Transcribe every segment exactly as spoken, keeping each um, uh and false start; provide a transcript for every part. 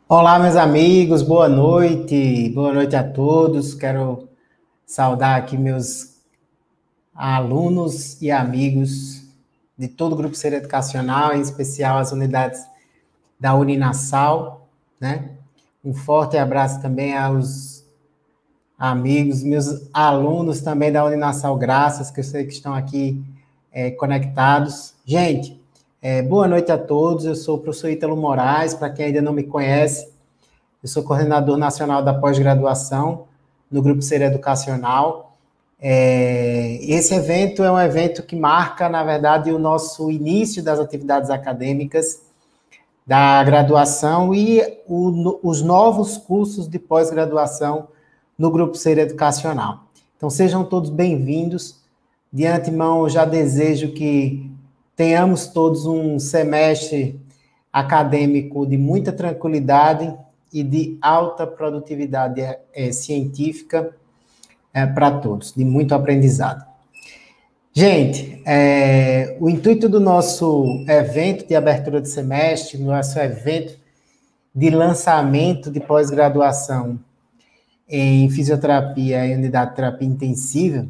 Olá, meus amigos, boa noite, boa noite a todos. Quero saudar aqui meus alunos e amigos de todo o Grupo Ser Educacional, em especial as unidades da Uninasal, né? Um forte abraço também aos amigos, meus alunos também da Uninasal Graças, que eu sei que estão aqui é, conectados. Gente, é, boa noite a todos, eu sou o professor Ítalo Moraes, para quem ainda não me conhece, eu sou coordenador nacional da pós-graduação no Grupo Ser Educacional. É, esse evento é um evento que marca, na verdade, o nosso início das atividades acadêmicas da graduação e o, no, os novos cursos de pós-graduação no Grupo Ser Educacional. Então, sejam todos bem-vindos. De antemão, eu já desejo que tenhamos todos um semestre acadêmico de muita tranquilidade e de alta produtividade é, científica é, para todos, de muito aprendizado. Gente, é, o intuito do nosso evento de abertura de semestre, nosso evento de lançamento de pós-graduação em fisioterapia e unidade de terapia intensiva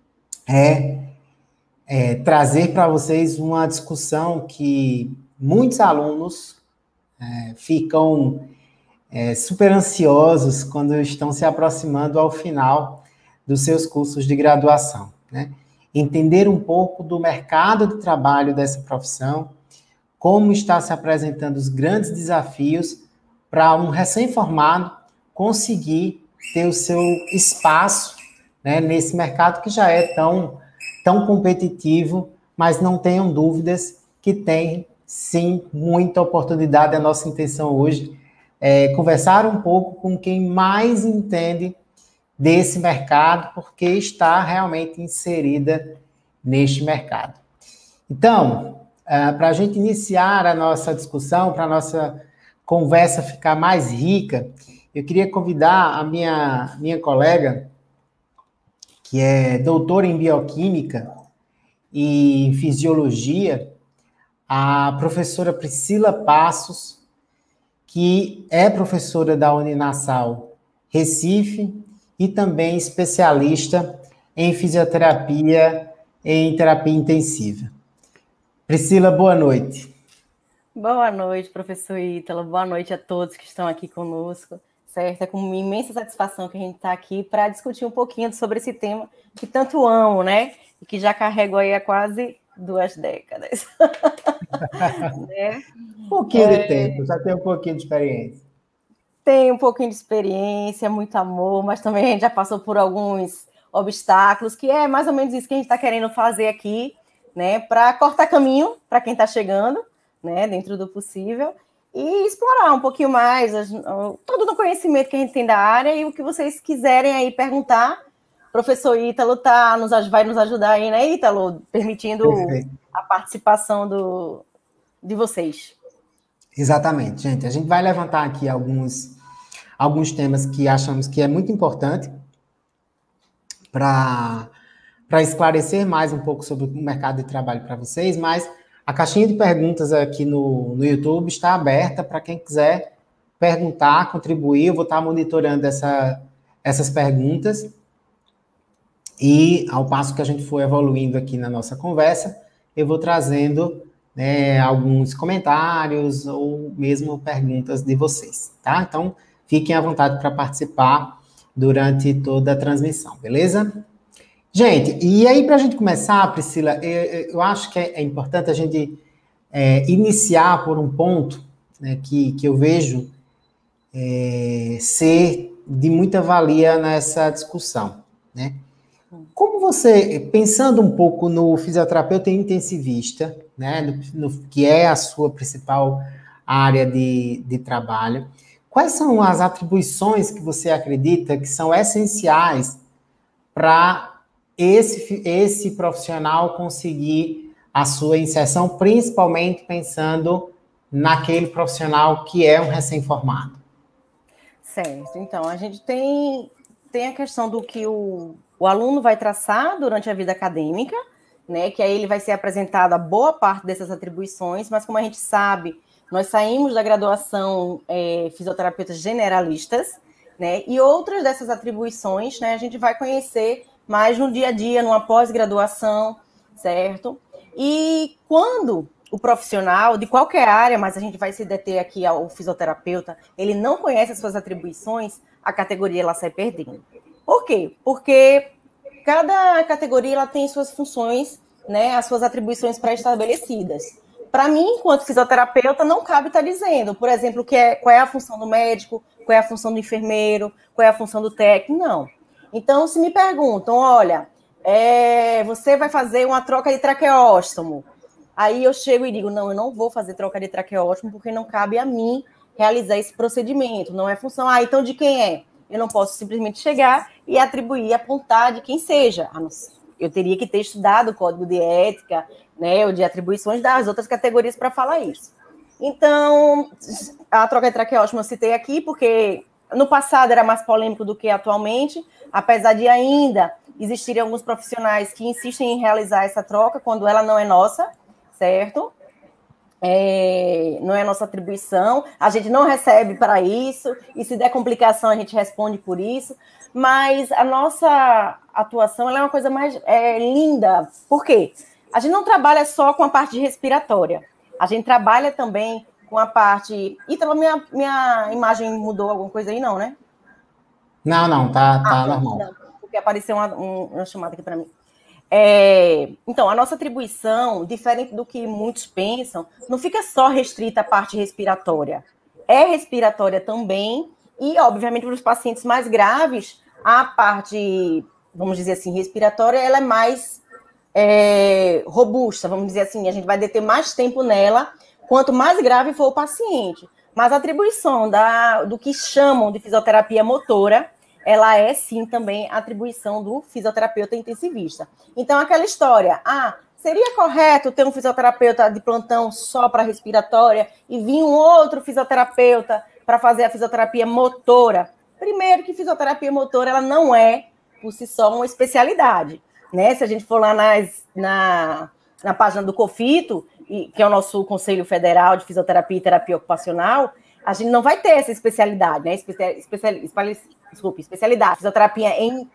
é, é trazer para vocês uma discussão que muitos alunos é, ficam É, super ansiosos quando estão se aproximando ao final dos seus cursos de graduação, né? Entender um pouco do mercado de trabalho dessa profissão, como está se apresentando os grandes desafios para um recém-formado conseguir ter o seu espaço, né, nesse mercado que já é tão, tão competitivo, mas não tenham dúvidas que tem, sim, muita oportunidade. A nossa intenção hoje É, conversar um pouco com quem mais entende desse mercado, porque está realmente inserida neste mercado. Então, uh, para a gente iniciar a nossa discussão, para a nossa conversa ficar mais rica, eu queria convidar a minha, minha colega, que é doutora em bioquímica e em fisiologia, a professora Priscila Passos, que é professora da Uninasal Recife e também especialista em fisioterapia e em terapia intensiva. Priscila, boa noite. Boa noite, professor Ítalo. Boa noite a todos que estão aqui conosco, certo? É com uma imensa satisfação que a gente está aqui para discutir um pouquinho sobre esse tema que tanto amo, né? E que já carrego aí há quase duas décadas. né? Um pouquinho é... de tempo, já tem um pouquinho de experiência. Tem um pouquinho de experiência, muito amor, mas também a gente já passou por alguns obstáculos, que é mais ou menos isso que a gente está querendo fazer aqui, né? Para cortar caminho para quem está chegando, né? Dentro do possível, e explorar um pouquinho mais as, todo o conhecimento que a gente tem da área e o que vocês quiserem aí perguntar. O professor Ítalo tá, nos, vai nos ajudar aí, né, Ítalo? Permitindo Perfeito. A participação do, de vocês. Exatamente, gente. A gente vai levantar aqui alguns, alguns temas que achamos que é muito importante para para esclarecer mais um pouco sobre o mercado de trabalho para vocês, mas a caixinha de perguntas aqui no, no YouTube está aberta para quem quiser perguntar, contribuir. Eu vou estar monitorando essa, essas perguntas e, ao passo que a gente for evoluindo aqui na nossa conversa, eu vou trazendo, né, alguns comentários ou mesmo perguntas de vocês, tá? Então, fiquem à vontade para participar durante toda a transmissão, beleza? Gente, e aí para a gente começar, Priscila, eu, eu acho que é, é importante a gente é, iniciar por um ponto, né, que, que eu vejo é, ser de muita valia nessa discussão, né? Como você, pensando um pouco no fisioterapeuta intensivista, né, no, no, que é a sua principal área de, de trabalho, quais são as atribuições que você acredita que são essenciais para esse, esse profissional conseguir a sua inserção, principalmente pensando naquele profissional que é um recém-formado? Certo. Então, a gente tem, tem a questão do que o, o aluno vai traçar durante a vida acadêmica, né, que aí ele vai ser apresentado a boa parte dessas atribuições, mas como a gente sabe, Nós saímos da graduação é, fisioterapeutas generalistas, né? E outras dessas atribuições, né, a gente vai conhecer mais no dia a dia, numa pós-graduação, certo? E quando o profissional, de qualquer área, mas a gente vai se deter aqui ao fisioterapeuta, ele não conhece as suas atribuições, a categoria ela sai perdendo. Por quê? Porque cada categoria ela tem suas funções, né, as suas atribuições pré-estabelecidas. Para mim, enquanto fisioterapeuta, não cabe estar dizendo, por exemplo, que é, qual é a função do médico, qual é a função do enfermeiro, qual é a função do técnico, não. Então, se me perguntam, olha, é, você vai fazer uma troca de traqueóstomo, aí eu chego e digo, não, eu não vou fazer troca de traqueóstomo porque não cabe a mim realizar esse procedimento, não é função, ah, então de quem é? Eu não posso simplesmente chegar e atribuir, apontar de quem seja, eu teria que ter estudado o código de ética, né, ou de atribuições das outras categorias para falar isso. Então, a troca de traqueóstomo eu citei aqui, porque no passado era mais polêmico do que atualmente, apesar de ainda existirem alguns profissionais que insistem em realizar essa troca quando ela não é nossa, certo? É, não é nossa atribuição, a gente não recebe para isso, e se der complicação a gente responde por isso, mas a nossa atuação ela é uma coisa mais é, linda. Por quê? A gente não trabalha só com a parte respiratória, a gente trabalha também com a parte... Ítalo, minha, minha imagem mudou alguma coisa aí, não, né? Não, não, tá, tá ah, normal. Não, porque apareceu uma, uma chamada aqui para mim. É, então, a nossa atribuição, diferente do que muitos pensam, não fica só restrita à parte respiratória. É respiratória também, e, obviamente, para os pacientes mais graves, a parte, vamos dizer assim, respiratória, ela é mais é, robusta, vamos dizer assim, a gente vai deter mais tempo nela, quanto mais grave for o paciente. Mas a atribuição da, do que chamam de fisioterapia motora, ela é, sim, também a atribuição do fisioterapeuta intensivista. Então, aquela história, ah, seria correto ter um fisioterapeuta de plantão só para respiratória e vir um outro fisioterapeuta para fazer a fisioterapia motora? Primeiro que fisioterapia motora, ela não é, por si só, uma especialidade, né? Se a gente for lá nas, na, na página do COFITO, que é o nosso Conselho Federal de Fisioterapia e Terapia Ocupacional, a gente não vai ter essa especialidade, né? Especial, especial, especial, desculpe, especialidade, fisioterapia em,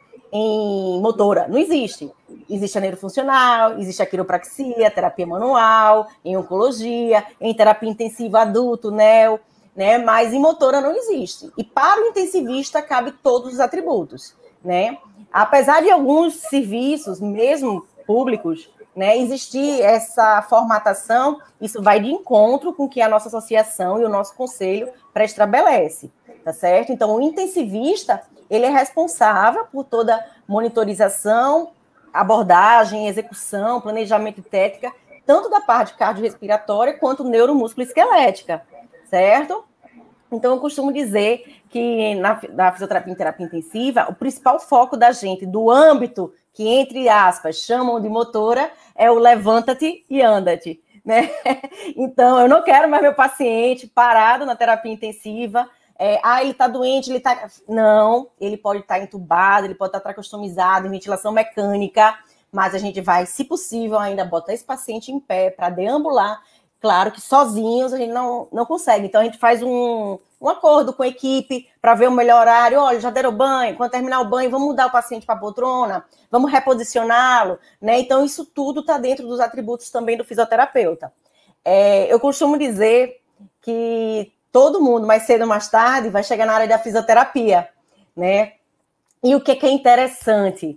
em motora. Não existe. Existe a neurofuncional, existe a quiropraxia, terapia manual, em oncologia, em terapia intensiva adulto, neo, né? Mas em motora não existe. E para o intensivista cabe todos os atributos, né? Apesar de alguns serviços, mesmo públicos, né, existir essa formatação, isso vai de encontro com o que a nossa associação e o nosso conselho pré-estabelece, tá certo? Então, o intensivista, ele é responsável por toda monitorização, abordagem, execução, planejamento e técnica, tanto da parte cardiorrespiratória quanto neuromusculoesquelética, certo? Então, eu costumo dizer que na, na fisioterapia em terapia intensiva, o principal foco da gente, do âmbito que, entre aspas, chamam de motora, é o levanta-te e anda-te, né? Então, eu não quero mais meu paciente parado na terapia intensiva, é, ah, ele está doente, ele está... Não, ele pode estar entubado, ele pode estar tracostomizado, em ventilação mecânica, mas a gente vai, se possível, ainda botar esse paciente em pé para deambular. Claro que sozinhos a gente não, não consegue, então a gente faz um, um acordo com a equipe para ver o melhor horário. Olha, já deram banho, quando terminar o banho, vamos mudar o paciente para a poltrona, vamos reposicioná-lo, né? Então, isso tudo está dentro dos atributos também do fisioterapeuta. É, eu costumo dizer que todo mundo, mais cedo ou mais tarde, vai chegar na área da fisioterapia, né? E o que, que é interessante?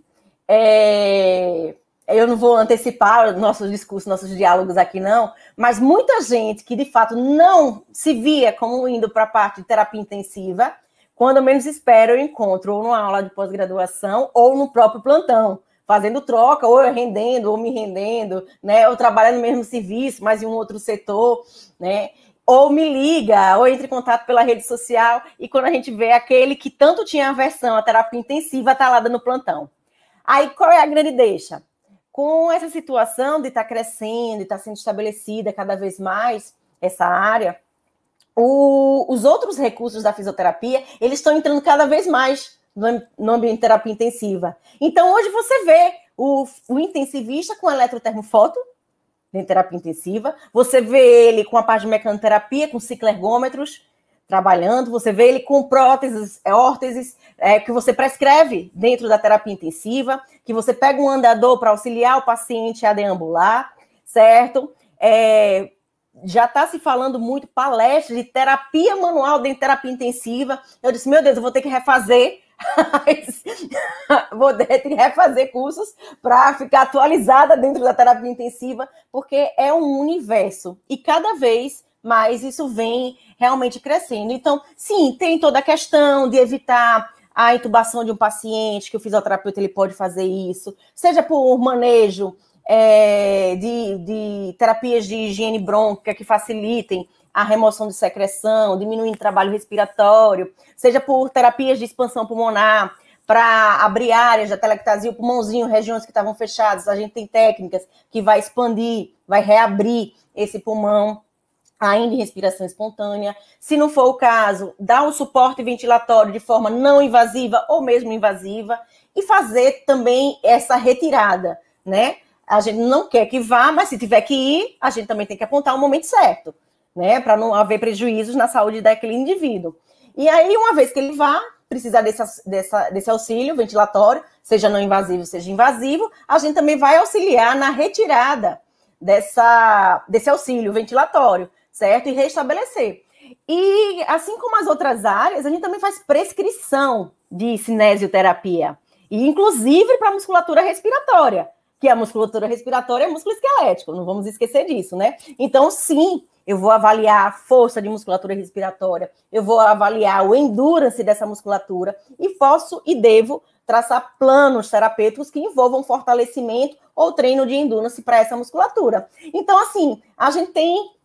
É... Eu não vou antecipar nossos discursos, nossos diálogos aqui, não, mas muita gente que, de fato, não se via como indo para a parte de terapia intensiva, quando menos espera, eu encontro ou numa aula de pós-graduação ou no próprio plantão, fazendo troca, ou eu rendendo, ou me rendendo, né, ou trabalhando no mesmo serviço, mas em um outro setor, né, ou me liga, ou entra em contato pela rede social, e quando a gente vê aquele que tanto tinha aversão à terapia intensiva, está lá dando plantão. Aí, qual é a grande deixa? Com essa situação de estar crescendo, de estar sendo estabelecida cada vez mais essa área, o, os outros recursos da fisioterapia, eles estão entrando cada vez mais no, no ambiente de terapia intensiva. Então, hoje você vê o, o intensivista com eletrotermofoto, em terapia intensiva, você vê ele com a parte de mecanoterapia, com ciclergômetros, trabalhando, você vê ele com próteses, órteses, é, que você prescreve dentro da terapia intensiva, que você pega um andador para auxiliar o paciente a deambular, certo? É, já está se falando muito palestra de terapia manual dentro de terapia intensiva. Eu disse, meu Deus, eu vou ter que refazer, vou ter que refazer cursos para ficar atualizada dentro da terapia intensiva, porque é um universo, e cada vez mais isso vem realmente crescendo. Então, sim, tem toda a questão de evitar a intubação de um paciente, que o fisioterapeuta ele pode fazer isso, seja por manejo é, de, de terapias de higiene brônquica que facilitem a remoção de secreção, diminuindo o trabalho respiratório, seja por terapias de expansão pulmonar, para abrir áreas da telectasia, o pulmãozinho, regiões que estavam fechadas, a gente tem técnicas que vai expandir, vai reabrir esse pulmão, ainda em respiração espontânea. Se não for o caso, dar um suporte ventilatório de forma não invasiva ou mesmo invasiva e fazer também essa retirada, né? A gente não quer que vá, mas se tiver que ir, a gente também tem que apontar o momento certo, né? Para não haver prejuízos na saúde daquele indivíduo. E aí, uma vez que ele vá precisar desse, dessa, desse auxílio ventilatório, seja não invasivo, seja invasivo, a gente também vai auxiliar na retirada dessa, desse auxílio ventilatório, certo? E restabelecer. E, assim como as outras áreas, a gente também faz prescrição de cinesioterapia, e inclusive para a musculatura respiratória, que a musculatura respiratória é músculo esquelético, não vamos esquecer disso, né? Então, sim, eu vou avaliar a força de musculatura respiratória, eu vou avaliar o endurance dessa musculatura, e posso e devo traçar planos terapêuticos que envolvam fortalecimento ou treino de endurance para essa musculatura. Então, assim, a gente tem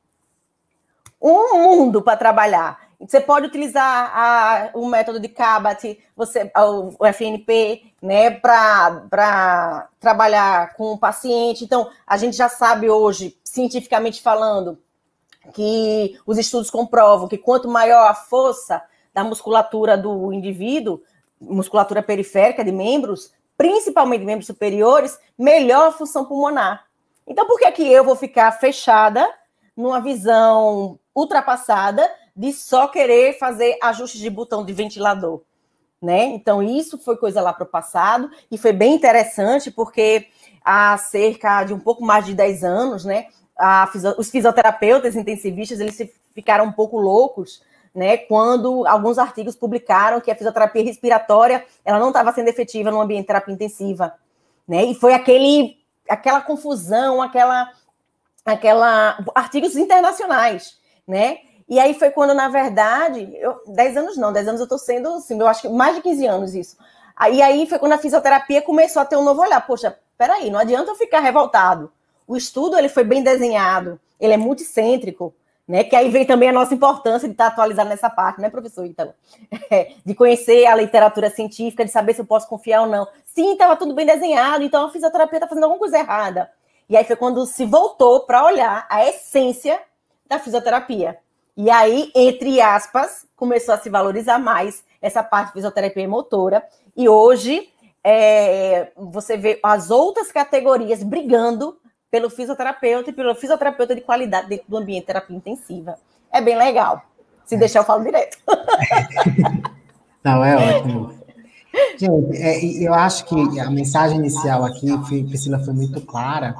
um mundo para trabalhar. Você pode utilizar a, o método de Cabot, você, o, o F N P, né, para trabalhar com o paciente. Então, a gente já sabe hoje, cientificamente falando, que os estudos comprovam que quanto maior a força da musculatura do indivíduo, musculatura periférica de membros, principalmente membros superiores, melhor a função pulmonar. Então, por que que eu vou ficar fechada numa visão ultrapassada de só querer fazer ajustes de botão de ventilador, né? Então, isso foi coisa lá para o passado, e foi bem interessante, porque há cerca de um pouco mais de dez anos, né, a, os fisioterapeutas intensivistas, eles ficaram um pouco loucos, né, quando alguns artigos publicaram que a fisioterapia respiratória, ela não estava sendo efetiva no ambiente de terapia intensiva, né? E foi aquele, aquela confusão, aquela, aquela artigos internacionais, né? E aí foi quando, na verdade, eu, dez anos não, dez anos eu estou sendo, assim, eu acho que mais de quinze anos isso. Aí, aí foi quando a fisioterapia começou a ter um novo olhar. Poxa, peraí, não adianta eu ficar revoltado. O estudo, ele foi bem desenhado, ele é multicêntrico, né? Que aí vem também a nossa importância de estar atualizado nessa parte, né, professor Ítalo? É, de conhecer a literatura científica, de saber se eu posso confiar ou não. Sim, estava tudo bem desenhado, então a fisioterapia está fazendo alguma coisa errada. E aí foi quando se voltou para olhar a essência da fisioterapia. E aí, entre aspas, começou a se valorizar mais essa parte de fisioterapia motora. E hoje, é, você vê as outras categorias brigando pelo fisioterapeuta e pelo fisioterapeuta de qualidade dentro do ambiente de terapia intensiva. É bem legal. Se é. deixar, eu falo direto. Não, é ótimo. Gente, é, eu acho que a mensagem inicial aqui, Priscila, foi muito clara.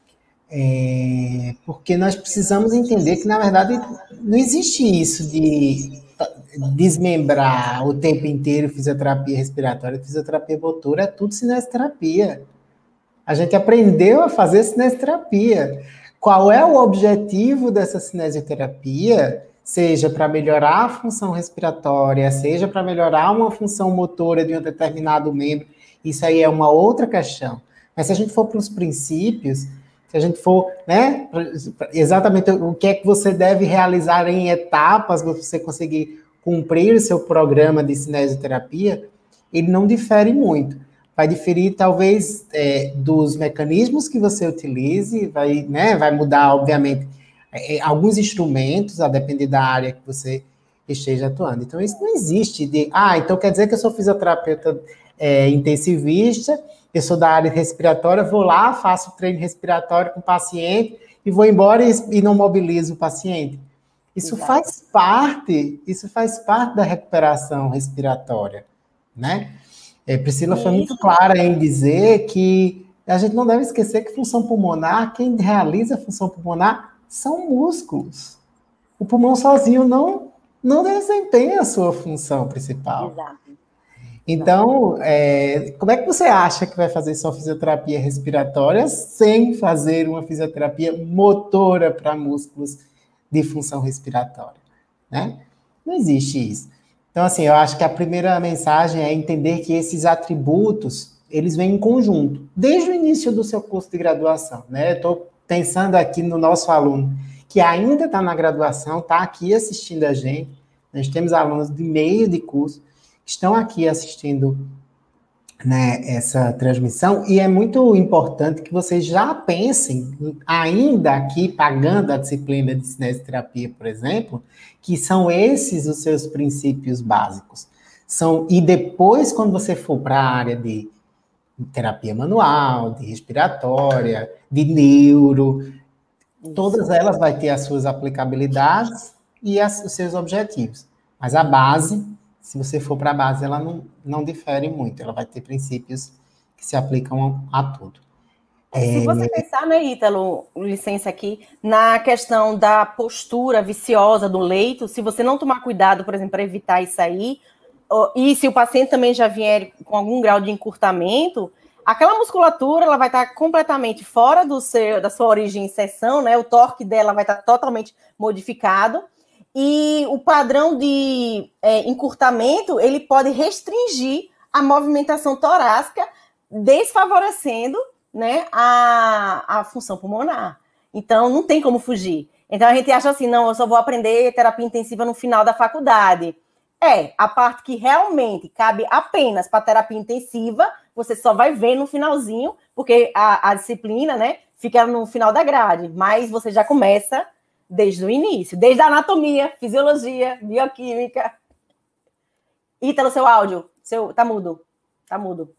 É, porque nós precisamos entender que, na verdade, não existe isso de desmembrar o tempo inteiro fisioterapia respiratória, fisioterapia motora, é tudo cinesioterapia. A gente aprendeu a fazer cinesioterapia. Qual é o objetivo dessa cinesioterapia? Seja para melhorar a função respiratória, seja para melhorar uma função motora de um determinado membro, isso aí é uma outra questão. Mas se a gente for para os princípios, se a gente for, né, exatamente o que é que você deve realizar em etapas para você conseguir cumprir o seu programa de cinesioterapia, ele não difere muito. Vai diferir, talvez, é, dos mecanismos que você utilize, vai, né, vai mudar, obviamente, é, alguns instrumentos, a depender da área que você esteja atuando. Então, isso não existe de, ah, então quer dizer que eu sou fisioterapeuta é, intensivista, eu sou da área respiratória, vou lá, faço treino respiratório com o paciente e vou embora e, e não mobilizo o paciente. Isso Exato. faz parte, isso faz parte da recuperação respiratória, né? É, Priscila foi muito clara em dizer que a gente não deve esquecer que função pulmonar, quem realiza a função pulmonar são músculos. O pulmão sozinho não, não desempenha a sua função principal. Exato. Então, é, como é que você acha que vai fazer sua fisioterapia respiratória sem fazer uma fisioterapia motora para músculos de função respiratória, né? Não existe isso. Então, assim, eu acho que a primeira mensagem é entender que esses atributos, eles vêm em conjunto, desde o início do seu curso de graduação, né? Eu estou pensando aqui no nosso aluno, que ainda está na graduação, está aqui assistindo a gente. Nós temos alunos de meio de curso que estão aqui assistindo, né, essa transmissão, e é muito importante que vocês já pensem, ainda aqui, pagando a disciplina de cinesioterapia, por exemplo, que são esses os seus princípios básicos. São, e depois, quando você for para a área de terapia manual, de respiratória, de neuro, Isso. todas elas vão ter as suas aplicabilidades e as, os seus objetivos. Mas a base, se você for para a base, ela não, não difere muito. Ela vai ter princípios que se aplicam a, a tudo. Se é... você pensar, né, Ítalo, licença aqui, na questão da postura viciosa do leito, se você não tomar cuidado, por exemplo, para evitar isso aí, e se o paciente também já vier com algum grau de encurtamento, aquela musculatura ela vai estar completamente fora do seu, da sua origem em seção, né? O torque dela vai estar totalmente modificado. E o padrão de é, encurtamento, ele pode restringir a movimentação torácica, desfavorecendo, né, a, a função pulmonar. Então, não tem como fugir. Então, a gente acha assim, não, eu só vou aprender terapia intensiva no final da faculdade. É, a parte que realmente cabe apenas para terapia intensiva, você só vai ver no finalzinho, porque a, a disciplina, né, fica no final da grade, mas você já começa desde o início, desde a anatomia, fisiologia, bioquímica. Ítalo, seu áudio, seu, tá mudo, tá mudo.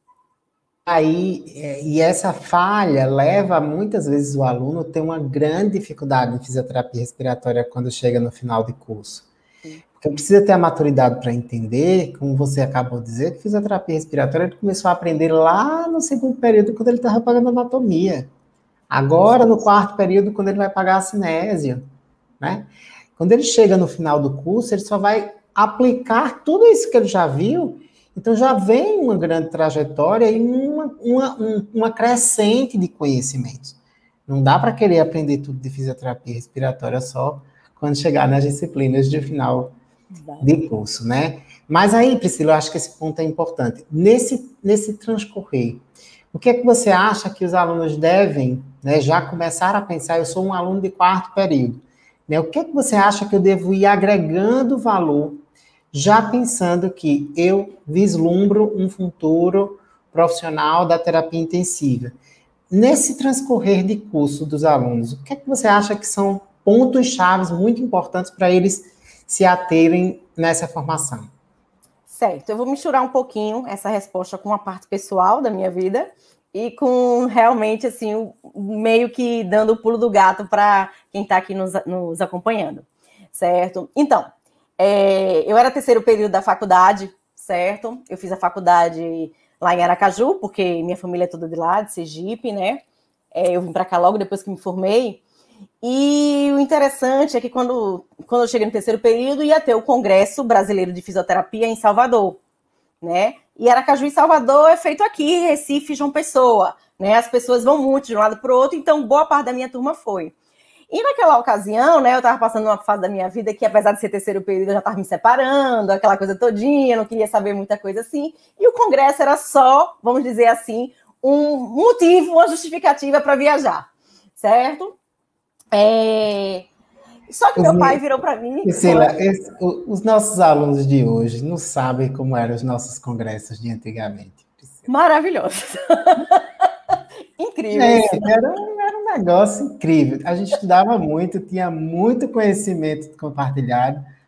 Aí, e essa falha leva muitas vezes o aluno a ter uma grande dificuldade em fisioterapia respiratória quando chega no final de curso. Sim. Porque precisa ter a maturidade para entender, como você acabou de dizer, que fisioterapia respiratória ele começou a aprender lá no segundo período, quando ele estava pagando anatomia. Agora, no quarto período, quando ele vai pagar a cinésia, né? Quando ele chega no final do curso, ele só vai aplicar tudo isso que ele já viu, então já vem uma grande trajetória e uma, uma, um, uma crescente de conhecimentos. Não dá para querer aprender tudo de fisioterapia respiratória só quando chegar nas disciplinas de final de curso, né? Mas aí, Priscila, eu acho que esse ponto é importante. Nesse, nesse transcorrer, o que é que você acha que os alunos devem, né, já começar a pensar? Eu sou um aluno de quarto período, né? O que é que você acha que eu devo ir agregando valor, já pensando que eu vislumbro um futuro profissional da terapia intensiva? Nesse transcorrer de curso dos alunos, o que é que você acha que são pontos chaves muito importantes para eles se aterem nessa formação? Certo, eu vou misturar um pouquinho essa resposta com a parte pessoal da minha vida e com realmente, assim, meio que dando o pulo do gato para quem está aqui nos, nos acompanhando, certo? Então, é, eu era terceiro período da faculdade, certo? Eu fiz a faculdade lá em Aracaju, porque minha família é toda de lá, de Sergipe, né? É, eu vim para cá logo depois que me formei. E o interessante é que quando, quando eu cheguei no terceiro período, ia ter o Congresso Brasileiro de Fisioterapia em Salvador, né? E Aracaju e Salvador é feito aqui, Recife e João Pessoa, né? As pessoas vão muito de um lado para o outro, então boa parte da minha turma foi. E naquela ocasião, né, eu estava passando uma fase da minha vida que, apesar de ser terceiro período, eu já estava me separando, aquela coisa todinha, não queria saber muita coisa assim. E o Congresso era só, vamos dizer assim, um motivo, uma justificativa para viajar, certo? É... Só que os meu pai virou para mim... Priscila, esse, os nossos alunos de hoje não sabem como eram os nossos congressos de antigamente. Priscila. Maravilhoso. Incrível. É, era, um, era um negócio incrível. A gente estudava muito, tinha muito conhecimento compartilhado,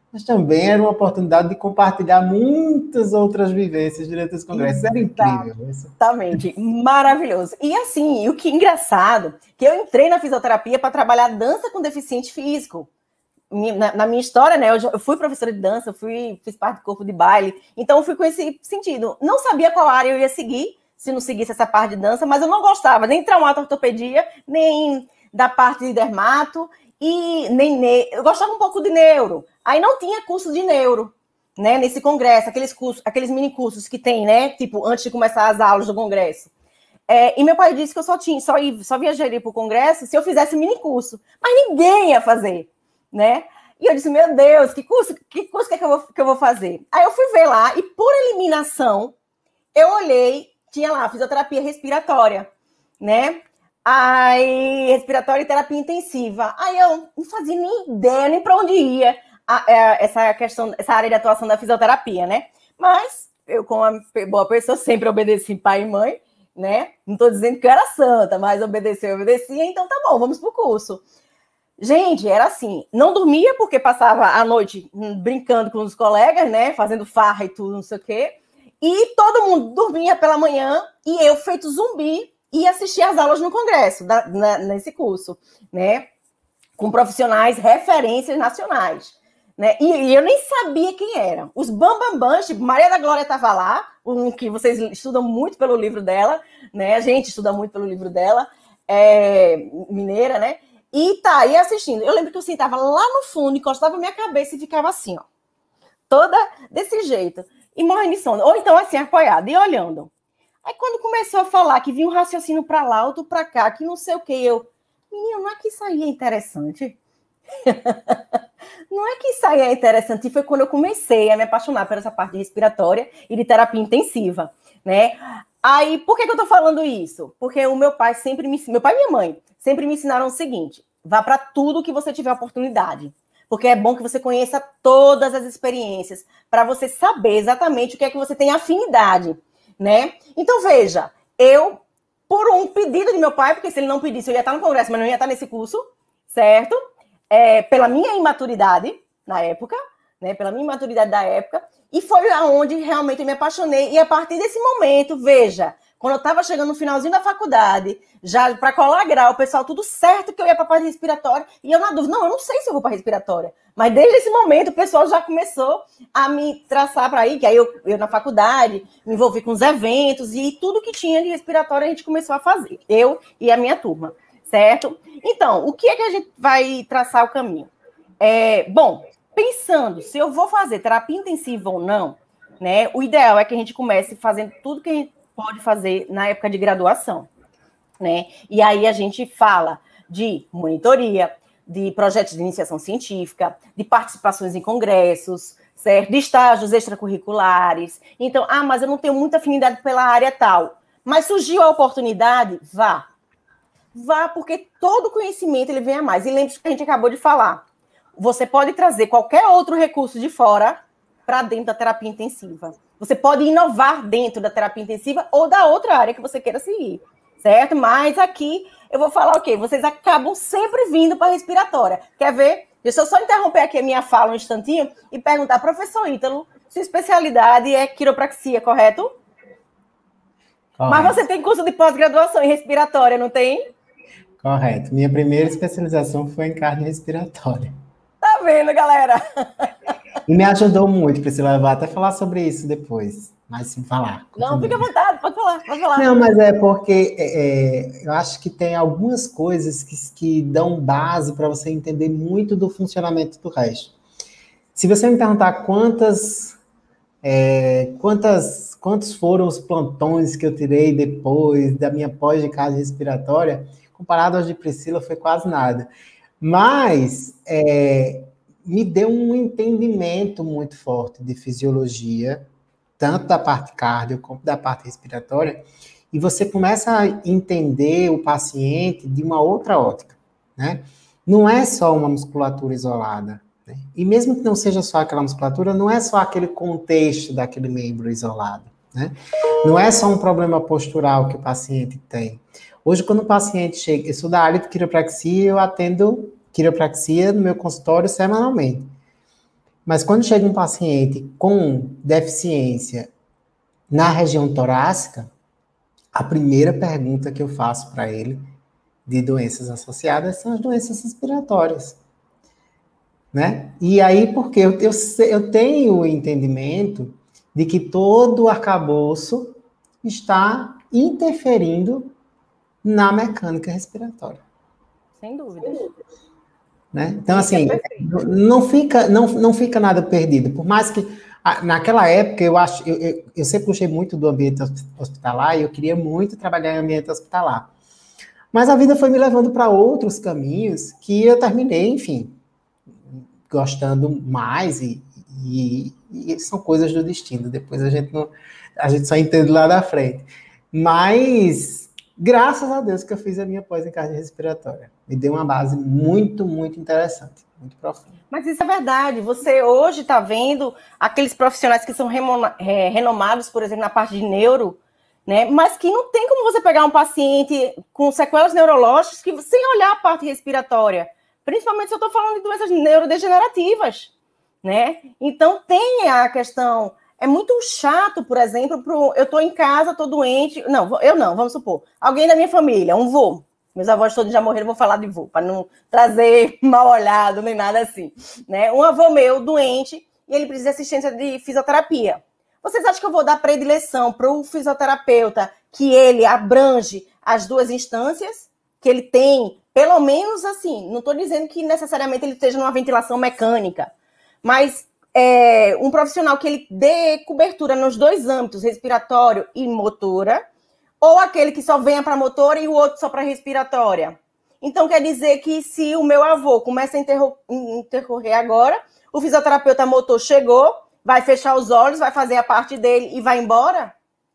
mas também era uma oportunidade de compartilhar muitas outras vivências durante os congressos. Era incrível. Exatamente, maravilhoso. E assim, o que é engraçado, que eu entrei na fisioterapia para trabalhar dança com deficiente físico. Na, na minha história, né, eu, já, eu fui professora de dança, fui, fiz parte do corpo de baile, então eu fui com esse sentido. Não sabia qual área eu ia seguir, se não seguisse essa parte de dança, mas eu não gostava nem de traumato-ortopedia, nem da parte de dermato, e nem ne... eu gostava um pouco de neuro. Aí não tinha curso de neuro, né, nesse congresso, aqueles cursos, aqueles mini cursos que tem, né, tipo, antes de começar as aulas do congresso. É, e meu pai disse que eu só tinha, só, ia, só viajaria para o congresso se eu fizesse mini curso, mas ninguém ia fazer, né? E eu disse, meu Deus, que curso, que curso que, é que, eu vou, que eu vou fazer? Aí eu fui ver lá e, por eliminação, eu olhei, tinha lá fisioterapia respiratória, né? Aí, respiratória e terapia intensiva. Aí eu não fazia nem ideia, nem para onde ia a, a, essa questão, essa área de atuação da fisioterapia, né? Mas eu, como uma boa pessoa, sempre obedeci pai e mãe, né? Não estou dizendo que eu era santa, mas obedecer, eu obedecia, então tá bom, vamos pro curso. Gente, era assim, não dormia porque passava a noite brincando com os colegas, né? Fazendo farra e tudo, não sei o quê. E todo mundo dormia pela manhã e eu, feito zumbi, ia assistir as aulas no congresso, da, na, nesse curso, né? Com profissionais, referências nacionais, né? E, e eu nem sabia quem eram. Os bambambãs, tipo, Maria da Glória estava lá, um que vocês estudam muito pelo livro dela, né? A gente estuda muito pelo livro dela, é, mineira, né? E tá aí assistindo. Eu lembro que eu sentava lá no fundo, encostava minha cabeça e ficava assim, ó. Toda desse jeito. E morrendo de sono. Ou então assim, apoiada e olhando. Aí quando começou a falar que vinha um raciocínio para lá, outro para cá, que não sei o que, eu... Menina, não é que isso aí é interessante? Não é que isso aí é interessante. E foi quando eu comecei a me apaixonar por essa parte de respiratória e de terapia intensiva, né? Aí, por que, que eu tô falando isso? Porque o meu pai sempre me... Meu pai e minha mãe sempre me ensinaram o seguinte: vá para tudo que você tiver oportunidade. Porque é bom que você conheça todas as experiências, para você saber exatamente o que é que você tem afinidade, né? Então, veja, eu, por um pedido de meu pai, porque se ele não pedisse, eu ia estar no congresso, mas não ia estar nesse curso, certo? É, pela minha imaturidade, na época, né? Pela minha imaturidade da época, e foi aonde realmente eu me apaixonei. E a partir desse momento, veja, quando eu estava chegando no finalzinho da faculdade, já para colar grau, o pessoal tudo certo que eu ia para a parte respiratória, e eu na dúvida, não, eu não sei se eu vou para respiratória. Mas desde esse momento o pessoal já começou a me traçar para aí, que aí eu, eu na faculdade me envolvi com os eventos e tudo que tinha de respiratória a gente começou a fazer, eu e a minha turma, certo? Então, o que é que a gente vai traçar o caminho? É, bom, pensando se eu vou fazer terapia intensiva ou não, né, o ideal é que a gente comece fazendo tudo que a gente pode fazer na época de graduação, né? E aí a gente fala de monitoria, de projetos de iniciação científica, de participações em congressos, certo? De estágios extracurriculares. Então, ah, mas eu não tenho muita afinidade pela área tal. Mas surgiu a oportunidade, vá. Vá, porque todo conhecimento ele vem a mais. E lembre-se que a gente acabou de falar. Você pode trazer qualquer outro recurso de fora para dentro da terapia intensiva. Você pode inovar dentro da terapia intensiva ou da outra área que você queira seguir, certo? Mas aqui eu vou falar o quê? Vocês acabam sempre vindo para a respiratória. Quer ver? Deixa eu só interromper aqui a minha fala um instantinho e perguntar, professor Ítalo, sua especialidade é quiropraxia, correto? Correto. Mas você tem curso de pós-graduação em respiratória, não tem? Correto. Minha primeira especialização foi em cardio respiratória. Tá vendo, galera? E me ajudou muito, Priscila. Eu vou até falar sobre isso depois. Mas sim, falar. Continue. Não, fica à vontade, pode falar, pode falar. Não, mas é porque é, eu acho que tem algumas coisas que, que dão base para você entender muito do funcionamento do resto. Se você me perguntar quantas, é, quantas, quantos foram os plantões que eu tirei depois da minha pós de cardio respiratória, comparado aos de Priscila, foi quase nada. Mas é, me deu um entendimento muito forte de fisiologia, tanto da parte cardio como da parte respiratória, e você começa a entender o paciente de uma outra ótica, né? Não é só uma musculatura isolada, né? E mesmo que não seja só aquela musculatura, não é só aquele contexto daquele membro isolado, né? Não é só um problema postural que o paciente tem. Hoje, quando o paciente chega, eu sou da área de quiropraxia, eu atendo quiropraxia no meu consultório semanalmente. Mas quando chega um paciente com deficiência na região torácica, a primeira pergunta que eu faço para ele de doenças associadas são as doenças respiratórias. Né? E aí, porque eu, eu, eu tenho o entendimento de que todo o arcabouço está interferindo na mecânica respiratória. Sem dúvida. Né? Então, assim, não fica, não, não fica nada perdido. Por mais que, naquela época, eu, acho, eu, eu, eu sempre gostei muito do ambiente hospitalar e eu queria muito trabalhar em ambiente hospitalar. Mas a vida foi me levando para outros caminhos que eu terminei, enfim, gostando mais e, e, e são coisas do destino. Depois a gente, não, a gente só entende lá da frente. Mas, graças a Deus que eu fiz a minha pós em cardiorrespiratória. Me deu uma base muito, muito interessante, muito profunda. Mas isso é verdade. Você hoje está vendo aqueles profissionais que são renomados, por exemplo, na parte de neuro, né? Mas que não tem como você pegar um paciente com sequelas neurológicas que, sem olhar a parte respiratória. Principalmente se eu estou falando de doenças neurodegenerativas, né? Então, tem a questão... É muito chato, por exemplo, pro, eu estou em casa, estou doente... Não, eu não, vamos supor. Alguém da minha família, um vô. Meus avós todos já morreram, vou falar de vô, para não trazer mal olhado, nem nada assim. Né? Um avô meu, doente, e ele precisa de assistência de fisioterapia. Vocês acham que eu vou dar predileção para o fisioterapeuta que ele abrange as duas instâncias? Que ele tem... Pelo menos assim, não estou dizendo que necessariamente ele esteja numa ventilação mecânica, mas é, um profissional que ele dê cobertura nos dois âmbitos, respiratório e motora, ou aquele que só venha para motora e o outro só para respiratória. Então, quer dizer que se o meu avô começa a intercorrer agora, o fisioterapeuta motor chegou, vai fechar os olhos, vai fazer a parte dele e vai embora?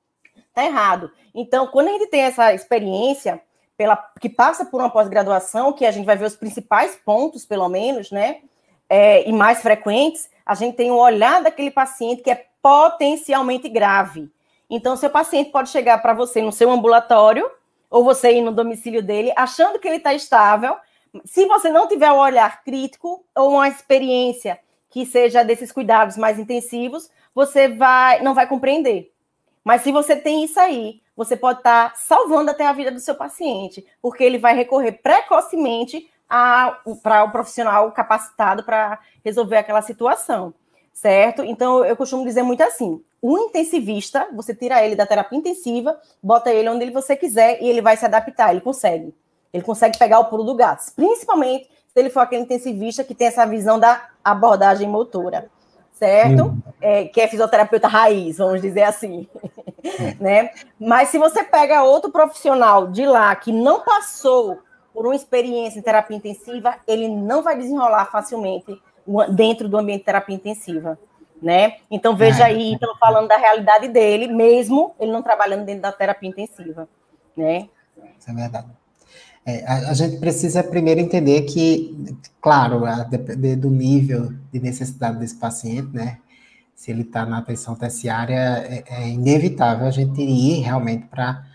Tá errado. Então, quando a gente tem essa experiência... Pela, que passa por uma pós-graduação, que a gente vai ver os principais pontos, pelo menos, né? É, e mais frequentes, a gente tem um olhar daquele paciente que é potencialmente grave. Então, seu paciente pode chegar para você no seu ambulatório, ou você ir no domicílio dele, achando que ele está estável. Se você não tiver o olhar crítico, ou uma experiência que seja desses cuidados mais intensivos, você vai, não vai compreender. Mas se você tem isso aí, você pode estar salvando até a vida do seu paciente, porque ele vai recorrer precocemente para o profissional capacitado para resolver aquela situação, certo? Então, eu costumo dizer muito assim, o intensivista, você tira ele da terapia intensiva, bota ele onde você quiser e ele vai se adaptar, ele consegue. Ele consegue pegar o pulo do gato, principalmente se ele for aquele intensivista que tem essa visão da abordagem motora. Certo? É, que é fisioterapeuta raiz, vamos dizer assim. Né? Mas se você pega outro profissional de lá que não passou por uma experiência em terapia intensiva, ele não vai desenrolar facilmente dentro do ambiente de terapia intensiva. Né? Então, veja aí, então, falando da realidade dele, mesmo ele não trabalhando dentro da terapia intensiva. Né? Isso é verdade. É, a, a gente precisa primeiro entender que, claro, a depender do nível de necessidade desse paciente, né? Se ele está na atenção terciária, é, é inevitável a gente ir realmente para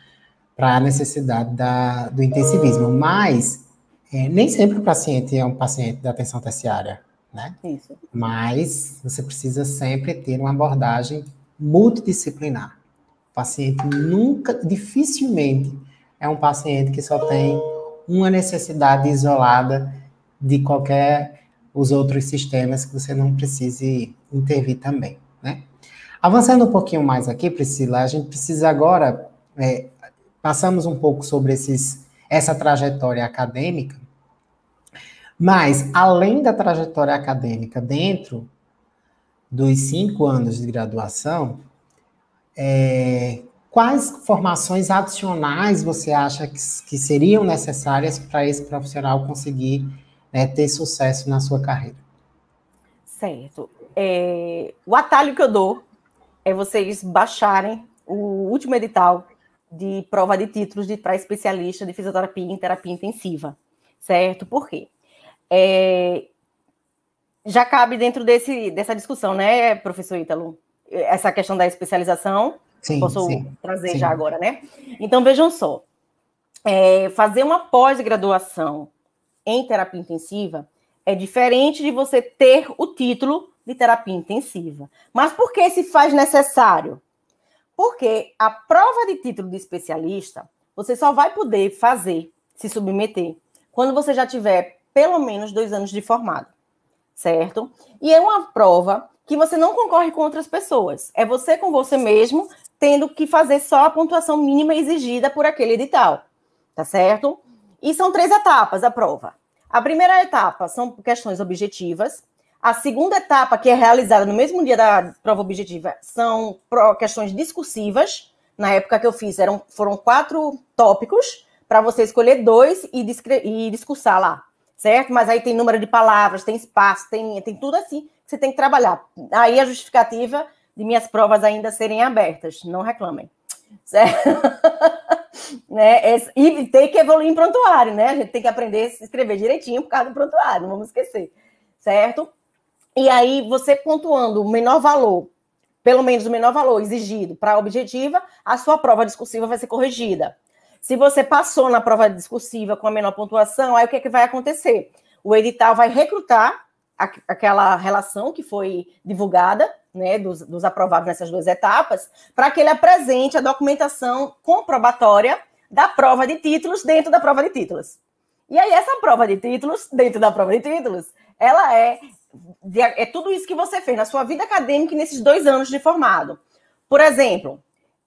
a necessidade da, do intensivismo. Mas é, nem sempre o paciente é um paciente da atenção terciária, né? Isso. Mas você precisa sempre ter uma abordagem multidisciplinar. O paciente nunca, dificilmente, é um paciente que só tem uma necessidade isolada de qualquer os outros sistemas que você não precise intervir também, né? Avançando um pouquinho mais aqui, Priscila, a gente precisa agora, é, passamos um pouco sobre esses, essa trajetória acadêmica, mas além da trajetória acadêmica dentro dos cinco anos de graduação, é, quais formações adicionais você acha que, que seriam necessárias para esse profissional conseguir, né, ter sucesso na sua carreira? Certo. É, o atalho que eu dou é vocês baixarem o último edital de prova de títulos de para especialista de fisioterapia em terapia intensiva, certo? Por quê? É, já cabe dentro desse, dessa discussão, né, professor Ítalo? Essa questão da especialização. Sim, Posso sim, trazer sim. já agora, né? Então, vejam só. É, fazer uma pós-graduação em terapia intensiva é diferente de você ter o título de terapia intensiva. Mas por que se faz necessário? Porque a prova de título de especialista, você só vai poder fazer, se submeter, quando você já tiver pelo menos dois anos de formado, certo? E é uma prova que você não concorre com outras pessoas. É você com você mesmo, tendo que fazer só a pontuação mínima exigida por aquele edital, tá certo? E são três etapas a prova. A primeira etapa são questões objetivas. A segunda etapa, que é realizada no mesmo dia da prova objetiva, são questões discursivas. Na época que eu fiz, eram, foram quatro tópicos para você escolher dois e, e discursar lá, certo? Mas aí tem número de palavras, tem espaço, tem, tem tudo assim que você tem que trabalhar. Aí a justificativa de minhas provas ainda serem abertas, não reclamem. Certo? Né? E tem que evoluir em prontuário, né? A gente tem que aprender a se escrever direitinho por causa do prontuário, não vamos esquecer, certo? E aí, você pontuando o menor valor, pelo menos o menor valor exigido para a objetiva, a sua prova discursiva vai ser corrigida. Se você passou na prova discursiva com a menor pontuação, aí o que é que vai acontecer? O edital vai recrutar a, aquela relação que foi divulgada, né, dos, dos aprovados nessas duas etapas, para que ele apresente a documentação comprobatória da prova de títulos dentro da prova de títulos. E aí, essa prova de títulos, dentro da prova de títulos, ela é, é tudo isso que você fez na sua vida acadêmica nesses dois anos de formado. Por exemplo,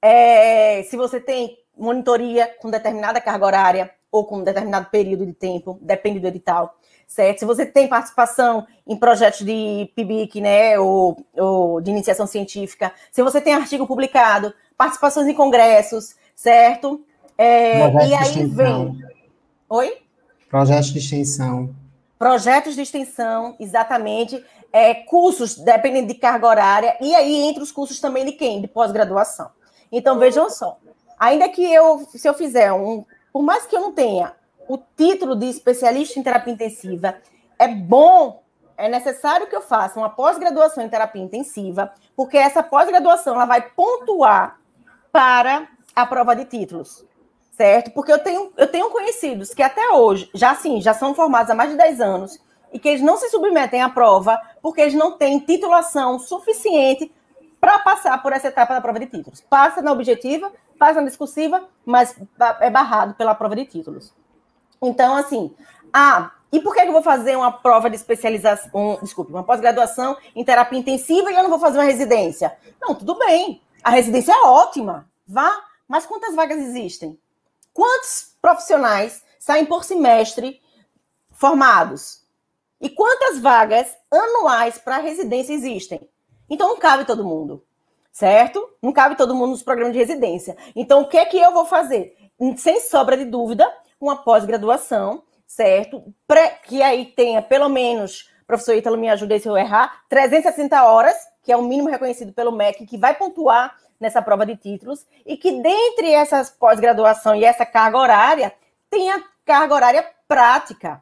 é, se você tem monitoria com determinada carga horária ou com determinado período de tempo, depende do edital, certo? Se você tem participação em projetos de P I B I C, né, ou, ou de iniciação científica, se você tem artigo publicado, participações em congressos, certo? É, e aí vem... Oi? Projetos de extensão. Projetos de extensão, exatamente. É, cursos, dependendo de carga horária. E aí, entre os cursos também de quem? De pós-graduação. Então, vejam só. Ainda que eu, se eu fizer um... Por mais que eu não tenha o título de especialista em terapia intensiva, é bom, é necessário que eu faça uma pós-graduação em terapia intensiva, porque essa pós-graduação ela vai pontuar para a prova de títulos. Certo? Porque eu tenho, eu tenho conhecidos que até hoje, já sim, já são formados há mais de dez anos, e que eles não se submetem à prova porque eles não têm titulação suficiente para passar por essa etapa da prova de títulos. Passa na objetiva, passa na discursiva, mas é barrado pela prova de títulos. Então, assim, ah, e por que eu vou fazer uma prova de especialização, um, desculpe, uma pós-graduação em terapia intensiva e eu não vou fazer uma residência? Não, tudo bem, a residência é ótima, vá, mas quantas vagas existem? Quantos profissionais saem por semestre formados? E quantas vagas anuais para residência existem? Então, não cabe todo mundo, certo? Não cabe todo mundo nos programas de residência. Então, o que é que eu vou fazer? Sem sobra de dúvida, uma pós-graduação, certo? Pré, que aí tenha, pelo menos, professor Ítalo, me ajude se eu errar, trezentas e sessenta horas, que é o mínimo reconhecido pelo M E C, que vai pontuar nessa prova de títulos, e que dentre essas pós-graduação e essa carga horária, tem a carga horária prática,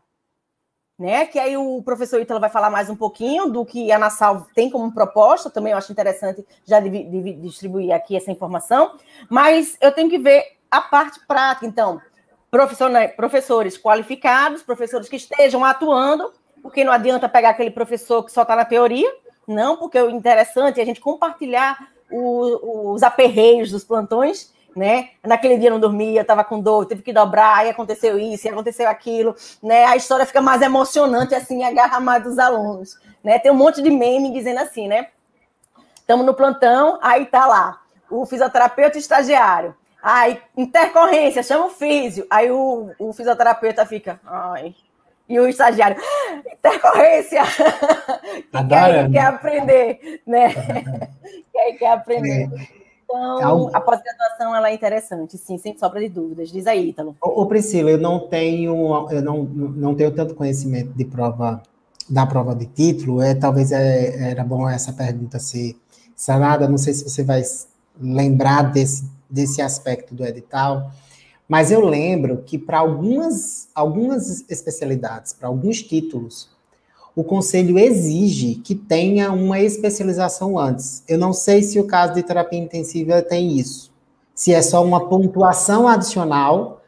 né? Que aí o professor Ítalo vai falar mais um pouquinho do que a Nassau tem como proposta, também eu acho interessante já de, de, distribuir aqui essa informação, mas eu tenho que ver a parte prática, então, professores qualificados, professores que estejam atuando, porque não adianta pegar aquele professor que só está na teoria, não, porque o interessante é a gente compartilhar O, os aperreios dos plantões, né? Naquele dia eu não dormia, eu estava com dor, teve que dobrar, aí aconteceu isso, aí aconteceu aquilo, né? A história fica mais emocionante, assim, agarra mais dos alunos, né? Tem um monte de meme dizendo assim, né? Estamos no plantão, aí tá lá, o fisioterapeuta e estagiário, aí intercorrência, chama o físio, aí o, o fisioterapeuta fica, ai... E o estagiário, intercorrência, que quer, quer aprender, né? quer, quer aprender. Então, a pós-graduação ela é interessante, sim, sem sobra de dúvidas. Diz aí, Ítalo. Ô, Priscila, eu não tenho, eu não, não tenho tanto conhecimento de prova, da prova de título, é, talvez é, era bom essa pergunta ser sanada, não sei se você vai lembrar desse, desse aspecto do edital, mas eu lembro que para algumas, algumas especialidades, para alguns títulos, o conselho exige que tenha uma especialização antes. Eu não sei se o caso de terapia intensiva tem isso. Se é só uma pontuação adicional,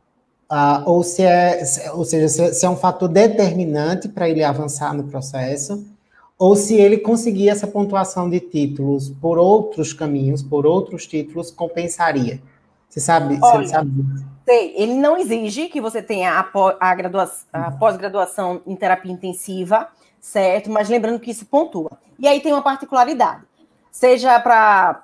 uh, ou se é, ou seja, se é um fator determinante para ele avançar no processo, ou se ele conseguir essa pontuação de títulos por outros caminhos, por outros títulos, compensaria. Você sabe? Olha, você sabe? Sei, ele não exige que você tenha a, pós, a, graduação, a pós-graduação em terapia intensiva, certo? Mas lembrando que isso pontua. E aí tem uma particularidade. Seja para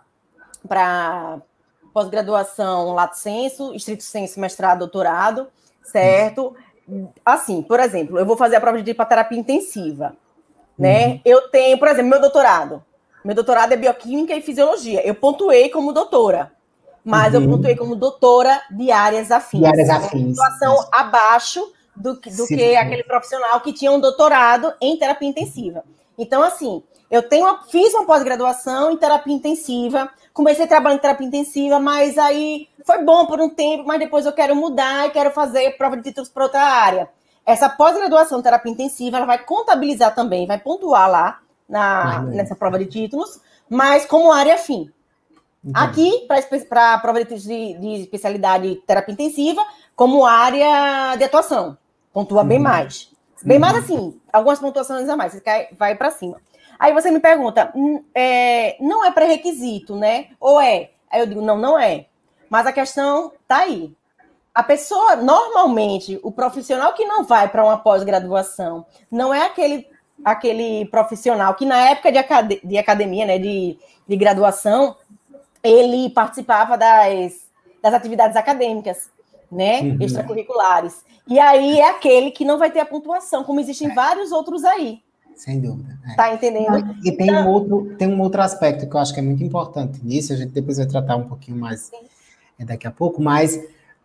pós-graduação lato sensu, estrito sensu, mestrado, doutorado, certo? Assim, por exemplo, eu vou fazer a prova de para terapia intensiva, né? Uhum. Eu tenho, por exemplo, meu doutorado. Meu doutorado é bioquímica e fisiologia. Eu pontuei como doutora. Mas uhum. eu pontuei como doutora de áreas afins. De áreas afins. Uma situação isso. abaixo do, do que for. Aquele profissional que tinha um doutorado em terapia intensiva. Então, assim, eu tenho uma, fiz uma pós-graduação em terapia intensiva, comecei a trabalhar em terapia intensiva, mas aí foi bom por um tempo, mas depois eu quero mudar e quero fazer prova de títulos para outra área. Essa pós-graduação em terapia intensiva, ela vai contabilizar também, vai pontuar lá na, nessa prova de títulos, mas como área afim. Então. Aqui, para a prova de, de especialidade terapia intensiva, como área de atuação. Pontua uhum. bem mais. Bem uhum. mais assim, algumas pontuações a mais, você cai, vai para cima. Aí você me pergunta, é, não é pré-requisito, né? Ou é? Aí eu digo, não, não é. Mas a questão está aí. A pessoa, normalmente, o profissional que não vai para uma pós-graduação, não é aquele, aquele profissional que na época de, acad de academia, né, de, de graduação, ele participava das, das atividades acadêmicas, né, uhum. extracurriculares. E aí é aquele que não vai ter a pontuação, como existem é. vários outros aí. Sem dúvida. É. Tá entendendo? E tem, então, um outro, tem um outro aspecto que eu acho que é muito importante nisso, a gente depois vai tratar um pouquinho mais é, daqui a pouco, mas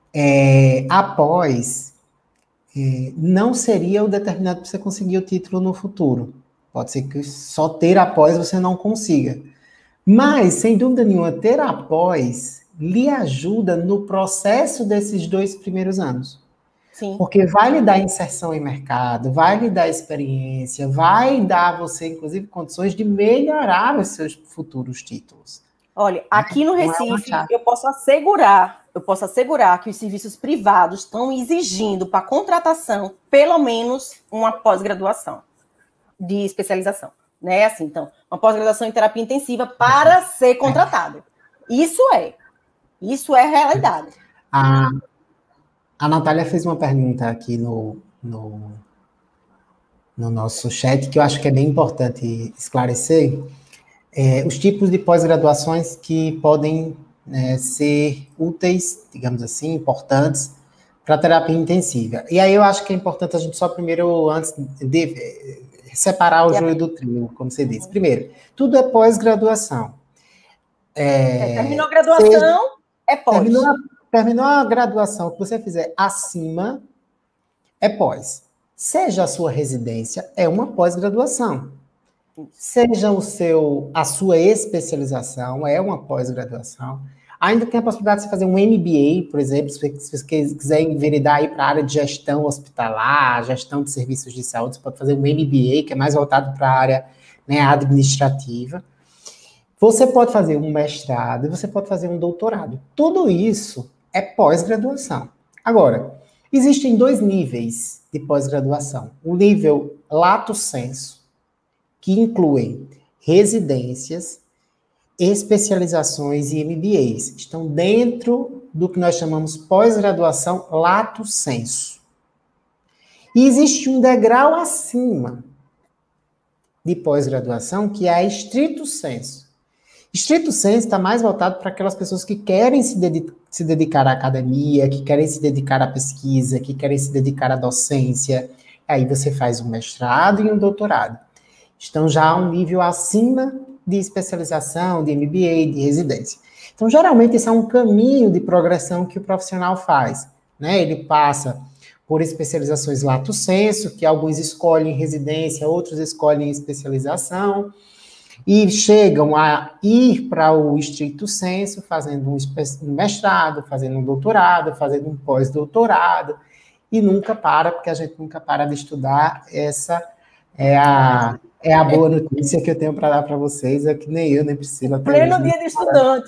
é, após, é, não seria o determinado para você conseguir o título no futuro. Pode ser que só ter após você não consiga. Mas, sem dúvida nenhuma, ter após lhe ajuda no processo desses dois primeiros anos. Sim. Porque vai lhe dar inserção em mercado, vai lhe dar experiência, vai dar a você, inclusive, condições de melhorar os seus futuros títulos. Olha, aqui no Recife, é eu posso assegurar, eu posso assegurar que os serviços privados estão exigindo para contratação, pelo menos, uma pós-graduação de especialização. Né? Assim, então, uma pós-graduação em terapia intensiva para ser contratado. Isso é. Isso é realidade. A, a Natália fez uma pergunta aqui no, no, no nosso chat, que eu acho que é bem importante esclarecer. É, os tipos de pós-graduações que podem é, ser úteis, digamos assim, importantes para terapia intensiva. E aí eu acho que é importante a gente só primeiro, antes de separar o joio do trigo, como você disse. Primeiro, tudo é pós-graduação. É, terminou a graduação, seja, é pós. Terminou a, terminou a graduação, que você fizer acima, é pós. Seja a sua residência, é uma pós-graduação. Seja o seu, a sua especialização, é uma pós-graduação. Ainda tem a possibilidade de você fazer um M B A, por exemplo, se você quiser enveredar aí para a área de gestão hospitalar, gestão de serviços de saúde, você pode fazer um M B A, que é mais voltado para a área, né, administrativa. Você pode fazer um mestrado e você pode fazer um doutorado. Tudo isso é pós-graduação. Agora, existem dois níveis de pós-graduação. O nível lato sensu, que incluem residências, especializações e M B As. Estão dentro do que nós chamamos pós-graduação lato sensu. E existe um degrau acima de pós-graduação, que é a estrito sensu. Estrito sensu está mais voltado para aquelas pessoas que querem se, dedi- se dedicar à academia, que querem se dedicar à pesquisa, que querem se dedicar à docência. Aí você faz um mestrado e um doutorado. Estão já a um nível acima de especialização, de M B A, de residência. Então, geralmente, esse é um caminho de progressão que o profissional faz, né? Ele passa por especializações lato sensu, que alguns escolhem residência, outros escolhem especialização, e chegam a ir para o estrito sensu, fazendo um mestrado, fazendo um doutorado, fazendo um pós-doutorado, e nunca para, porque a gente nunca para de estudar. Essa é a... É a boa notícia que eu tenho para dar para vocês, é que nem eu, nem Priscila. Pleno dia de estudante.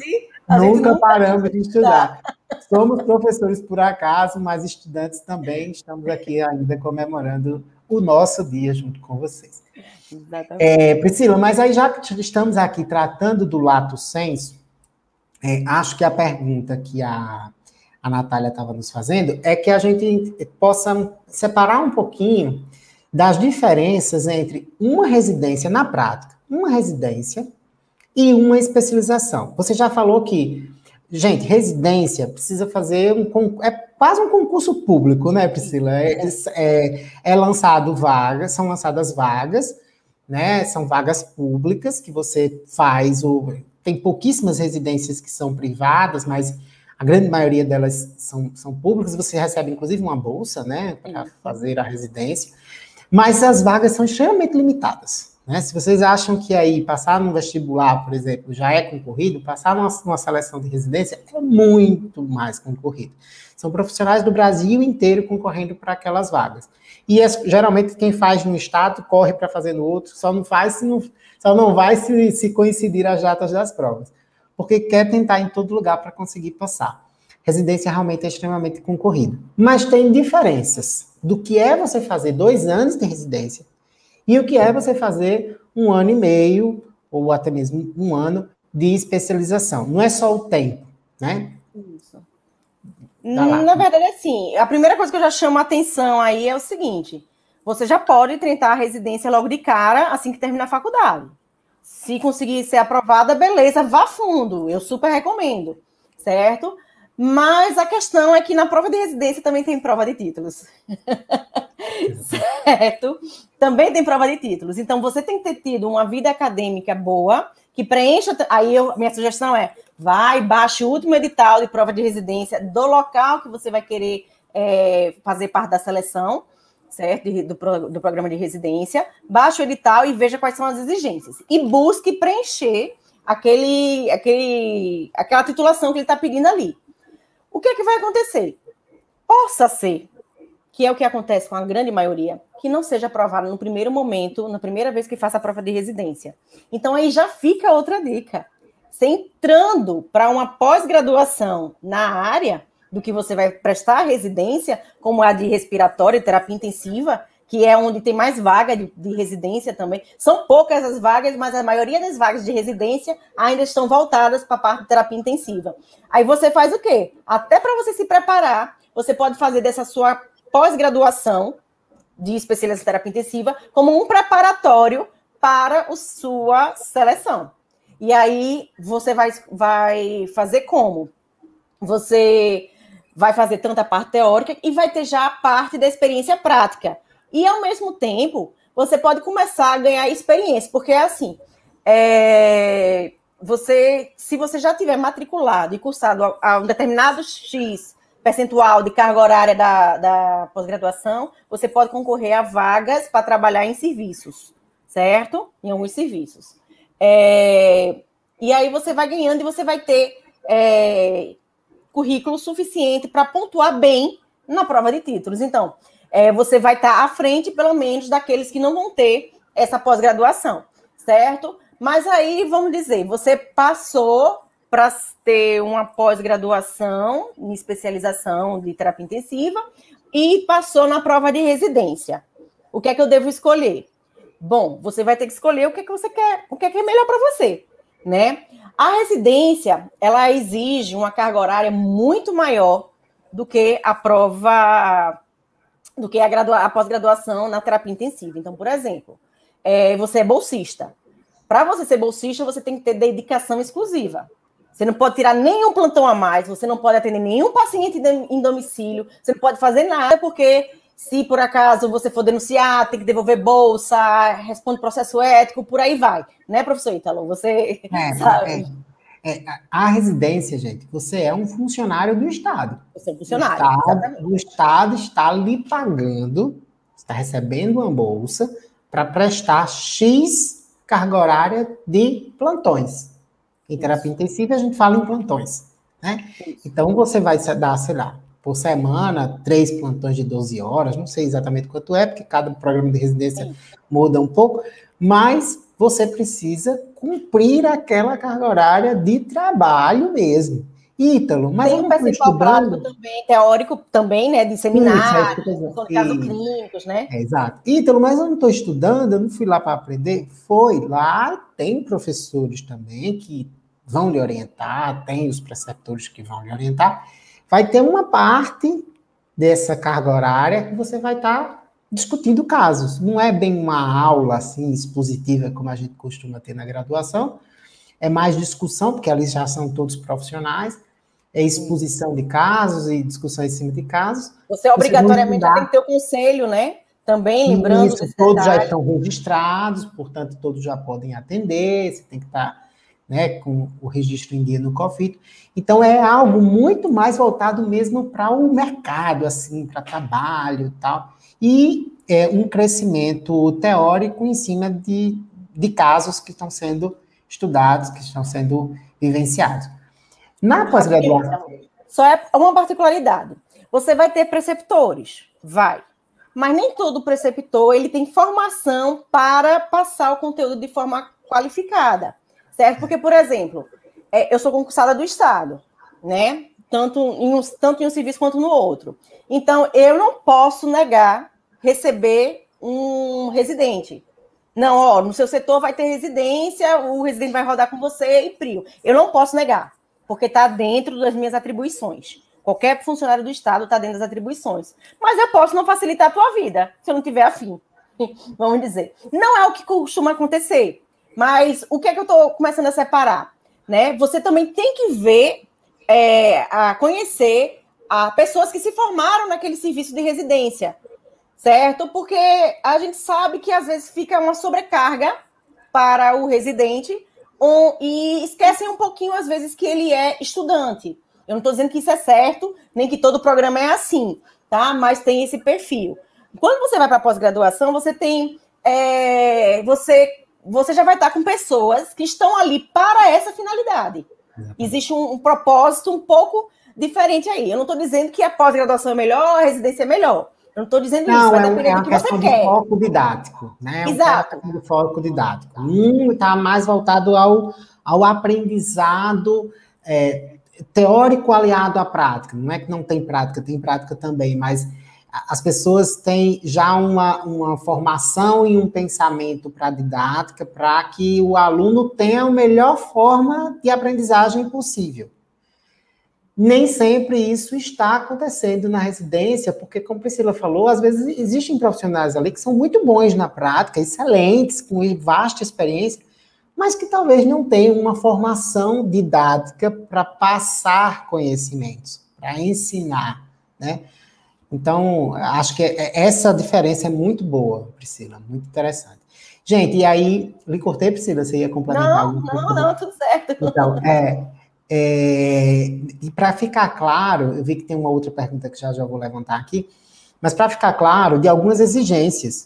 nunca paramos de estudar. Somos professores por acaso, mas estudantes também. Estamos aqui ainda comemorando o nosso dia junto com vocês. É, Priscila, mas aí já que estamos aqui tratando do lato sensu, é, acho que a pergunta que a, a Natália estava nos fazendo é que a gente possa separar um pouquinho das diferenças entre uma residência na prática, uma residência e uma especialização. Você já falou que, gente, residência precisa fazer um... É quase um concurso público, né, Priscila? É, é, é lançado vagas, são lançadas vagas, né? São vagas públicas que você faz... O, tem pouquíssimas residências que são privadas, mas a grande maioria delas são, são públicas. Você recebe, inclusive, uma bolsa, né, para fazer a residência. Mas as vagas são extremamente limitadas. Né? Se vocês acham que aí passar num vestibular, por exemplo, já é concorrido, passar numa, numa seleção de residência é muito mais concorrido. São profissionais do Brasil inteiro concorrendo para aquelas vagas. E é, geralmente quem faz no estado corre para fazer no outro, só não faz se não, só não vai se, se coincidir as datas das provas. Porque quer tentar em todo lugar para conseguir passar. Residência realmente é extremamente concorrido. Mas tem diferenças do que é você fazer dois anos de residência e o que é você fazer um ano e meio, ou até mesmo um ano, de especialização. Não é só o tempo, né? Isso. Na verdade, assim, a primeira coisa que eu já chamo a atenção aí é o seguinte: você já pode tentar a residência logo de cara, assim que terminar a faculdade. Se conseguir ser aprovada, beleza, vá fundo. Eu super recomendo, certo? Mas a questão é que na prova de residência também tem prova de títulos. Certo? Também tem prova de títulos. Então, você tem que ter tido uma vida acadêmica boa, que preencha... Aí, eu, minha sugestão é, vai, baixe o último edital de prova de residência do local que você vai querer é, fazer parte da seleção, certo? Do, do programa de residência. Baixe o edital e veja quais são as exigências. E busque preencher aquele, aquele, aquela titulação que ele está pedindo ali. O que é que vai acontecer? Possa ser, que é o que acontece com a grande maioria, que não seja aprovado no primeiro momento, na primeira vez que faça a prova de residência. Então, aí já fica outra dica. Você entrando para uma pós-graduação na área do que você vai prestar a residência, como a de respiratório e terapia intensiva, que é onde tem mais vaga de, de residência também. São poucas as vagas, mas a maioria das vagas de residência ainda estão voltadas para a parte de terapia intensiva. Aí você faz o quê? Até para você se preparar, você pode fazer dessa sua pós-graduação de especialização em terapia intensiva como um preparatório para a sua seleção. E aí você vai, vai fazer como? Você vai fazer tanto a parte teórica e vai ter já a parte da experiência prática. E, ao mesmo tempo, você pode começar a ganhar experiência, porque é assim, é, você, se você já tiver matriculado e cursado a, a um determinado X percentual de carga horária da, da pós-graduação, você pode concorrer a vagas para trabalhar em serviços, certo? Em alguns serviços. É, e aí você vai ganhando e você vai ter é, currículo suficiente para pontuar bem na prova de títulos. Então, É, você vai estar à frente, pelo menos, daqueles que não vão ter essa pós-graduação, certo? Mas aí, vamos dizer, você passou para ter uma pós-graduação em especialização de terapia intensiva e passou na prova de residência. O que é que eu devo escolher? Bom, você vai ter que escolher o que é que você quer, o que é que é melhor para você, né? A residência, ela exige uma carga horária muito maior do que a prova... do que a, a pós-graduação na terapia intensiva. Então, por exemplo, é, você é bolsista. Para você ser bolsista, você tem que ter dedicação exclusiva. Você não pode tirar nenhum plantão a mais, você não pode atender nenhum paciente em domicílio, você não pode fazer nada, porque se por acaso você for denunciar, tem que devolver bolsa, responde processo ético, por aí vai. Né, professor Ítalo? Você é, sabe... É. É, a residência, gente, você é um funcionário do Estado. Você é um funcionário, o Estado, o Estado está lhe pagando, está recebendo uma bolsa para prestar X carga horária de plantões. Em terapia intensiva, a gente fala em plantões, né? Então, você vai dar, sei lá, por semana, três plantões de doze horas, não sei exatamente quanto é, porque cada programa de residência muda um pouco, mas você precisa cumprir aquela carga horária de trabalho mesmo. Ítalo, mas tem eu um não estou percentual estudando... prático também, teórico também, né, de Isso, é isso seminários, que eu tô dizendo. de casos Isso. clínicos, né? É, exato. Ítalo, mas eu não estou estudando, eu não fui lá para aprender. Foi, lá tem professores também que vão lhe orientar, tem os preceptores que vão lhe orientar. Vai ter uma parte dessa carga horária que você vai estar discutindo casos. Não é bem uma aula assim expositiva como a gente costuma ter na graduação, é mais discussão, porque ali já são todos profissionais, é exposição de casos e discussão em cima de casos. Você obrigatoriamente já tem que ter o conselho, né? Também lembrando isso, desse todos detalhe. já estão registrados, portanto, todos já podem atender, você tem que estar, né, com o registro em dia no COFIT. Então, é algo muito mais voltado mesmo para o mercado, assim, para trabalho e tal. E é um crescimento teórico em cima de, de casos que estão sendo estudados, que estão sendo vivenciados. Na pós-graduação... Só é uma particularidade. Você vai ter preceptores? Vai. Mas nem todo preceptor ele tem formação para passar o conteúdo de forma qualificada, certo? Porque, por exemplo, é, eu sou concursada do Estado, né? Tanto em, um, tanto em um serviço quanto no outro. Então, eu não posso negar receber um residente. Não, ó, no seu setor vai ter residência, o residente vai rodar com você e prio. Eu não posso negar, porque está dentro das minhas atribuições. Qualquer funcionário do Estado está dentro das atribuições. Mas eu posso não facilitar a tua vida, se eu não tiver afim. Vamos dizer. Não é o que costuma acontecer. Mas o que é que eu estou começando a separar? Né? Você também tem que ver, é, a conhecer a pessoas que se formaram naquele serviço de residência. Certo? Porque a gente sabe que às vezes fica uma sobrecarga para o residente um, e esquecem um pouquinho, às vezes, que ele é estudante. Eu não estou dizendo que isso é certo, nem que todo programa é assim, tá? Mas tem esse perfil. Quando você vai para a pós-graduação, você tem. É, você, você já vai estar com pessoas que estão ali para essa finalidade. Existe um, um propósito um pouco diferente aí. Eu não estou dizendo que a pós-graduação é melhor, a residência é melhor. Eu não estou dizendo não, isso, vai é, depender é do que você quer. quer. De foco didático, né? Exato. É um foco didático. Um está mais voltado ao, ao aprendizado é, teórico aliado à prática. Não é que não tem prática, tem prática também, mas as pessoas têm já uma, uma formação e um pensamento para a didática, para que o aluno tenha a melhor forma de aprendizagem possível. Nem sempre isso está acontecendo na residência, porque, como Priscila falou, às vezes existem profissionais ali que são muito bons na prática, excelentes, com vasta experiência, mas que talvez não tenham uma formação didática para passar conhecimentos, para ensinar, né? Então, acho que essa diferença é muito boa, Priscila, muito interessante. Gente, e aí, lhe cortei, Priscila, você ia complementar? Não, não, não, tudo certo. Então, é... É, e para ficar claro, eu vi que tem uma outra pergunta que já, já vou levantar aqui, mas para ficar claro, de algumas exigências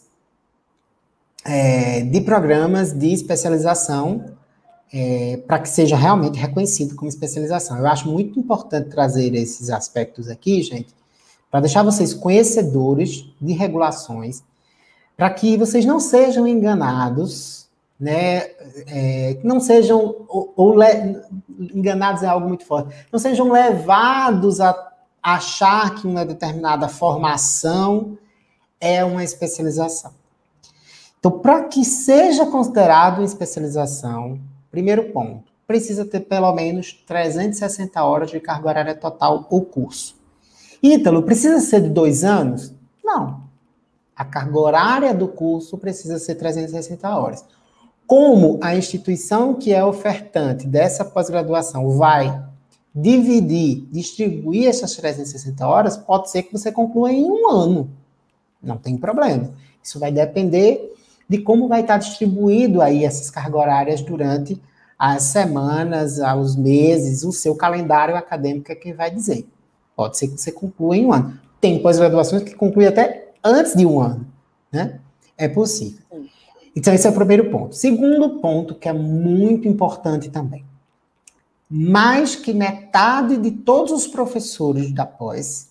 é, de programas de especialização é, para que seja realmente reconhecido como especialização. Eu acho muito importante trazer esses aspectos aqui, gente, para deixar vocês conhecedores de regulações, para que vocês não sejam enganados, né, é, que não sejam, ou, ou le, enganados é algo muito forte, não sejam levados a achar que uma determinada formação é uma especialização. Então, para que seja considerado uma especialização, primeiro ponto, precisa ter pelo menos trezentas e sessenta horas de carga horária total o curso. Ítalo, precisa ser de dois anos? Não. A carga horária do curso precisa ser trezentas e sessenta horas. Como a instituição que é ofertante dessa pós-graduação vai dividir, distribuir essas trezentas e sessenta horas, pode ser que você conclua em um ano. Não tem problema. Isso vai depender de como vai estar distribuído aí essas cargas horárias durante as semanas, os meses, o seu calendário acadêmico é quem vai dizer. Pode ser que você conclua em um ano. Tem pós-graduações que concluem até antes de um ano, né? É possível. Então, esse é o primeiro ponto. Segundo ponto, que é muito importante também. Mais que metade de todos os professores da pós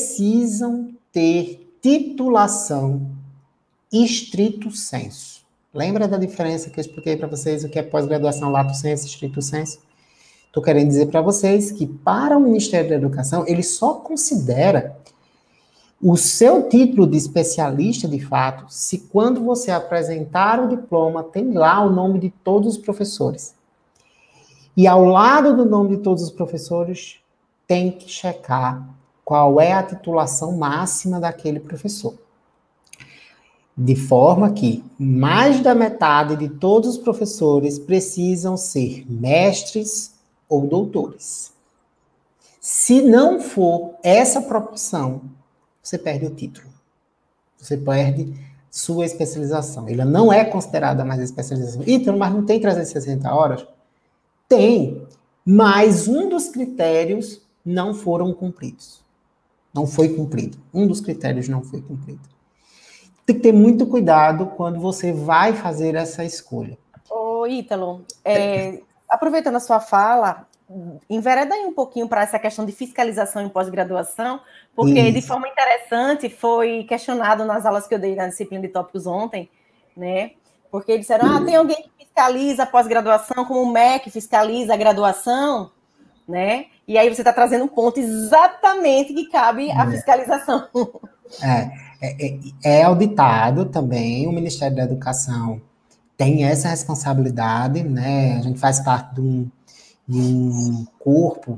precisam ter titulação estrito sensu. Lembra da diferença que eu expliquei para vocês, o que é pós-graduação lato sensu, stricto sensu? Estou querendo dizer para vocês que, para o Ministério da Educação, ele só considera o seu título de especialista, de fato, se quando você apresentar o diploma, tem lá o nome de todos os professores. E ao lado do nome de todos os professores, tem que checar qual é a titulação máxima daquele professor. De forma que mais da metade de todos os professores precisam ser mestres ou doutores. Se não for essa proporção, você perde o título. Você perde sua especialização. Ela não é considerada mais especialização. Então, mas não tem trezentas e sessenta horas? Tem, mas um dos critérios não foram cumpridos. Não foi cumprido. Um dos critérios não foi cumprido. Tem que ter muito cuidado quando você vai fazer essa escolha. Ô, Ítalo, é, aproveitando a sua fala, envereda aí um pouquinho para essa questão de fiscalização em pós-graduação, porque Isso. de forma interessante foi questionado nas aulas que eu dei na disciplina de tópicos ontem, né? Porque disseram, ah, tem alguém que fiscaliza a pós-graduação, como o M E C fiscaliza a graduação, né? E aí você está trazendo um ponto exatamente que cabe à fiscalização. É, é, é auditado também, o Ministério da Educação tem essa responsabilidade, né? A gente faz parte de um, de um corpo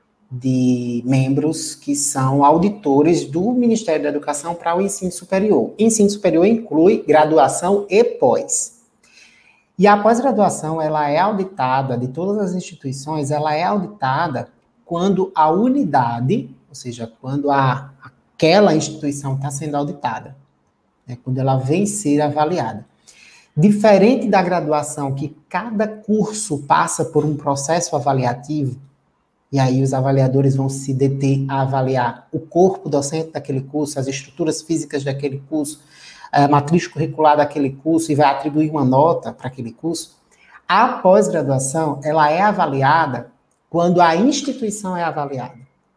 de membros que são auditores do Ministério da Educação para o ensino superior. Ensino superior inclui graduação e pós. E a pós-graduação, ela é auditada, de todas as instituições, ela é auditada quando a unidade, ou seja, quando a, aquela instituição está sendo auditada, né, quando ela vem ser avaliada. Diferente da graduação, que cada curso passa por um processo avaliativo, e aí os avaliadores vão se deter a avaliar o corpo docente daquele curso, as estruturas físicas daquele curso, a matriz curricular daquele curso, e vai atribuir uma nota para aquele curso. A pós-graduação, ela é avaliada quando a instituição é avaliada.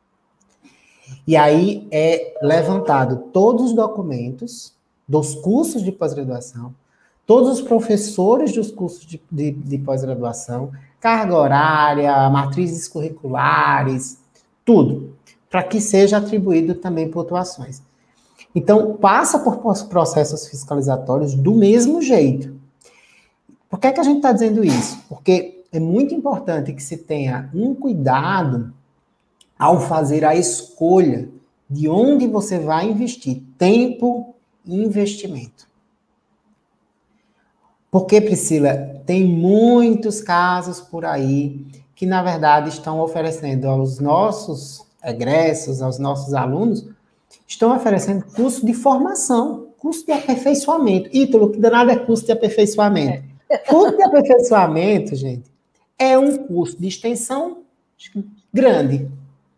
E aí é levantado todos os documentos dos cursos de pós-graduação, todos os professores dos cursos de, de, de pós-graduação, carga horária, matrizes curriculares, tudo, para que seja atribuído também pontuações. Então, passa por processos fiscalizatórios do mesmo jeito. Por que é que a gente está dizendo isso? Porque é muito importante que se tenha um cuidado ao fazer a escolha de onde você vai investir tempo e investimento. Porque, Priscila, tem muitos casos por aí que, na verdade, estão oferecendo aos nossos egressos, aos nossos alunos, estão oferecendo curso de formação, curso de aperfeiçoamento. Ítalo, que danado é curso de aperfeiçoamento? É. Curso de aperfeiçoamento, gente, é um curso de extensão grande.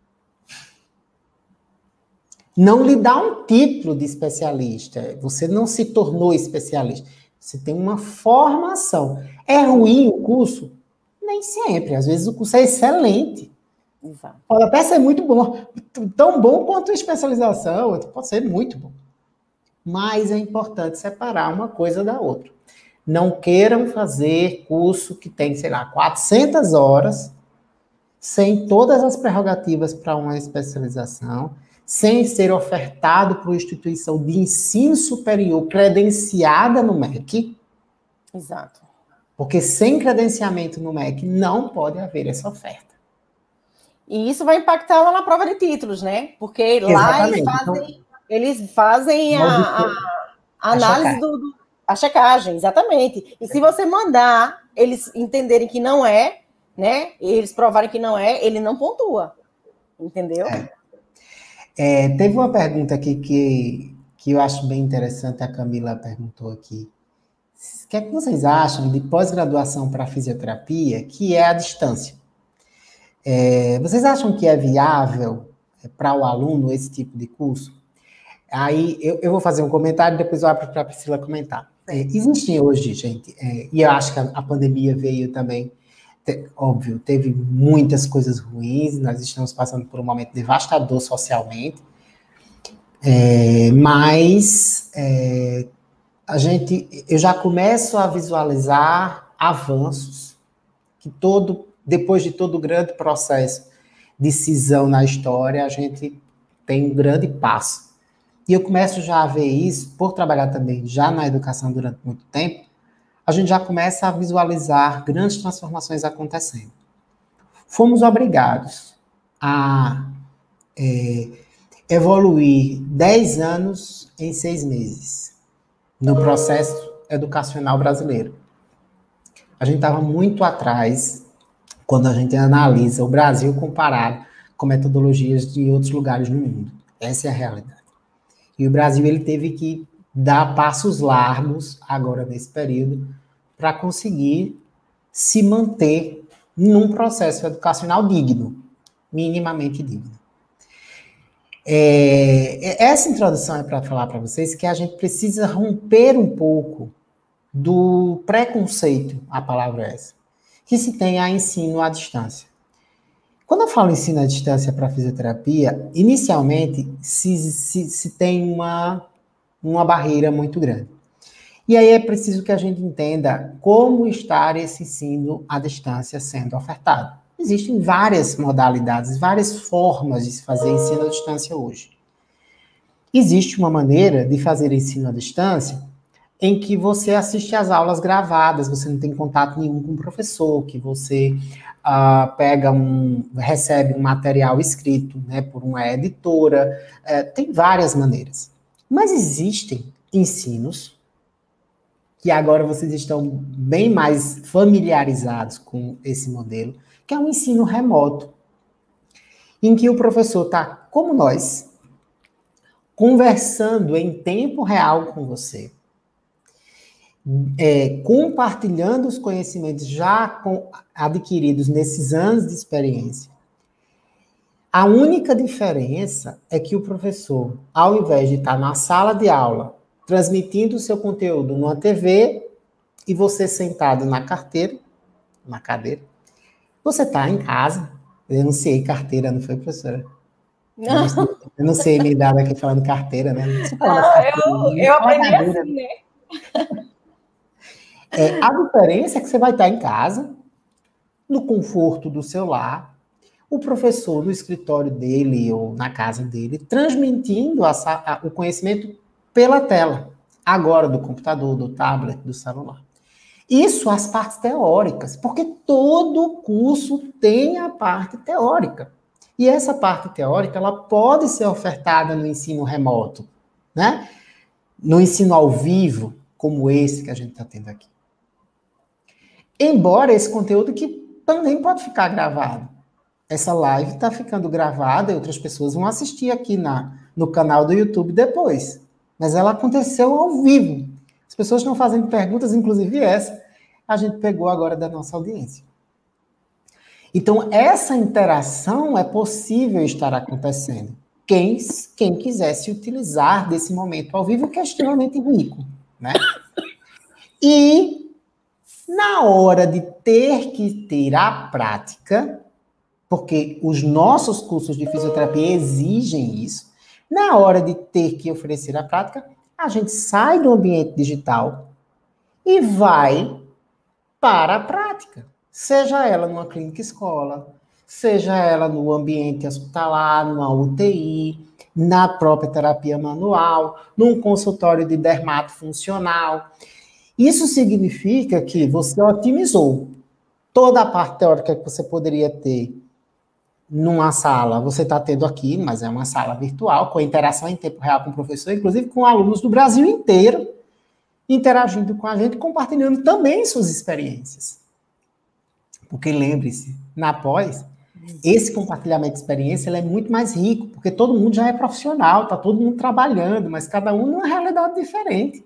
Não lhe dá um título de especialista. Você não se tornou especialista. Você tem uma formação. É ruim o curso? Nem sempre. Às vezes o curso é excelente. Exato. Pode até ser muito bom. Tão bom quanto a especialização. Pode ser muito bom. Mas é importante separar uma coisa da outra. Não queiram fazer curso que tem, sei lá, quatrocentas horas, sem todas as prerrogativas para uma especialização, sem ser ofertado por uma instituição de ensino superior credenciada no M E C. Exato. Porque sem credenciamento no M E C não pode haver essa oferta. E isso vai impactar lá na prova de títulos, né? Porque Exatamente. lá eles fazem, então, eles fazem a, a, a análise a do, do... a checagem, exatamente. E é. se você mandar eles entenderem que não é, né? Eles provarem que não é, ele não pontua. Entendeu? É. É, teve uma pergunta aqui que, que eu acho bem interessante, a Camila perguntou aqui. O que é que vocês acham de pós-graduação para fisioterapia, que é à distância? É, vocês acham que é viável para o aluno esse tipo de curso? Aí eu, eu vou fazer um comentário e depois eu abro para a Priscila comentar. É, existem hoje, gente, é, e eu acho que a, a pandemia veio também, te, óbvio, teve muitas coisas ruins, nós estamos passando por um momento devastador socialmente, é, mas é, a gente, eu já começo a visualizar avanços, que todo, depois de todo o grande processo de cisão na história, a gente tem um grande passo. E eu começo já a ver isso, por trabalhar também já na educação durante muito tempo, a gente já começa a visualizar grandes transformações acontecendo. Fomos obrigados a é, evoluir dez anos em seis meses no processo educacional brasileiro. A gente estava muito atrás quando a gente analisa o Brasil comparado com metodologias de outros lugares no mundo. Essa é a realidade. E o Brasil ele teve que dar passos largos agora nesse período para conseguir se manter num processo educacional digno, minimamente digno. É, essa introdução é para falar para vocês que a gente precisa romper um pouco do preconceito, a palavra é essa, que se tem a ensino à distância. Quando eu falo ensino à distância para fisioterapia, inicialmente se, se, se tem uma, uma barreira muito grande. E aí é preciso que a gente entenda como está esse ensino à distância sendo ofertado. Existem várias modalidades, várias formas de se fazer ensino à distância hoje. Existe uma maneira de fazer ensino à distância em que você assiste às aulas gravadas, você não tem contato nenhum com o professor, que você uh, pega um, recebe um material escrito, né, por uma editora, uh, tem várias maneiras. Mas existem ensinos que agora vocês estão bem mais familiarizados com esse modelo, que é um ensino remoto, em que o professor está, como nós, conversando em tempo real com você, é, compartilhando os conhecimentos já com, adquiridos nesses anos de experiência. A única diferença é que o professor, ao invés de estar na sala de aula, transmitindo o seu conteúdo numa T V, e você sentado na carteira, na cadeira, você está em casa. Eu não sei carteira, não foi, professora? Não. Eu, não sei, eu não sei me dar aqui falando carteira, né? Não, não eu, eu aprendi assim, né? É, a diferença é que você vai estar em casa, no conforto do seu lar, o professor no escritório dele ou na casa dele, transmitindo a, a, o conhecimento pela tela, agora do computador, do tablet, do celular. Isso as partes teóricas, porque todo curso tem a parte teórica. E essa parte teórica, ela pode ser ofertada no ensino remoto, né? No ensino ao vivo, como esse que a gente está tendo aqui. Embora esse conteúdo que também pode ficar gravado. Essa live está ficando gravada e outras pessoas vão assistir aqui na, no canal do YouTube depois. Mas ela aconteceu ao vivo. As pessoas estão fazendo perguntas, inclusive essa, a gente pegou agora da nossa audiência. Então, essa interação é possível estar acontecendo. Quem, quem quisesse utilizar desse momento ao vivo, que é extremamente rico, né? E na hora de ter que ter a prática, porque os nossos cursos de fisioterapia exigem isso, na hora de ter que oferecer a prática, a gente sai do ambiente digital e vai para a prática. Seja ela numa clínica escola, seja ela no ambiente hospitalar, numa U T I, na própria terapia manual, num consultório de dermato funcional. Isso significa que você otimizou toda a parte teórica que você poderia ter numa sala, você está tendo aqui, mas é uma sala virtual, com interação em tempo real com o professor, inclusive com alunos do Brasil inteiro, interagindo com a gente, compartilhando também suas experiências. Porque lembre-se, na pós, esse compartilhamento de experiência ele é muito mais rico, porque todo mundo já é profissional, está todo mundo trabalhando, mas cada um numa realidade diferente.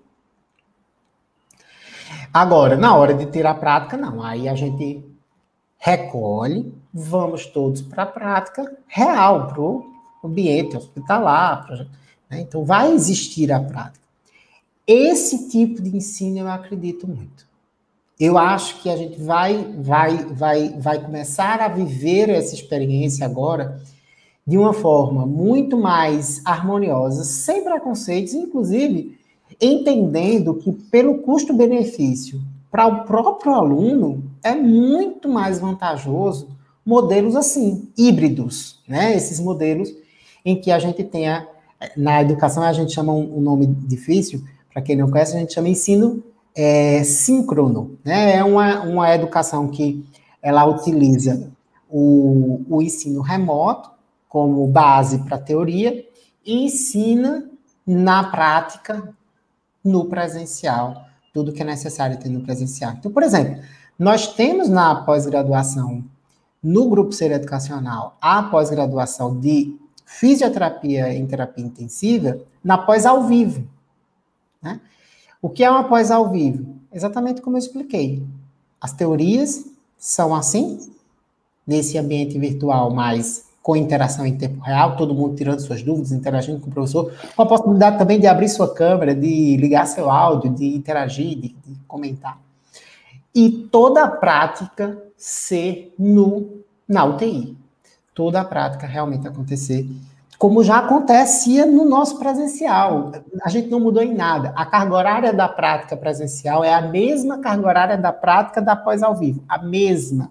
Agora, na hora de ter a prática, não. Aí a gente recolhe, vamos todos para a prática real, para o ambiente hospitalar. Pra, né? Então, vai existir a prática. Esse tipo de ensino eu acredito muito. Eu acho que a gente vai, vai, vai, vai começar a viver essa experiência agora de uma forma muito mais harmoniosa, sem preconceitos, inclusive entendendo que pelo custo-benefício para o próprio aluno é muito mais vantajoso modelos assim, híbridos, né? Esses modelos em que a gente tenha, na educação a gente chama um, um nome difícil, para quem não conhece, a gente chama ensino é, síncrono, né? É uma, uma educação que ela utiliza o, o ensino remoto como base para a teoria e ensina na prática no presencial, tudo que é necessário ter no presencial. Então, por exemplo, nós temos na pós-graduação, no grupo Ser Educacional, a pós-graduação de fisioterapia em terapia intensiva, na pós ao vivo, né? O que é uma pós ao vivo? Exatamente como eu expliquei. As teorias são assim, nesse ambiente virtual, mas com interação em tempo real, todo mundo tirando suas dúvidas, interagindo com o professor, com a possibilidade também de abrir sua câmera, de ligar seu áudio, de interagir, de, de comentar. E toda a prática ser no, na U T I. Toda a prática realmente acontecer, como já acontecia no nosso presencial. A gente não mudou em nada. A carga horária da prática presencial é a mesma carga horária da prática da pós ao vivo. A mesma.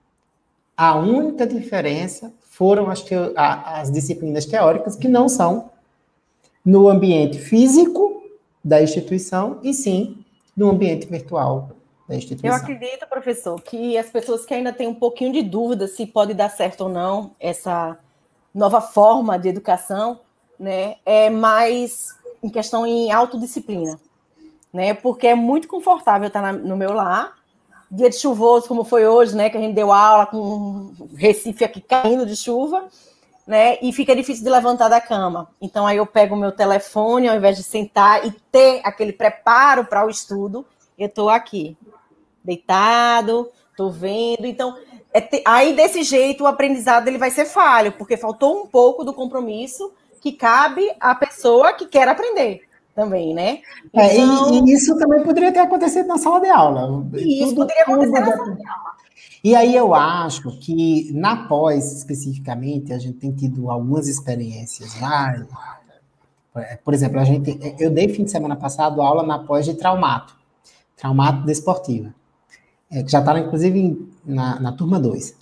A única diferença foram as, teo- as disciplinas teóricas que não são no ambiente físico da instituição e sim no ambiente virtual da instituição. Eu acredito, professor, que as pessoas que ainda têm um pouquinho de dúvida se pode dar certo ou não essa nova forma de educação, né, é mais em questão em autodisciplina, né, porque é muito confortável estar na, no meu lar, dia de chuvoso, como foi hoje, né, que a gente deu aula com o Recife aqui caindo de chuva, né, e fica difícil de levantar da cama. Então, aí eu pego o meu telefone, ao invés de sentar e ter aquele preparo para o estudo, eu estou aqui, deitado, estou vendo. Então, é te... aí desse jeito o aprendizado ele vai ser falho, porque faltou um pouco do compromisso que cabe à pessoa que quer aprender também, né? Então... É, e, e isso também poderia ter acontecido na sala de aula. E isso tudo, poderia acontecer na sala de aula. E aí eu acho que na pós, especificamente, a gente tem tido algumas experiências lá. Por exemplo, a gente, eu dei fim de semana passado aula na pós de traumato, traumato desportiva, é, que já estava, inclusive, na, na turma dois.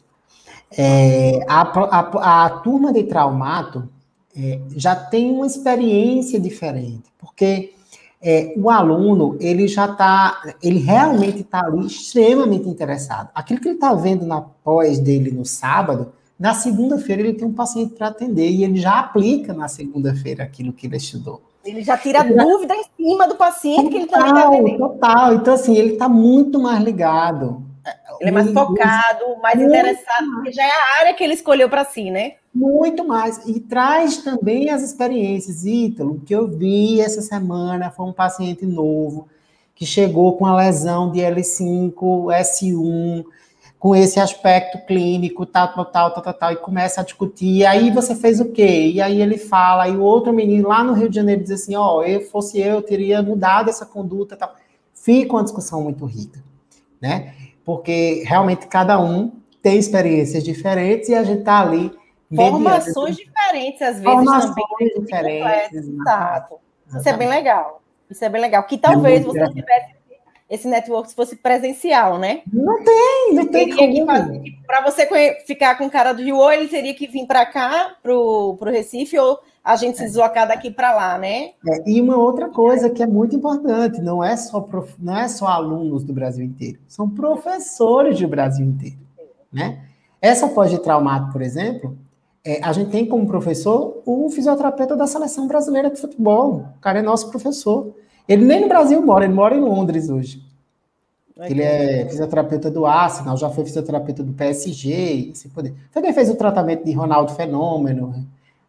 É, a, a, a turma de traumato é, já tem uma experiência diferente, porque é, o aluno, ele já está, ele realmente está ali extremamente interessado. Aquilo que ele está vendo na pós dele no sábado, na segunda-feira ele tem um paciente para atender e ele já aplica na segunda-feira aquilo que ele estudou. Ele já tira ele dúvida já... em cima do paciente total, que ele também está atendendo. Total, então assim, ele está muito mais ligado. Ele é mais focado, mais muito interessado, mais. Porque já é a área que ele escolheu para si, né? Muito mais. E traz também as experiências. Ítalo, que eu vi essa semana foi um paciente novo que chegou com a lesão de L cinco, S um, com esse aspecto clínico, tal, tal, tal, tal, tal, tal, e começa a discutir. E aí você fez o quê? E aí ele fala, e o outro menino lá no Rio de Janeiro diz assim, ó, oh, eu fosse eu, eu teria mudado essa conduta, tal. Fica uma discussão muito rica, né? Porque realmente cada um tem experiências diferentes e a gente está ali... Formações diferentes, às vezes, Formações também. diferentes. Exato. Isso é bem legal. Isso é bem legal. Que talvez é você não tivesse esse network se fosse presencial, né? Não tem, não tem como. Para você ficar com o cara do Rio, ou ele teria que vir para cá, para o Recife, ou a gente se deslocar daqui para lá, né? É, e uma outra coisa que é muito importante, não é, só prof... não é só alunos do Brasil inteiro, são professores do Brasil inteiro, né? Essa pós de traumato, por exemplo, é, a gente tem como professor o fisioterapeuta da Seleção Brasileira de Futebol, o cara é nosso professor. Ele nem no Brasil mora, ele mora em Londres hoje. Okay. Ele é fisioterapeuta do Arsenal, já foi fisioterapeuta do P S G, assim poder. Também fez o tratamento de Ronaldo Fenômeno,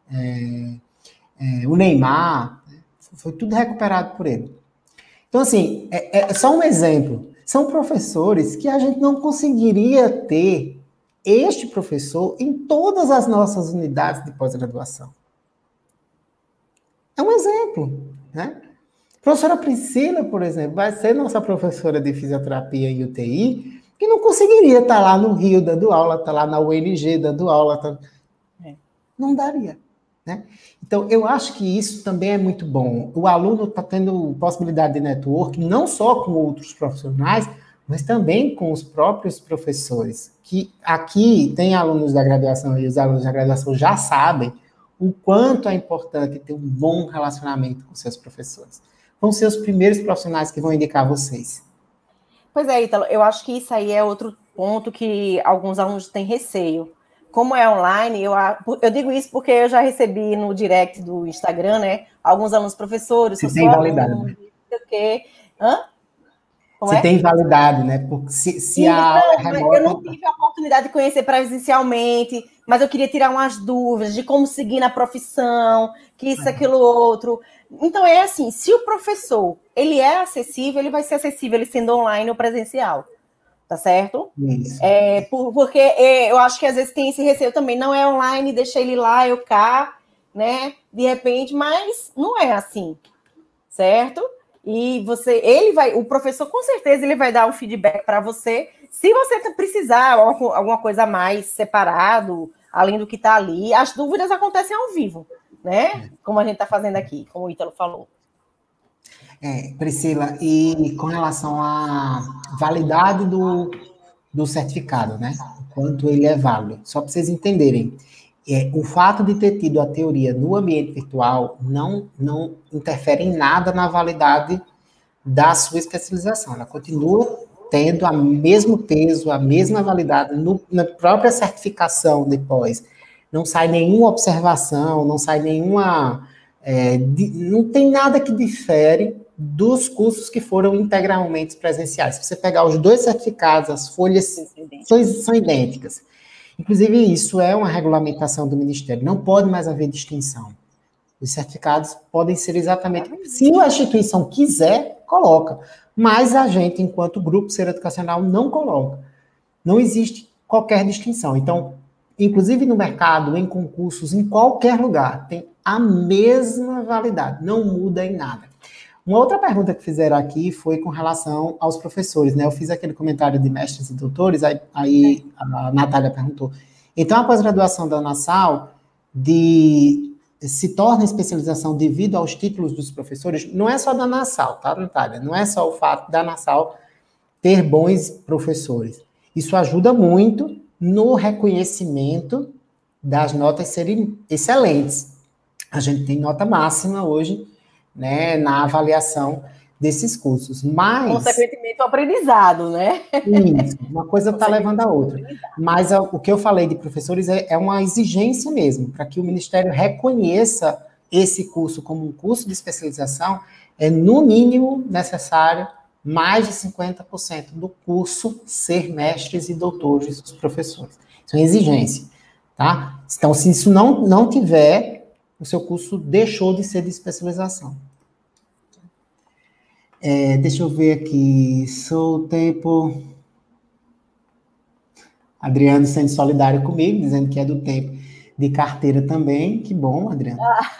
é, é, o Neymar, foi tudo recuperado por ele. Então, assim, é, é só um exemplo. São professores que a gente não conseguiria ter este professor em todas as nossas unidades de pós-graduação. É um exemplo, né? A professora Priscila, por exemplo, vai ser nossa professora de fisioterapia em U T I, que não conseguiria estar lá no Rio dando aula, estar lá na U N G dando aula. Tá... É. Não daria. né? Então, eu acho que isso também é muito bom. O aluno está tendo possibilidade de network não só com outros profissionais, mas também com os próprios professores, que aqui tem alunos da graduação e os alunos da graduação já sabem o quanto é importante ter um bom relacionamento com seus professores. Vão ser os primeiros profissionais que vão indicar vocês. Pois é, Ítalo, eu acho que isso aí é outro ponto que alguns alunos têm receio. Como é online, eu, eu digo isso porque eu já recebi no direct do Instagram, né? Alguns alunos professores, Se sou tem sua validade, aluna, né? não sei o quê. Hã? Como Se é? tem validade, né? Porque se, se Isso, a aula é não, mas eu remota... não tive a oportunidade de conhecer presencialmente, mas eu queria tirar umas dúvidas de como seguir na profissão, que isso, aquilo, outro. Então, é assim, se o professor, ele é acessível, ele vai ser acessível, ele sendo online ou presencial, tá certo? Isso. É, por, porque é, eu acho que às vezes tem esse receio também, não é online, deixa ele lá, eu cá, né, de repente, mas não é assim, certo? E você, ele vai, o professor com certeza ele vai dar um feedback para você, se você precisar alguma coisa a mais separado, além do que está ali, as dúvidas acontecem ao vivo, né? Como a gente está fazendo aqui, como o Ítalo falou. É, Priscila, e com relação à validade do, do certificado, né? O quanto ele é válido. Só para vocês entenderem, é, o fato de ter tido a teoria no ambiente virtual não, não interfere em nada na validade da sua especialização. Ela continua tendo o mesmo peso, a mesma validade no, na própria certificação depois. Não sai nenhuma observação, não sai nenhuma... É, de, não tem nada que difere dos cursos que foram integralmente presenciais. Se você pegar os dois certificados, as folhas são, são idênticas. Inclusive, isso é uma regulamentação do Ministério. Não pode mais haver distinção. Os certificados podem ser exatamente... Se a instituição quiser, coloca. Mas a gente, enquanto grupo ser educacional, não coloca. Não existe qualquer distinção. Então, inclusive no mercado, em concursos, em qualquer lugar, tem a mesma validade. Não muda em nada. Uma outra pergunta que fizeram aqui foi com relação aos professores, né? Eu fiz aquele comentário de mestres e doutores, aí, aí a Natália perguntou. Então, a pós-graduação da Unassal de, se torna especialização devido aos títulos dos professores, não é só da Unassal, tá, Natália? Não é só o fato da Unassal ter bons professores. Isso ajuda muito no reconhecimento das notas serem excelentes. A gente tem nota máxima hoje, né, na avaliação desses cursos, mas... Consequentemente, o aprendizado, né? Isso, uma coisa está levando a outra. Mas a, o que eu falei de professores é, é uma exigência mesmo, para que o Ministério reconheça esse curso como um curso de especialização, é no mínimo necessário mais de cinquenta por cento do curso ser mestres e doutores dos professores. Isso é uma exigência, tá? Então, se isso não, não tiver, o seu curso deixou de ser de especialização. É, deixa eu ver aqui, sou o tempo... Adriano sendo solidário comigo, dizendo que é do tempo de carteira também. Que bom, Adriano.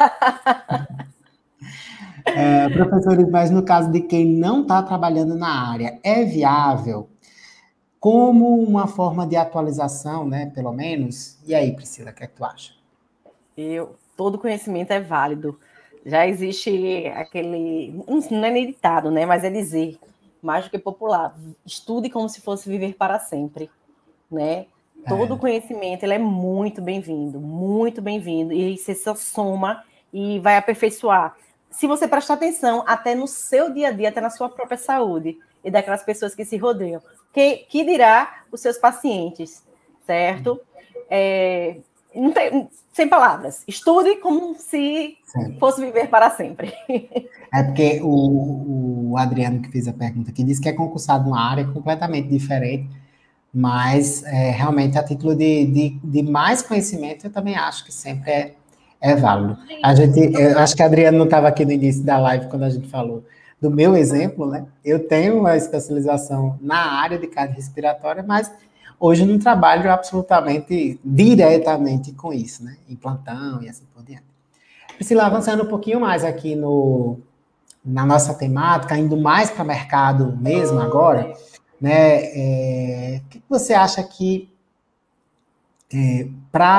É, professores, mas no caso de quem não está trabalhando na área, é viável como uma forma de atualização, né, pelo menos? E aí, Priscila, o que é que tu acha? Eu, todo conhecimento é válido. Já existe aquele, não é nem ditado, né, mas é dizer, mais do que popular, estude como se fosse viver para sempre, né? Todo é. conhecimento, ele é muito bem-vindo, muito bem-vindo, e você só soma e vai aperfeiçoar. Se você prestar atenção, até no seu dia a dia, até na sua própria saúde, e daquelas pessoas que se rodeiam. Que, que dirá os seus pacientes, certo? É, não tem, sem palavras. Estude como se Sim. fosse viver para sempre. É porque o, o Adriano, que fez a pergunta aqui, disse que é concursado numa área completamente diferente, mas é, realmente a título de, de, de mais conhecimento, eu também acho que sempre é, é válido. A gente, eu acho que a Adriana não estava aqui no início da live quando a gente falou do meu exemplo, né? Eu tenho uma especialização na área de cardiorrespiratória, mas hoje não trabalho absolutamente diretamente com isso, né? Em plantão e assim por diante. Priscila, avançando um pouquinho mais aqui no, na nossa temática, indo mais para o mercado mesmo agora, né? É, o que você acha que, é, para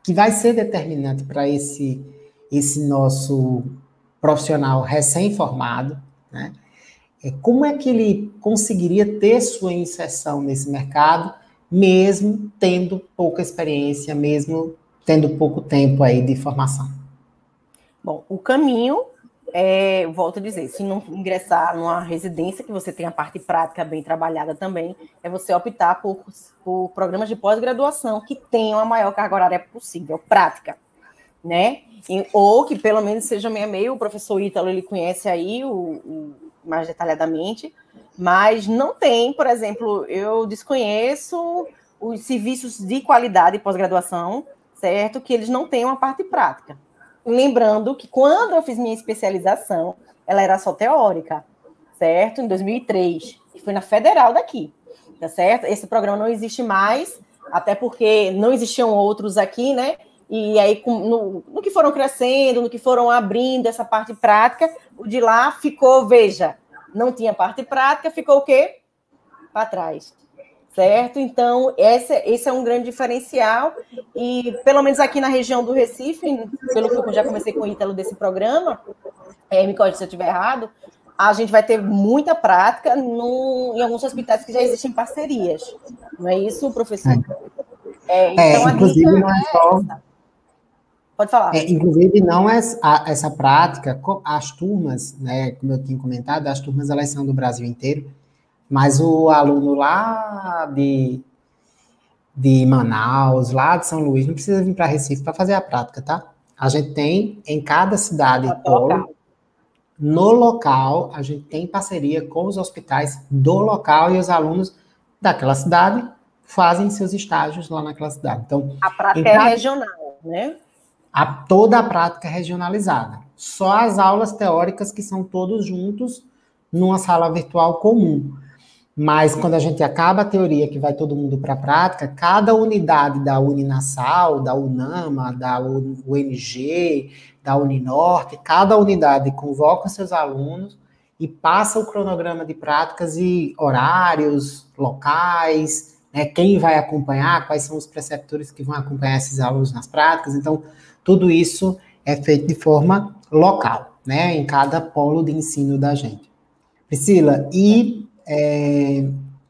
que vai ser determinante para esse, esse nosso profissional recém-formado, né? É, como é que ele conseguiria ter sua inserção nesse mercado, mesmo tendo pouca experiência, mesmo tendo pouco tempo aí de formação? Bom, o caminho é, volto a dizer, se não ingressar numa residência, que você tem a parte prática bem trabalhada também, é você optar por, por programas de pós-graduação que tenham a maior carga horária possível, prática, né? E, ou que pelo menos seja meio a meio, o professor Ítalo, ele conhece aí o, o, mais detalhadamente, mas não tem, por exemplo, eu desconheço os serviços de qualidade pós-graduação, certo? Que eles não têm uma parte prática. Lembrando que quando eu fiz minha especialização, ela era só teórica, certo? Em dois mil e três, que foi na Federal daqui, tá certo? Esse programa não existe mais, até porque não existiam outros aqui, né? E aí, no, no que foram crescendo, no que foram abrindo essa parte prática, o de lá ficou, veja, não tinha parte prática, ficou o quê? Para trás. Certo? Então, esse, esse é um grande diferencial, e pelo menos aqui na região do Recife, pelo que eu já comecei com o Ítalo desse programa, é, me corrija se eu estiver errado, a gente vai ter muita prática no, em alguns hospitais que já existem parcerias. Não é isso, professor? É, é então, é, inclusive, não é só... Essa. Pode falar. É, inclusive, não é a, essa prática, as turmas, né, como eu tinha comentado, as turmas elas são do Brasil inteiro, mas o aluno lá de, de Manaus, lá de São Luís, não precisa vir para Recife para fazer a prática, tá? A gente tem em cada cidade polo, no local, a gente tem parceria com os hospitais do local e os alunos daquela cidade fazem seus estágios lá naquela cidade. Então, a prática cada, é regional, né? A, toda a prática é regionalizada. Só as aulas teóricas que são todos juntos numa sala virtual comum. Mas quando a gente acaba a teoria, que vai todo mundo para a prática, cada unidade da Uninasal, da UNAMA, da U N G, da Uninorte, cada unidade convoca seus alunos e passa o cronograma de práticas e horários, locais, né, quem vai acompanhar, quais são os preceptores que vão acompanhar esses alunos nas práticas. Então, tudo isso é feito de forma local, né, em cada polo de ensino da gente. Priscila, e É,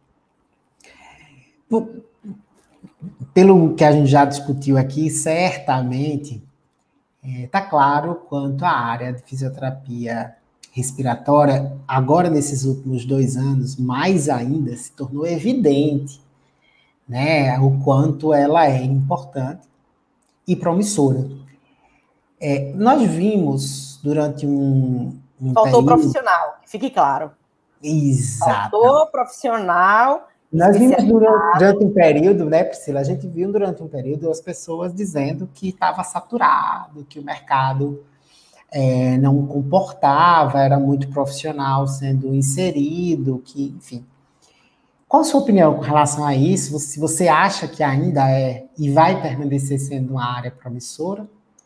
pelo que a gente já discutiu aqui, certamente está é, claro quanto a área de fisioterapia respiratória, agora nesses últimos dois anos, mais ainda, se tornou evidente, né, o quanto ela é importante e promissora. É, nós vimos durante um, um Faltou período... profissional, fique claro. Exato. Faltou profissional. Nós vimos durante, durante um período, né, Priscila? A gente viu durante um período as pessoas dizendo que estava saturado, que o mercado é, não comportava, era muito profissional sendo inserido, que, enfim. Qual a sua opinião com relação a isso? Se você acha que ainda é e vai permanecer sendo uma área promissora?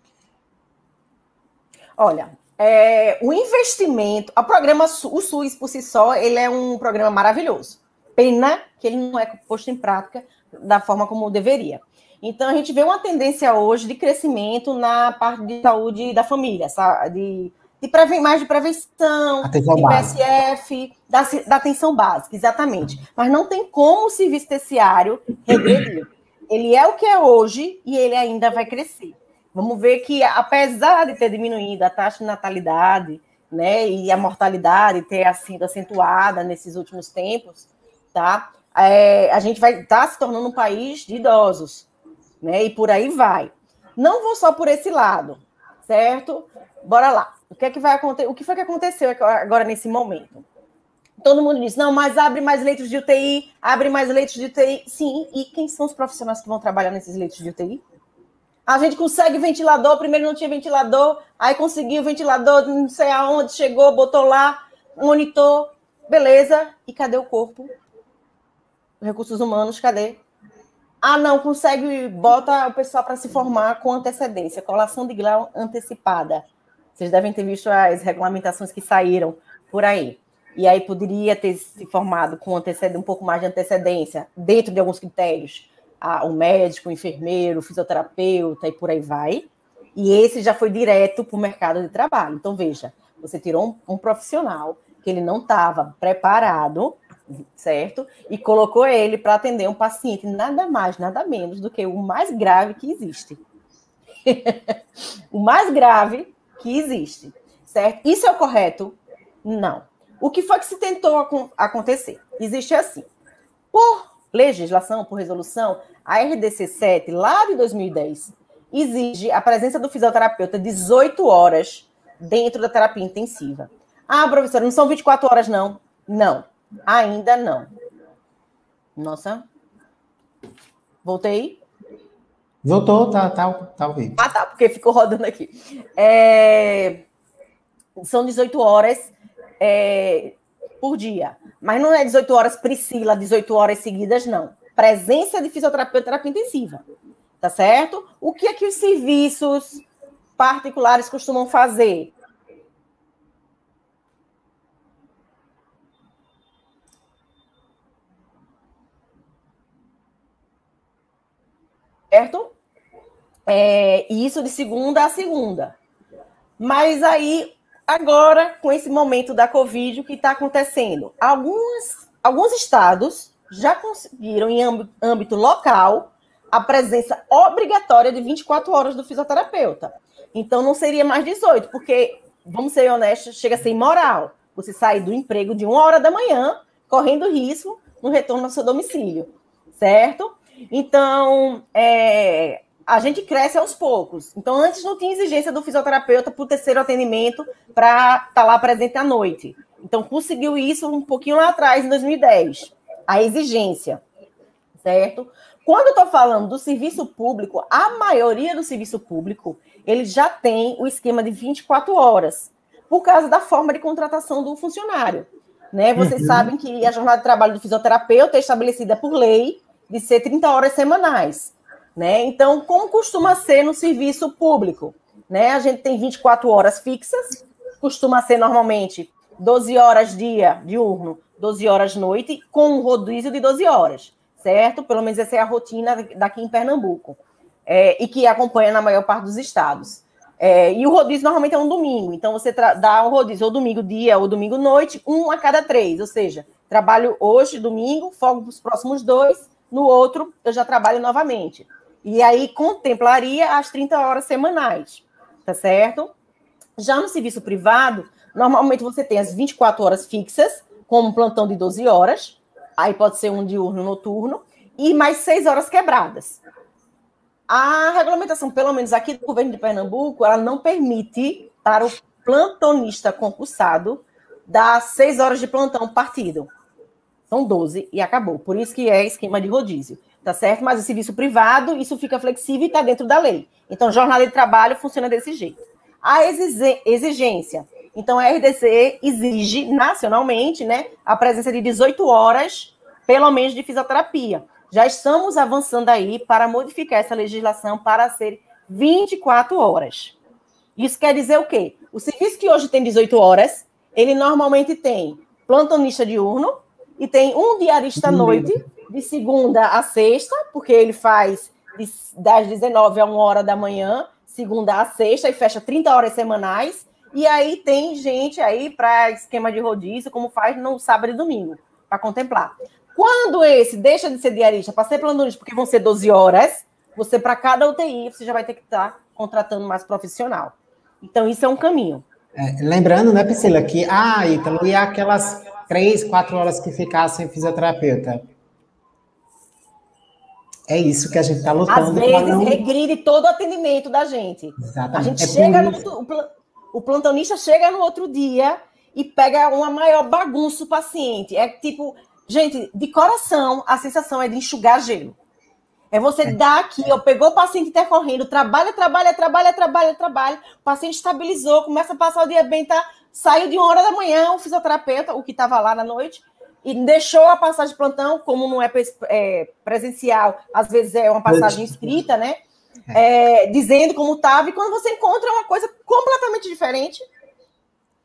Olha, É, o investimento, o programa, o SUS por si só, ele é um programa maravilhoso. Pena que ele não é posto em prática da forma como deveria. Então, a gente vê uma tendência hoje de crescimento na parte de saúde da família, de, de preven, mais de prevenção, atenção de P S F, da, da atenção básica, exatamente. Mas não tem como o serviço terciário regredir. Ele é o que é hoje e ele ainda vai crescer. Vamos ver que, apesar de ter diminuído a taxa de natalidade, né, e a mortalidade ter sido acentuada nesses últimos tempos, tá? É, a gente vai estar tá se tornando um país de idosos, né? E por aí vai. Não vou só por esse lado, certo? Bora lá. O que é que vai acontecer? O que foi que aconteceu agora nesse momento? Todo mundo diz, não, mas abre mais leitos de U T I, abre mais leitos de U T I. Sim, e quem são os profissionais que vão trabalhar nesses leitos de U T I? A gente consegue ventilador, primeiro não tinha ventilador, aí conseguiu ventilador, não sei aonde, chegou, botou lá, monitor, beleza, e cadê o corpo? Recursos humanos, cadê? Ah, não, consegue, bota o pessoal para se formar com antecedência, colação de grau antecipada. Vocês devem ter visto as regulamentações que saíram por aí. E aí poderia ter se formado com antecedência, um pouco mais de antecedência, dentro de alguns critérios. a, o médico, o enfermeiro, o fisioterapeuta e por aí vai. E esse já foi direto para o mercado de trabalho. Então, veja, você tirou um, um profissional que ele não estava preparado, certo? E colocou ele para atender um paciente nada mais, nada menos do que o mais grave que existe. O mais grave que existe, certo? Isso é o correto? Não. O que foi que se tentou acontecer? Existe assim, por legislação, por resolução, a R D C sete, lá de dois mil e dez, exige a presença do fisioterapeuta dezoito horas dentro da terapia intensiva. Ah, professora, não são vinte e quatro horas, não? Não, ainda não. Nossa. Voltei? Voltou, tá, tá, tá ao vivo. Ah, tá, porque ficou rodando aqui. É... São dezoito horas é... por dia. Mas não é dezoito horas Priscila, dezoito horas seguidas, não. Presença de fisioterapeuta e terapia intensiva. Tá certo? O que é que os serviços particulares costumam fazer? Certo? É, isso de segunda a segunda. Mas aí, agora, com esse momento da Covid, o que está acontecendo? Alguns, alguns estados já conseguiram, em âmbito local, a presença obrigatória de vinte e quatro horas do fisioterapeuta. Então, não seria mais dezoito, porque, vamos ser honestos, chega a ser imoral. Você sair do emprego de uma hora da manhã, correndo risco no retorno ao seu domicílio, certo? Então, é, a gente cresce aos poucos. Então, antes não tinha exigência do fisioterapeuta para o terceiro atendimento para estar tá lá presente à noite. Então, conseguiu isso um pouquinho lá atrás, em dois mil e dez. A exigência, certo? Quando eu estou falando do serviço público, a maioria do serviço público, ele já tem o esquema de vinte e quatro horas, por causa da forma de contratação do funcionário. Né? Vocês uhum. sabem que a jornada de trabalho do fisioterapeuta é estabelecida por lei de ser trinta horas semanais. Né? Então, como costuma ser no serviço público? Né? A gente tem vinte e quatro horas fixas, costuma ser normalmente doze horas dia diurno, doze horas noite, com um rodízio de doze horas, certo? Pelo menos essa é a rotina daqui em Pernambuco, é, e que acompanha na maior parte dos estados. É, e o rodízio normalmente é um domingo, então você dá o rodízio ou domingo dia ou domingo noite, um a cada três, ou seja, trabalho hoje, domingo, folgo para os próximos dois, no outro eu já trabalho novamente. E aí contemplaria as trinta horas semanais, tá certo? Já no serviço privado, normalmente você tem as vinte e quatro horas fixas, como um plantão de doze horas, aí pode ser um diurno noturno, e mais seis horas quebradas. A regulamentação, pelo menos aqui do governo de Pernambuco, ela não permite para o plantonista concursado dar seis horas de plantão partido. São doze e acabou. Por isso que é esquema de rodízio, tá certo? Mas o serviço privado, isso fica flexível e está dentro da lei. Então, jornada de trabalho funciona desse jeito. A exigência. Então, a R D C exige nacionalmente, né, a presença de dezoito horas, pelo menos, de fisioterapia. Já estamos avançando aí para modificar essa legislação para ser vinte e quatro horas. Isso quer dizer o quê? O serviço que hoje tem dezoito horas, ele normalmente tem plantonista diurno, e tem um diarista à noite, de segunda a sexta, porque ele faz das dezenove a uma hora da manhã, segunda a sexta, e fecha trinta horas semanais. E aí tem gente aí para esquema de rodízio, como faz no sábado e domingo, para contemplar. Quando esse deixa de ser diarista para ser plantonista, porque vão ser doze horas, você, para cada U T I, você já vai ter que estar contratando mais profissional. Então, isso é um caminho. É, lembrando, né, Priscila, que, ah, Ítalo, e aquelas três, quatro horas que ficassem fisioterapeuta. É isso que a gente está lutando. Às vezes, não... regride todo o atendimento da gente. Exatamente. A gente é chega no... O plantonista chega no outro dia e pega uma maior bagunça o paciente. É tipo... Gente, de coração, a sensação é de enxugar gelo. É você é. dar aqui, ó, pegou o paciente intercorrendo, trabalha, trabalha, trabalha, trabalha, trabalha, o paciente estabilizou, começa a passar o dia bem, tá? Saiu de uma hora da manhã, o fisioterapeuta, o que estava lá na noite, e deixou a passagem de plantão, como não é, é presencial, às vezes é uma passagem escrita, né? É, dizendo como estava, e quando você encontra uma coisa completamente diferente,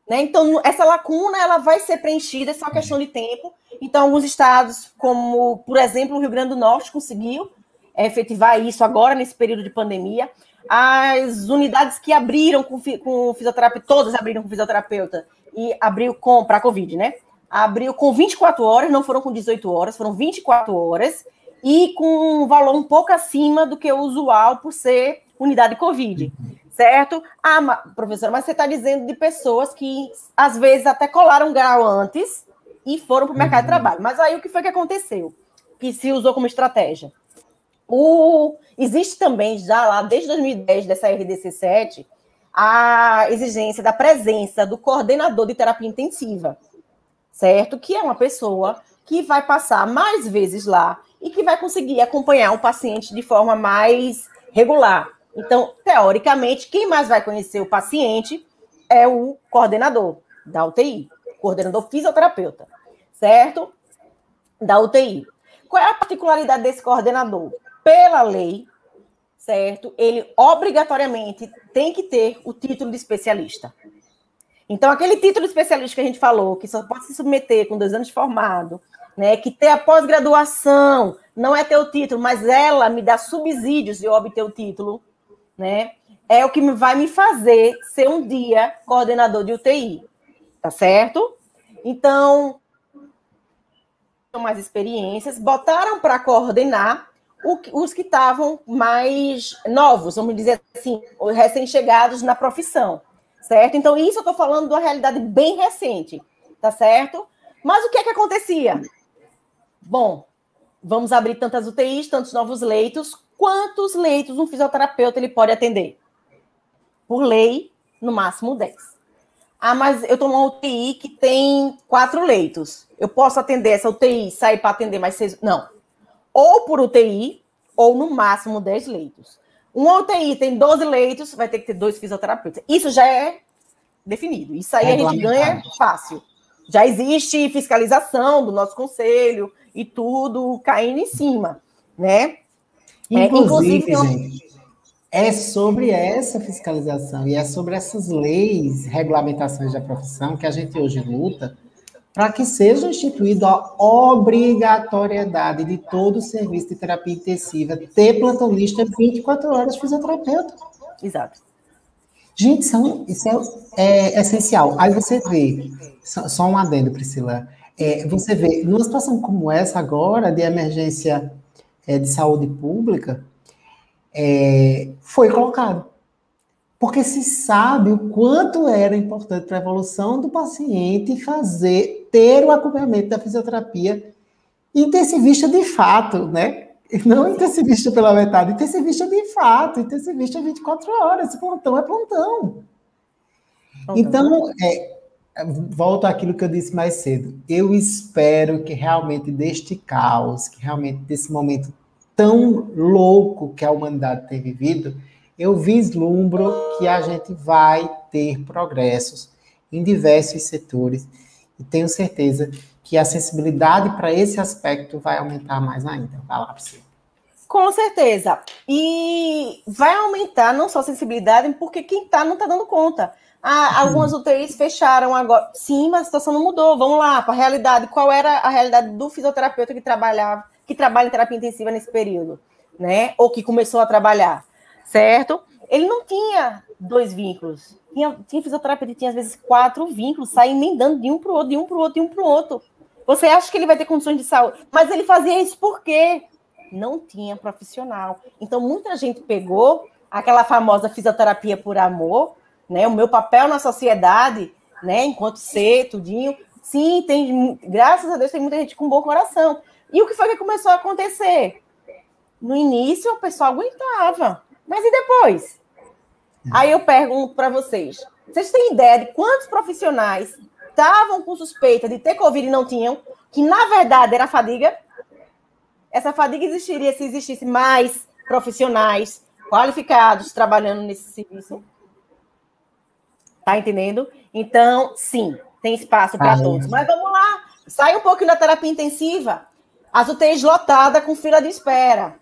Né? Então, essa lacuna ela vai ser preenchida, é só questão de tempo. Então, alguns estados, como, por exemplo, o Rio Grande do Norte, conseguiu é, efetivar isso agora, nesse período de pandemia. As unidades que abriram com, com fisioterapeuta, todas abriram com fisioterapeuta, e abriu com para a Covid, né? Abriu com vinte e quatro horas, não foram com dezoito horas, foram vinte e quatro horas, e com um valor um pouco acima do que o usual por ser unidade Covid, certo? Ah, professora, mas você está dizendo de pessoas que, às vezes, até colaram grau antes e foram para o mercado de trabalho. Mas aí, o que foi que aconteceu? Que se usou como estratégia? O... Existe também, já lá, desde dois mil e dez, dessa R D C sete, a exigência da presença do coordenador de terapia intensiva, certo? Que é uma pessoa que vai passar mais vezes lá e que vai conseguir acompanhar o paciente de forma mais regular. Então, teoricamente, quem mais vai conhecer o paciente é o coordenador da U T I, coordenador fisioterapeuta, certo? Da U T I. Qual é a particularidade desse coordenador? Pela lei, certo? Ele obrigatoriamente tem que ter o título de especialista. Então, aquele título de especialista que a gente falou, que só pode se submeter com dois anos de formado, né, que ter a pós-graduação, não é ter o título, mas ela me dá subsídios de eu obter o título, né, é o que vai me fazer ser um dia coordenador de U T I, tá certo? Então, mais experiências, botaram para coordenar os que estavam mais novos, vamos dizer assim, recém-chegados na profissão, certo? Então, isso eu estou falando de uma realidade bem recente, tá certo? Mas o que é que acontecia? Bom, vamos abrir tantas U T Is, tantos novos leitos. Quantos leitos um fisioterapeuta ele pode atender? Por lei, no máximo dez. Ah, mas eu estou numa U T I que tem quatro leitos. Eu posso atender essa U T I e sair para atender mais seis? Não. Ou por U T I, ou no máximo dez leitos. Uma U T I tem doze leitos, vai ter que ter dois fisioterapeutas. Isso já é definido. Isso aí a gente ganha fácil. Já existe fiscalização do nosso conselho e tudo caindo em cima, né? Inclusive, é, inclusive gente, é sobre essa fiscalização e é sobre essas leis, regulamentações da profissão que a gente hoje luta para que seja instituída a obrigatoriedade de todo o serviço de terapia intensiva ter plantonista vinte e quatro horas de fisioterapeuta. Exato. Gente, são, isso é, é essencial. Aí você vê, só, só um adendo, Priscila, é, você vê, numa situação como essa agora, de emergência é, de saúde pública, é, foi colocado. Porque se sabe o quanto era importante para a evolução do paciente fazer, ter o acompanhamento da fisioterapia intensivista de fato, né? Não intensivista pela metade, intensivista de fato, intensivista vinte e quatro horas, plantão é plantão. Então, é, volto àquilo que eu disse mais cedo, eu espero que realmente deste caos, que realmente desse momento tão louco que a humanidade tem vivido, eu vislumbro que a gente vai ter progressos em diversos setores e tenho certeza que a sensibilidade para esse aspecto vai aumentar mais ainda. Vai lá, Priscila. Com certeza. E vai aumentar não só a sensibilidade, porque quem está não está dando conta. Ah, algumas U T Is fecharam agora. Sim, mas a situação não mudou. Vamos lá, para a realidade. Qual era a realidade do fisioterapeuta que trabalhava, que trabalha em terapia intensiva nesse período, né? Ou que começou a trabalhar, certo? Ele não tinha dois vínculos. Tinha, tinha fisioterapeuta que tinha, às vezes, quatro vínculos, sai emendando de um para o outro, de um para o outro, de um para o outro. Você acha que ele vai ter condições de saúde? Mas ele fazia isso por quê? Não tinha profissional. Então, muita gente pegou aquela famosa fisioterapia por amor, né? O meu papel na sociedade, né? Enquanto ser, tudinho. Sim, tem, graças a Deus, tem muita gente com bom coração. E o que foi que começou a acontecer? No início, o pessoal aguentava. Mas e depois? Aí eu pergunto para vocês. Vocês têm ideia de quantos profissionais estavam com suspeita de ter Covid e não tinham? Que, na verdade, era fadiga? Essa fadiga existiria se existisse mais profissionais qualificados trabalhando nesse serviço. Tá entendendo? Então, sim, tem espaço para todos. Mas vamos lá, sai um pouquinho da terapia intensiva. As U T Is lotadas com fila de espera.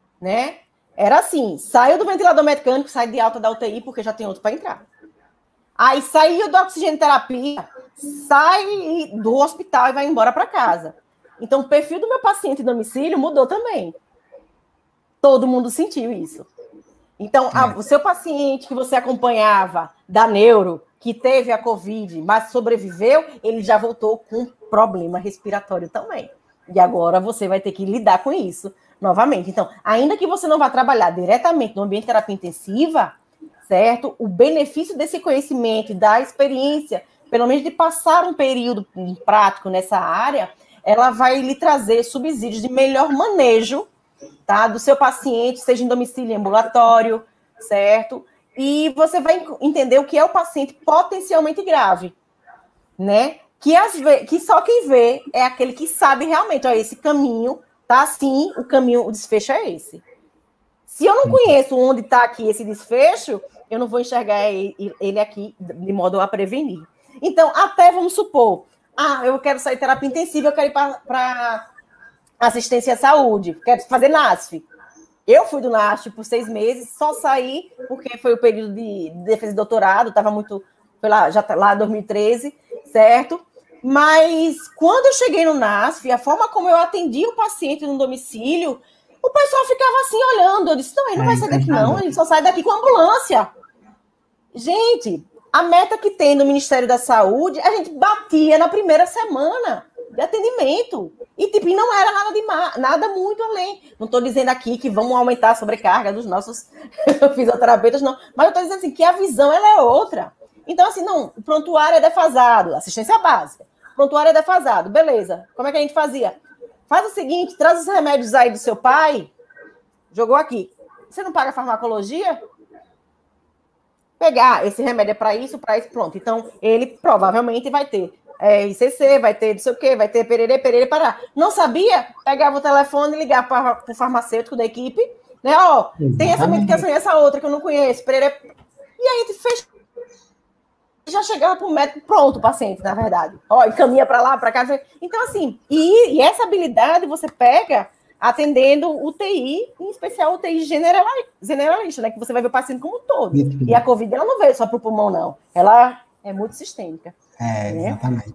Né? Era assim, saiu do ventilador mecânico, sai de alta da U T I porque já tem outro para entrar. Aí saiu da oxigenoterapia, sai do hospital e vai embora para casa. Então, o perfil do meu paciente em domicílio mudou também. Todo mundo sentiu isso. Então, a, o seu paciente que você acompanhava da neuro, que teve a Covid, mas sobreviveu, ele já voltou com problema respiratório também. E agora você vai ter que lidar com isso novamente. Então, ainda que você não vá trabalhar diretamente no ambiente de terapia intensiva, certo? O benefício desse conhecimento, da experiência, pelo menos de passar um período prático nessa área, ela vai lhe trazer subsídios de melhor manejo, tá, do seu paciente, seja em domicílio, em ambulatório, certo? E você vai entender o que é o paciente potencialmente grave, né? Que, às vezes, que só quem vê é aquele que sabe realmente, ó, esse caminho tá assim, o caminho, o desfecho é esse. Se eu não conheço onde está aqui esse desfecho, eu não vou enxergar ele aqui de modo a prevenir. Então, até vamos supor, ah, eu quero sair de terapia intensiva, eu quero ir para assistência à saúde, quero fazer NASF. Eu fui do NASF por seis meses, só saí porque foi o período de defesa de doutorado, estava muito, foi lá, já tá lá em dois mil e treze, certo? Mas quando eu cheguei no NASF, a forma como eu atendi o paciente no domicílio, o pessoal ficava assim olhando. Eu disse, não, ele não vai sair daqui não, ele só sai daqui com ambulância. Gente, a meta que tem no Ministério da Saúde, a gente batia na primeira semana de atendimento. E, tipo, não era nada, de ma- nada muito além. Não estou dizendo aqui que vamos aumentar a sobrecarga dos nossos fisioterapeutas, não. Mas eu estou dizendo assim, que a visão ela é outra. Então, assim, não, o prontuário é defasado, assistência básica. Prontuário é defasado, beleza. Como é que a gente fazia? Faz o seguinte, traz os remédios aí do seu pai, jogou aqui. Você não paga farmacologia? Pegar, esse remédio é para isso, para isso, pronto. Então, ele provavelmente vai ter é, I C C, vai ter não sei o quê, vai ter pererê, pererê, pará. Não sabia? Pegava o telefone e ligava para o farmacêutico da equipe, né? Ó, tem essa medicação e essa outra que eu não conheço, pererê. E aí a gente fez, já chegava para o médico, pronto, o paciente, na verdade. Ó, encaminha para lá, para cá. Então, assim, e, e essa habilidade você pega atendendo U T I, em especial U T I generalista, né? Que você vai ver o paciente como um todo. E a Covid, ela não veio só para o pulmão, não. Ela é muito sistêmica. É, né? exatamente.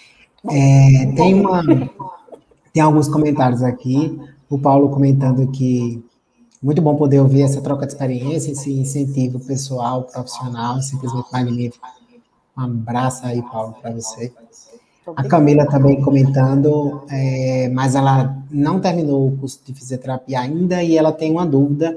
É, tem, uma, tem alguns comentários aqui. O Paulo comentando que muito bom poder ouvir essa troca de experiência, esse incentivo pessoal, profissional, simplesmente magnífico. Um abraço aí, Paulo, para você. A Camila também comentando, é, mas ela não terminou o curso de fisioterapia ainda e ela tem uma dúvida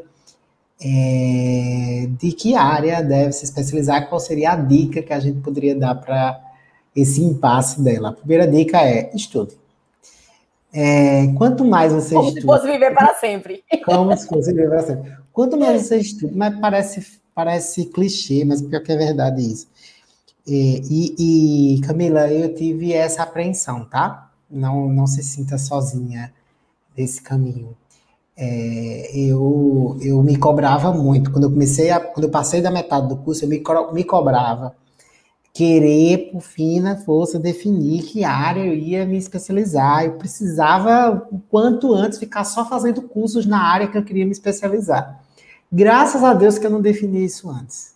é, de que área deve se especializar, qual seria a dica que a gente poderia dar para esse impasse dela. A primeira dica é estude. É, quanto mais você como estuda... Como se fosse viver para sempre. Como se fosse viver para sempre. Quanto mais você estuda, mas parece, parece clichê, mas pior que é verdade isso. E, e, e, Camila, eu tive essa apreensão, tá? Não, não se sinta sozinha nesse caminho. É, eu, eu me cobrava muito. Quando eu comecei, a, quando eu passei da metade do curso, eu me, me cobrava querer, por fim, na força, definir que área eu ia me especializar. Eu precisava, o quanto antes, ficar só fazendo cursos na área que eu queria me especializar. Graças a Deus que eu não defini isso antes.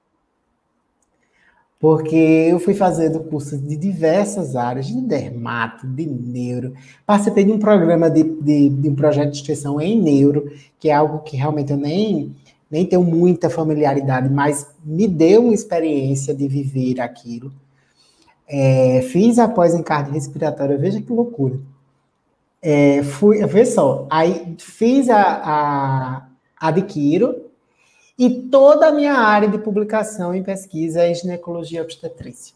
Porque eu fui fazendo cursos de diversas áreas, de dermato, de neuro. Participei de um programa, de, de, de um projeto de extensão em neuro, que é algo que realmente eu nem, nem tenho muita familiaridade, mas me deu uma experiência de viver aquilo. É, fiz a pós-encarne respiratória, veja que loucura. É, fui, vê só, aí fiz a, a Adquiro, e toda a minha área de publicação e pesquisa é ginecologia e obstetrícia.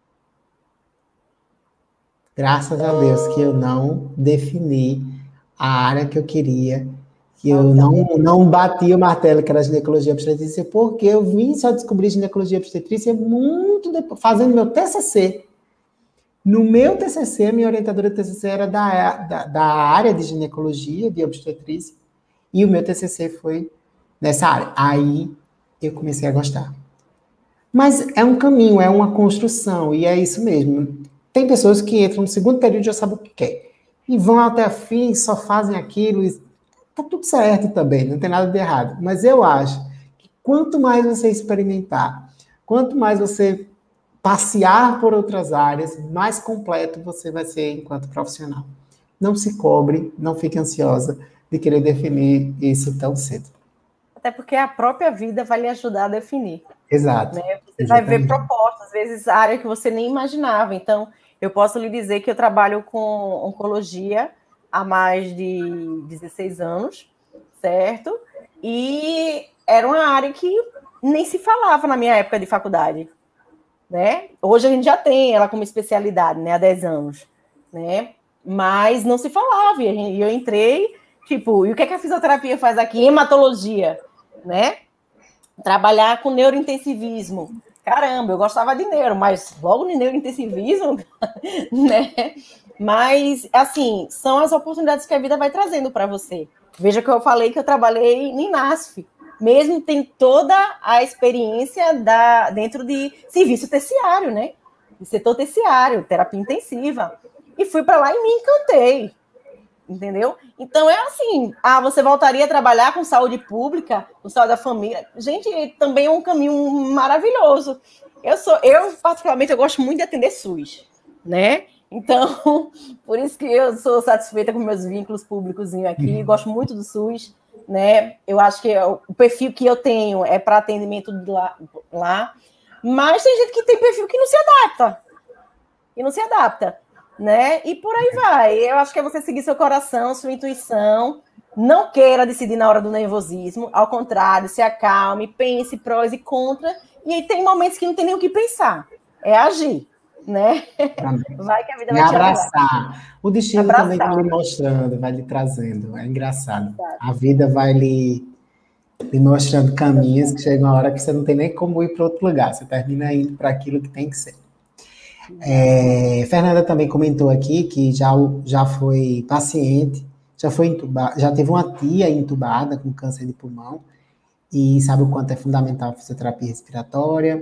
Graças a Deus que eu não defini a área que eu queria, que eu não, não bati o martelo que era ginecologia e obstetrícia, porque eu vim só descobrir ginecologia e obstetrícia muito depois, fazendo meu T C C. No meu T C C, a minha orientadora de T C C era da, da, da área de ginecologia, de obstetrícia, e o meu T C C foi nessa área. Aí eu comecei a gostar. Mas é um caminho, é uma construção, e é isso mesmo. Tem pessoas que entram no segundo período e já sabem o que quer. E vão até o fim, só fazem aquilo, e tá tudo certo também, não tem nada de errado. Mas eu acho que quanto mais você experimentar, quanto mais você passear por outras áreas, mais completo você vai ser enquanto profissional. Não se cobre, não fique ansiosa de querer definir isso tão cedo. Até porque a própria vida vai lhe ajudar a definir. Exato. Né? Você Exatamente. vai ver propostas, às vezes, área que você nem imaginava. Então, eu posso lhe dizer que eu trabalho com oncologia há mais de dezesseis anos, certo? E era uma área que nem se falava na minha época de faculdade, né? Hoje a gente já tem ela como especialidade, né? Há dez anos, né? Mas não se falava. E eu entrei, tipo, e o que, é que a fisioterapia faz aqui? Hematologia, né? Trabalhar com neurointensivismo. Caramba, eu gostava de neuro, mas logo no neurointensivismo, né? Mas, assim, são as oportunidades que a vida vai trazendo para você. Veja que eu falei que eu trabalhei em NASF, mesmo tem toda a experiência da, dentro de serviço terciário, né? De setor terciário, terapia intensiva. E fui para lá e me encantei. Entendeu? Então é assim, ah, você voltaria a trabalhar com saúde pública, com saúde da família. Gente, também é um caminho maravilhoso. Eu sou, eu particularmente, eu gosto muito de atender SUS, né? Então, por isso que eu sou satisfeita com meus vínculos públicos aqui, gosto muito do SUS, né? Eu acho que o perfil que eu tenho é para atendimento de lá, lá, mas tem gente que tem perfil que não se adapta, e não se adapta. Né? E por aí vai. Eu acho que é você seguir seu coração, sua intuição. Não queira decidir na hora do nervosismo. Ao contrário, se acalme, pense prós e contras. E aí tem momentos que não tem nem o que pensar. É agir, né? Vai que a vida e vai te abraçar. ajudar. O destino Abraçar. também vai lhe mostrando, vai lhe trazendo. É engraçado. A vida vai lhe, lhe mostrando caminhos que chega uma hora que você não tem nem como ir para outro lugar. Você termina indo para aquilo que tem que ser. É, Fernanda também comentou aqui que já, já foi paciente, já foi entubada, já teve uma tia entubada com câncer de pulmão e sabe o quanto é fundamental a fisioterapia respiratória.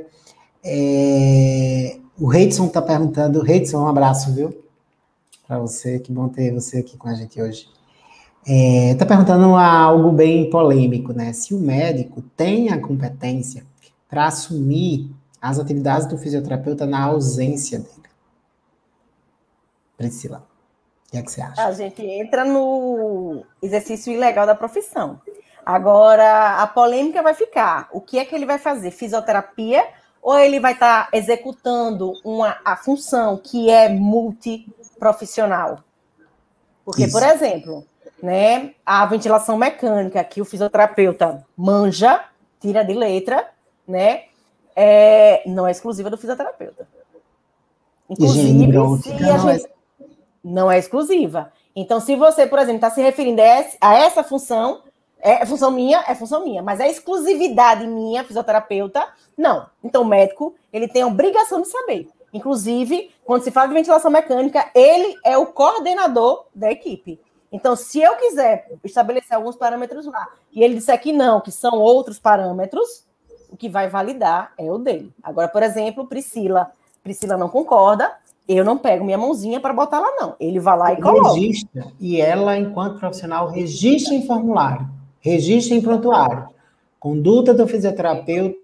É, o Reidson está perguntando, Reidson, um abraço, viu? Para você, que bom ter você aqui com a gente hoje. Está é, perguntando algo bem polêmico, né? Se o médico tem a competência para assumir as atividades do fisioterapeuta na ausência dele. Priscila, o que é que você acha? A gente entra no exercício ilegal da profissão. Agora, a polêmica vai ficar. O que é que ele vai fazer? Fisioterapia? Ou ele vai estar executando uma, a função que é multiprofissional? Porque, Isso. por exemplo, né, a ventilação mecânica, que o fisioterapeuta manja, tira de letra, né? É, não é exclusiva do fisioterapeuta. Inclusive, se a gente... não é exclusiva. Então, se você, por exemplo, está se referindo a essa função, é função minha, é função minha, mas é exclusividade minha, fisioterapeuta, não. Então, o médico, ele tem a obrigação de saber. Inclusive, quando se fala de ventilação mecânica, ele é o coordenador da equipe. Então, se eu quiser estabelecer alguns parâmetros lá, e ele disser que não, que são outros parâmetros, o que vai validar é o dele. Agora, por exemplo, Priscila. Priscila não concorda, eu não pego minha mãozinha para botar lá, não. Ele vai lá e coloca. Registra, e ela, enquanto profissional, registra em formulário, registra em prontuário. Conduta do fisioterapeuta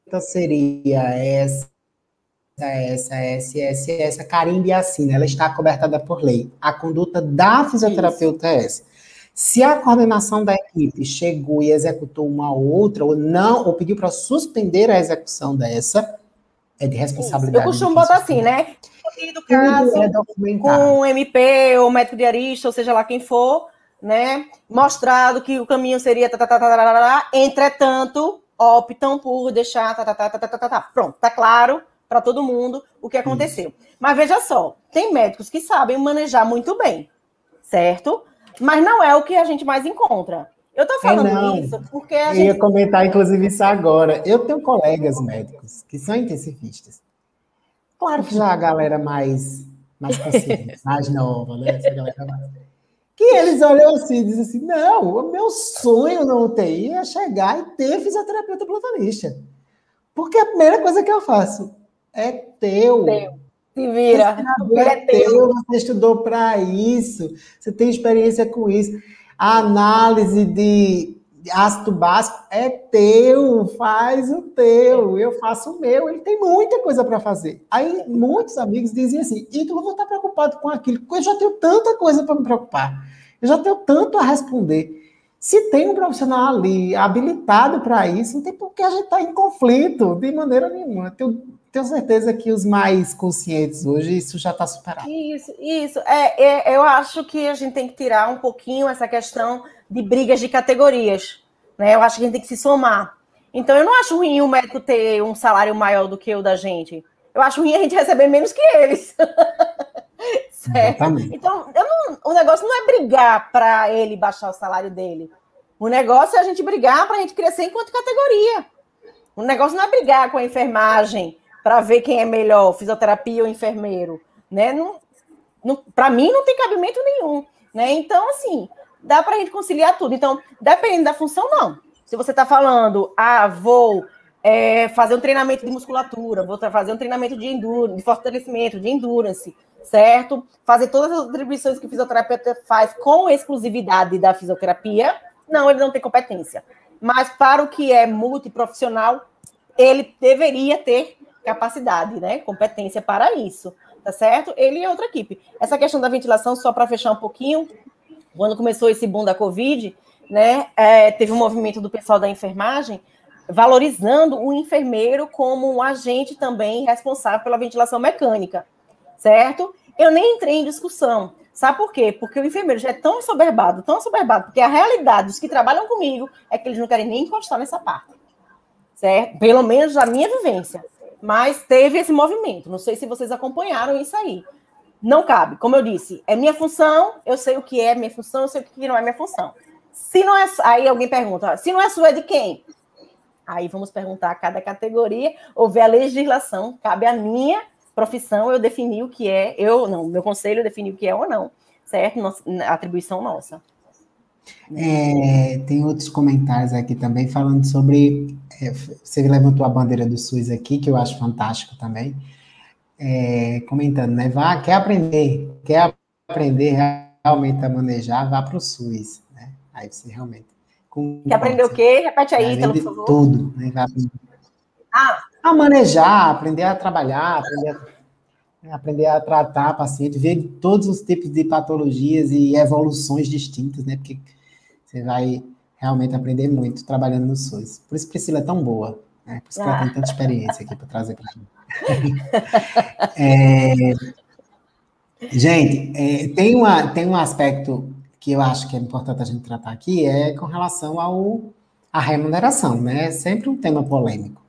seria essa, essa, essa, essa, essa, carimbe assim, ela está cobertada por lei. A conduta da fisioterapeuta Isso. é essa. Se a coordenação da equipe chegou e executou uma outra, ou não, ou pediu para suspender a execução dessa, é de responsabilidade. Isso. Eu costumo botar assim, né? Do caso, é com o M P, ou médico diarista, ou seja lá quem for, né? Mostrado que o caminho seria... Tá, tá, tá, tá, tá, tá, entretanto, optam por deixar... Tá, tá, tá, tá, tá, tá, tá. Pronto, tá claro para todo mundo o que aconteceu. Isso. Mas veja só, tem médicos que sabem manejar muito bem, certo? Mas não é o que a gente mais encontra. Eu tô falando é isso porque a Eu gente... ia comentar, inclusive, isso agora. Eu tenho colegas médicos que são intensivistas. Claro que já a galera mais, mais consciente, mais nova, né? Essa galera mais... Que eles olham assim e dizem assim, não, o meu sonho na U T I é chegar e ter fisioterapeuta plantonista. Porque a primeira coisa que eu faço é teu. Teu. Se vira. É teu, você estudou para isso, você tem experiência com isso. A análise de, ácido básico é teu, faz o teu, eu faço o meu, ele tem muita coisa para fazer. Aí muitos amigos dizem assim, Ítalo, eu vou estar preocupado com aquilo, porque eu já tenho tanta coisa para me preocupar, eu já tenho tanto a responder. Se tem um profissional ali habilitado para isso, não tem por que a gente estar em conflito, de maneira nenhuma. Tenho, tenho certeza que os mais conscientes hoje, isso já está superado. Isso, isso. É, é, eu acho que a gente tem que tirar um pouquinho essa questão de brigas de categorias, né? Eu acho que a gente tem que se somar. Então, eu não acho ruim o médico ter um salário maior do que o da gente. Eu acho ruim a gente receber menos que eles. Certo? Então, eu não, o negócio não é brigar para ele baixar o salário dele. O negócio é a gente brigar para a gente crescer enquanto categoria. O negócio não é brigar com a enfermagem para ver quem é melhor, fisioterapia ou enfermeiro. Né? Não, não, para mim, não tem cabimento nenhum. Né? Então, assim, dá para a gente conciliar tudo. Então, dependendo da função, não. Se você está falando, ah, vou é, fazer um treinamento de musculatura, vou fazer um treinamento de endurance, de fortalecimento, de endurance, certo? Fazer todas as atribuições que o fisioterapeuta faz com exclusividade da fisioterapia, não, ele não tem competência. Mas para o que é multiprofissional, ele deveria ter capacidade, né? Competência para isso, tá certo? Ele é outra equipe. Essa questão da ventilação, só para fechar um pouquinho, quando começou esse boom da Covid, né, é, teve um movimento do pessoal da enfermagem valorizando o enfermeiro como um agente também responsável pela ventilação mecânica, certo? Eu nem entrei em discussão. Sabe por quê? Porque o enfermeiro já é tão assoberbado, tão assoberbado, porque a realidade dos que trabalham comigo é que eles não querem nem encostar nessa parte, certo? Pelo menos na minha vivência. Mas teve esse movimento. Não sei se vocês acompanharam isso aí. Não cabe. Como eu disse, é minha função, eu sei o que é minha função, eu sei o que não é minha função. Se não é... Aí alguém pergunta, se não é sua, é de quem? Aí vamos perguntar a cada categoria, ou ver a legislação, cabe a minha profissão, eu defini o que é, eu não, meu conselho definiu o que é ou não, certo? Nossa, atribuição nossa. É, tem outros comentários aqui também falando sobre, é, você levantou a bandeira do SUS aqui, que eu acho fantástico também, é, comentando, né, vá, quer aprender, quer aprender realmente a manejar, vá para o SUS, né, aí você realmente... Quer aprender o quê? Repete aí, Ítalo, por favor. Tudo, né, vá ah. a manejar, aprender a trabalhar, aprender a, aprender a tratar paciente, ver todos os tipos de patologias e evoluções distintas, né, porque você vai realmente aprender muito trabalhando no SUS. Por isso Priscila é tão boa, né? Por isso que ah. ela tem tanta experiência aqui para trazer para a gente. é, gente, é, tem, uma, tem um aspecto que eu acho que é importante a gente tratar aqui, é com relação ao, à remuneração, né? É sempre um tema polêmico.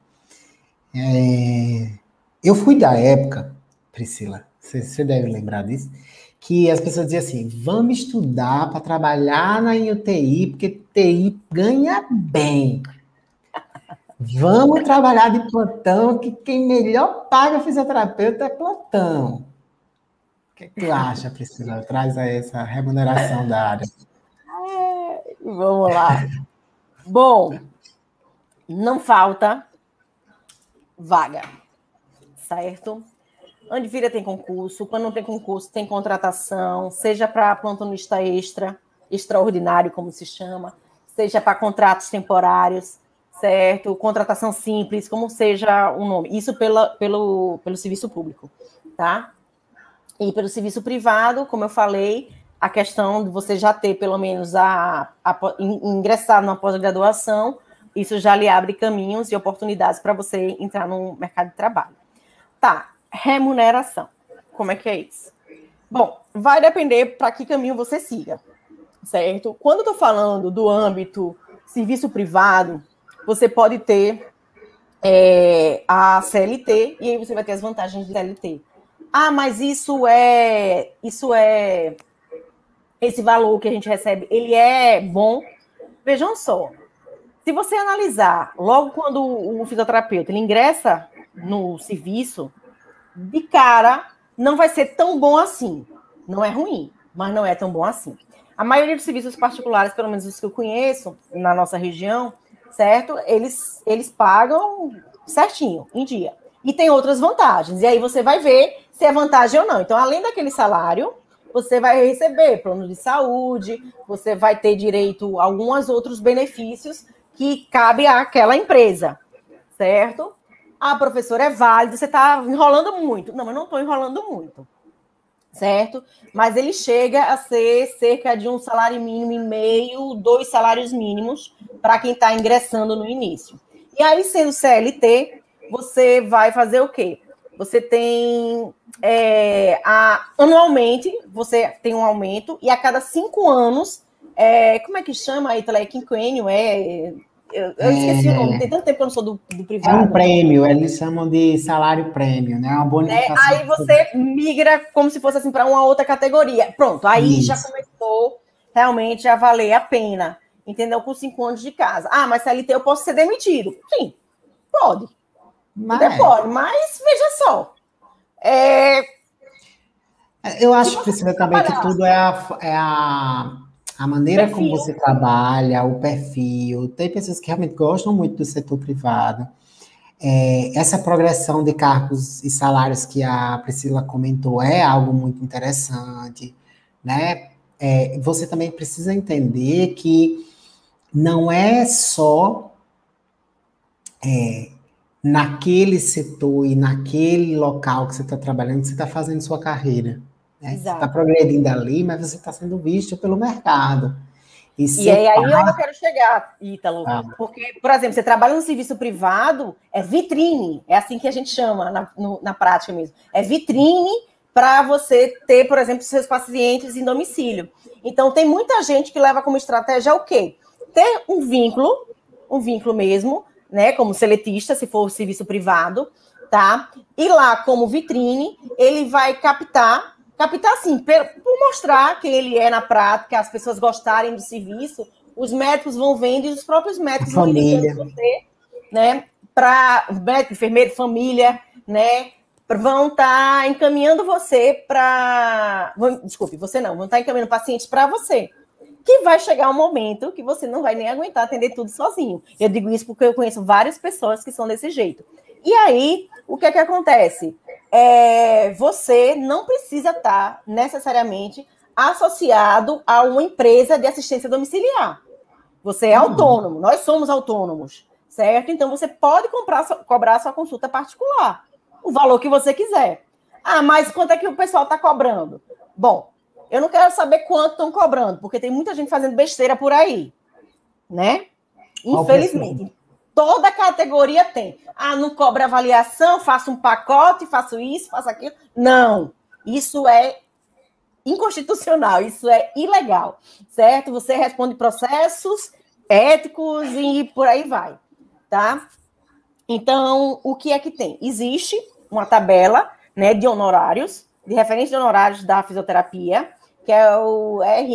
É, eu fui da época, Priscila, você, você deve lembrar disso, que as pessoas diziam assim, vamos estudar para trabalhar na U T I, porque T I ganha bem. Vamos trabalhar de plantão, que quem melhor paga fisioterapeuta é plantão. O que, que tu acha, Priscila? Traz aí essa remuneração da área. É, vamos lá. Bom, não falta vaga, certo? Onde vira tem concurso, quando não tem concurso tem contratação, seja para plantonista extra, extraordinário, como se chama, seja para contratos temporários, certo? Contratação simples, como seja o nome. Isso pela, pelo, pelo serviço público, tá? E pelo serviço privado, como eu falei, a questão de você já ter pelo menos a, a ingressar na pós-graduação, isso já lhe abre caminhos e oportunidades para você entrar no mercado de trabalho. Tá. Remuneração. Como é que é isso? Bom, vai depender para que caminho você siga, certo? Quando eu estou falando do âmbito serviço privado, você pode ter é, a C L T e aí você vai ter as vantagens de C L T. Ah, mas isso é, isso é, esse valor que a gente recebe, ele é bom? Vejam só, se você analisar, logo quando o fisioterapeuta ele ingressa no serviço, de cara, não vai ser tão bom assim. Não é ruim, mas não é tão bom assim. A maioria dos serviços particulares, pelo menos os que eu conheço, na nossa região, certo? Eles, eles pagam certinho, em dia. E tem outras vantagens. E aí você vai ver se é vantagem ou não. Então, além daquele salário, você vai receber plano de saúde, você vai ter direito a alguns outros benefícios que cabe àquela empresa, certo? Ah, professor, é válido, você está enrolando muito. Não, eu não estou enrolando muito, certo? Mas ele chega a ser cerca de um salário mínimo e meio, dois salários mínimos para quem está ingressando no início. E aí, sendo C L T, você vai fazer o quê? Você tem, é, a, anualmente, você tem um aumento, e a cada cinco anos, é, como é que chama aí, é quinquênio, é... Eu, eu esqueci é, o nome, tem tanto tempo que eu não sou do, do privado. É um prêmio, eles chamam de salário prêmio, né? Uma bonificação. Né? Aí você migra como se fosse assim para uma outra categoria. Pronto, aí Isso. já começou realmente a valer a pena, entendeu? Com cinco anos de casa. Ah, mas C L T eu posso ser demitido? Sim, pode. Mas... pode, mas veja só. É... Eu acho que precisa também que tudo é a... É a... A maneira perfil. Como você trabalha, o perfil. Tem pessoas que realmente gostam muito do setor privado. É, essa progressão de cargos e salários que a Priscila comentou é algo muito interessante, né? É, você também precisa entender que não é só é, naquele setor e naquele local que você está trabalhando que você está fazendo sua carreira. Né? Você está progredindo ali, mas você está sendo visto pelo mercado. E, e aí, aí eu quero chegar, Ítalo, ah. porque, por exemplo, você trabalha no serviço privado, é vitrine, é assim que a gente chama na, no, na prática mesmo. É vitrine para você ter, por exemplo, seus pacientes em domicílio. Então, tem muita gente que leva como estratégia o quê? Ter um vínculo, um vínculo mesmo, né, como seletista, se for serviço privado, tá? E lá, como vitrine, ele vai captar Captar, assim, por mostrar quem ele é na prática, as pessoas gostarem do serviço, os médicos vão vendo e os próprios médicos vão indicando você, né, para médico, enfermeiro, família, né, vão estar tá encaminhando você para... Desculpe, você não, vão estar tá encaminhando pacientes para você, que vai chegar um momento que você não vai nem aguentar atender tudo sozinho. Eu digo isso porque eu conheço várias pessoas que são desse jeito. E aí, o que é que acontece? É, você não precisa estar necessariamente associado a uma empresa de assistência domiciliar. Você é uhum. autônomo, nós somos autônomos, certo? Então, você pode comprar, cobrar a sua consulta particular, o valor que você quiser. Ah, mas quanto é que o pessoal está cobrando? Bom, eu não quero saber quanto estão cobrando, porque tem muita gente fazendo besteira por aí, né? Infelizmente. Toda categoria tem. Ah, não cobra avaliação, faço um pacote, faço isso, faço aquilo. Não, isso é inconstitucional, isso é ilegal, certo? Você responde processos éticos e por aí vai, tá? Então, o que é que tem? Existe uma tabela, né, de honorários, de referência de honorários da fisioterapia, que é o R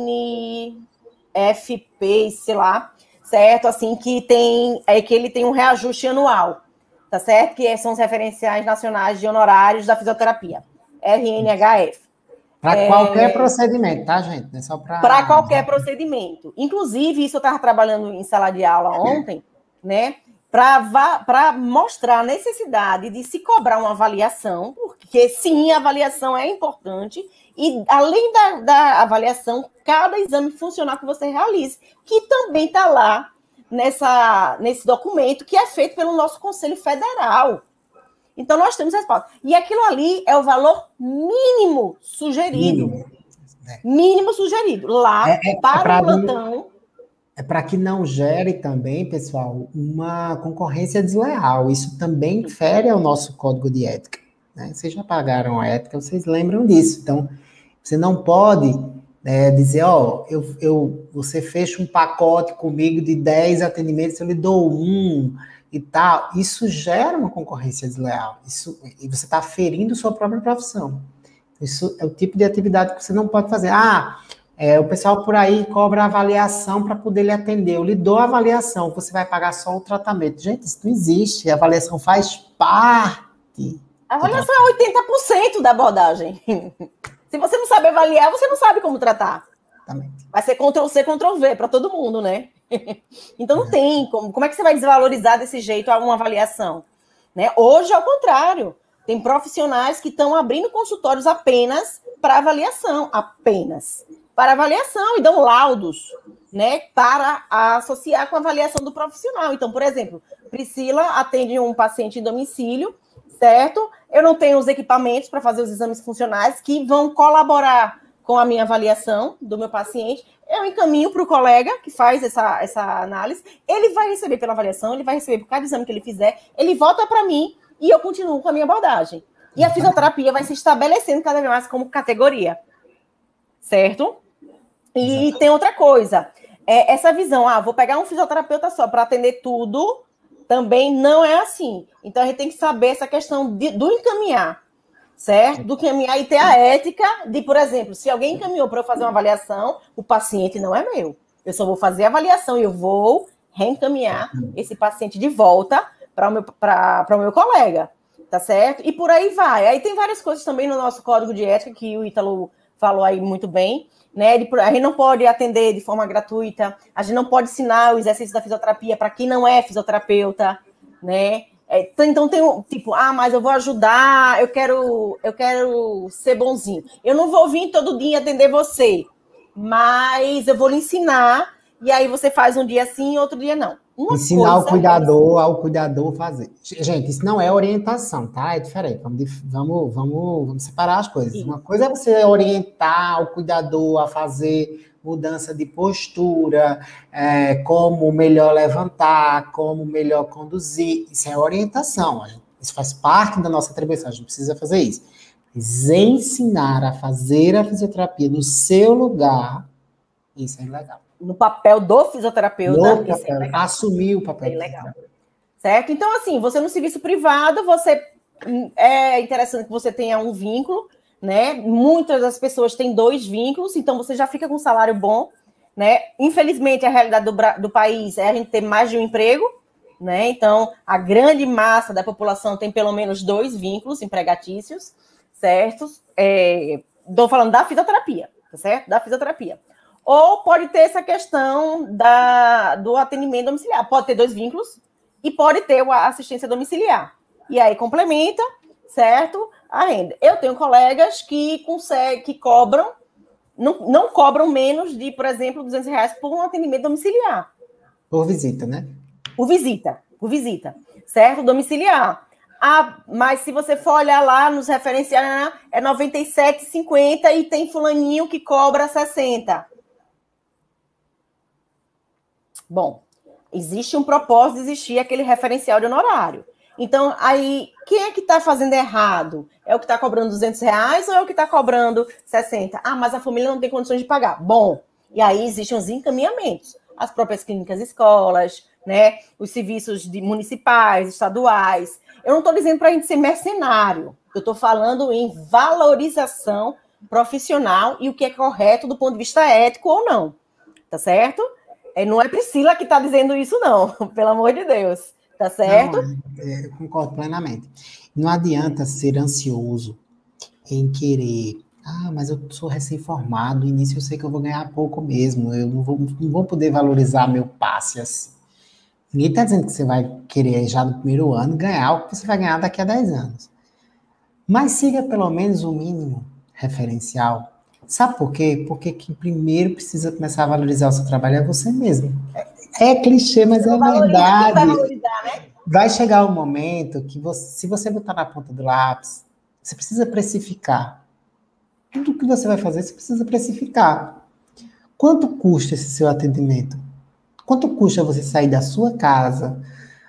N F P, sei lá, certo? Assim, que tem, é que ele tem um reajuste anual, tá certo? Que são os referenciais nacionais de honorários da fisioterapia, R N H F. Para é, qualquer procedimento, tá, gente? Não é só para... Para qualquer procedimento. Inclusive, isso eu estava trabalhando em sala de aula ontem, né? Para mostrar a necessidade de se cobrar uma avaliação, porque sim, a avaliação é importante, e além da, da avaliação, cada exame funcional que você realize, que também está lá nessa, nesse documento que é feito pelo nosso Conselho Federal. Então, nós temos resposta. E aquilo ali é o valor mínimo sugerido. Mínimo, é. mínimo sugerido. Lá, é, é, para é o plantão... É para que não gere também, pessoal, uma concorrência desleal. Isso também fere ao nosso código de ética. Né? Vocês já pagaram a ética, vocês lembram disso. Então, você não pode é, dizer, ó, eu, eu, você fecha um pacote comigo de dez atendimentos, eu lhe dou um e tal. Isso gera uma concorrência desleal. Isso, e você está ferindo sua própria profissão. Isso é o tipo de atividade que você não pode fazer. Ah, é, o pessoal por aí cobra avaliação para poder lhe atender. Eu lhe dou a avaliação, você vai pagar só o tratamento. Gente, isso não existe. A avaliação faz parte. A avaliação é oitenta por cento da abordagem. Se você não sabe avaliar, você não sabe como tratar. Também. Vai ser control C, control V para todo mundo, né? Então não tem como. Como é que você vai desvalorizar desse jeito uma avaliação? Né? Hoje, ao contrário, tem profissionais que estão abrindo consultórios apenas para avaliação, apenas. Para avaliação, e dão laudos, né, para associar com a avaliação do profissional. Então, por exemplo, Priscila atende um paciente em domicílio, certo? Eu não tenho os equipamentos para fazer os exames funcionais que vão colaborar com a minha avaliação do meu paciente. Eu encaminho para o colega que faz essa, essa análise, ele vai receber pela avaliação, ele vai receber por cada exame que ele fizer, ele volta para mim e eu continuo com a minha abordagem. E a fisioterapia vai se estabelecendo cada vez mais como categoria, certo? E tem outra coisa, é essa visão, ah, vou pegar um fisioterapeuta só para atender tudo, também não é assim. Então, a gente tem que saber essa questão de, do encaminhar, certo? Do encaminhar e ter a ética de, por exemplo, se alguém encaminhou para eu fazer uma avaliação, o paciente não é meu. Eu só vou fazer a avaliação e eu vou reencaminhar esse paciente de volta para o meu, para o meu colega, tá certo? E por aí vai. Aí tem várias coisas também no nosso código de ética que o Ítalo falou aí muito bem, né? A gente não pode atender de forma gratuita, a gente não pode ensinar o exercício da fisioterapia para quem não é fisioterapeuta, né? É, então tem um tipo, ah, mas eu vou ajudar, eu quero, eu quero ser bonzinho. Eu não vou vir todo dia atender você, mas eu vou lhe ensinar, e aí você faz um dia sim, outro dia não. Uma Ensinar o cuidador é... ao cuidador fazer. Gente, isso não é orientação, tá? É diferente. Vamos, vamos, vamos, vamos separar as coisas. Isso. Uma coisa é você orientar o cuidador a fazer mudança de postura, é, como melhor levantar, como melhor conduzir. Isso é orientação. Isso faz parte da nossa atribuição. A gente precisa fazer isso. Mas ensinar a fazer a fisioterapia no seu lugar, isso é legal. No papel do fisioterapeuta. No papel, é assumir o papel. É legal. Certo? Então, assim, você no serviço privado, você é interessante que você tenha um vínculo, né? Muitas das pessoas têm dois vínculos, então você já fica com um salário bom, né? Infelizmente, a realidade do, do país é a gente ter mais de um emprego, né? Então, a grande massa da população tem pelo menos dois vínculos empregatícios, certo? Estou falando da fisioterapia, tá certo? Da fisioterapia. Ou pode ter essa questão da, do atendimento domiciliar. Pode ter dois vínculos e pode ter a assistência domiciliar. E aí complementa, certo? A renda. Eu tenho colegas que conseguem, que cobram, não, não cobram menos de, por exemplo, duzentos reais por um atendimento domiciliar. Por visita, né? Por visita, por visita, certo? Domiciliar. Ah, mas se você for olhar lá nos referenciais, é noventa e sete reais e cinquenta centavos e tem fulaninho que cobra sessenta. Bom, existe um propósito de existir aquele referencial de honorário. Então, aí, quem é que está fazendo errado? É o que está cobrando duzentos reais ou é o que está cobrando sessenta? Ah, mas a família não tem condições de pagar. Bom, e aí existem os encaminhamentos. As próprias clínicas, escolas, né? Os serviços de municipais, estaduais. Eu não estou dizendo para a gente ser mercenário. Eu estou falando em valorização profissional e o que é correto do ponto de vista ético ou não. Tá certo? É, não é Priscila que está dizendo isso, não. Pelo amor de Deus. Tá certo? Não, eu concordo plenamente. Não adianta ser ansioso em querer... Ah, mas eu sou recém-formado, no início eu sei que eu vou ganhar pouco mesmo, eu não vou, não vou poder valorizar meu passe assim. Ninguém está dizendo que você vai querer já no primeiro ano ganhar o que você vai ganhar daqui a dez anos. Mas siga pelo menos o mínimo referencial. Sabe por quê? Porque quem primeiro precisa começar a valorizar o seu trabalho é você mesmo. É, é clichê, mas é verdade. Vai valorizar, né? Vai chegar um momento que você, se você botar na ponta do lápis, você precisa precificar. Tudo que você vai fazer, você precisa precificar. Quanto custa esse seu atendimento? Quanto custa você sair da sua casa,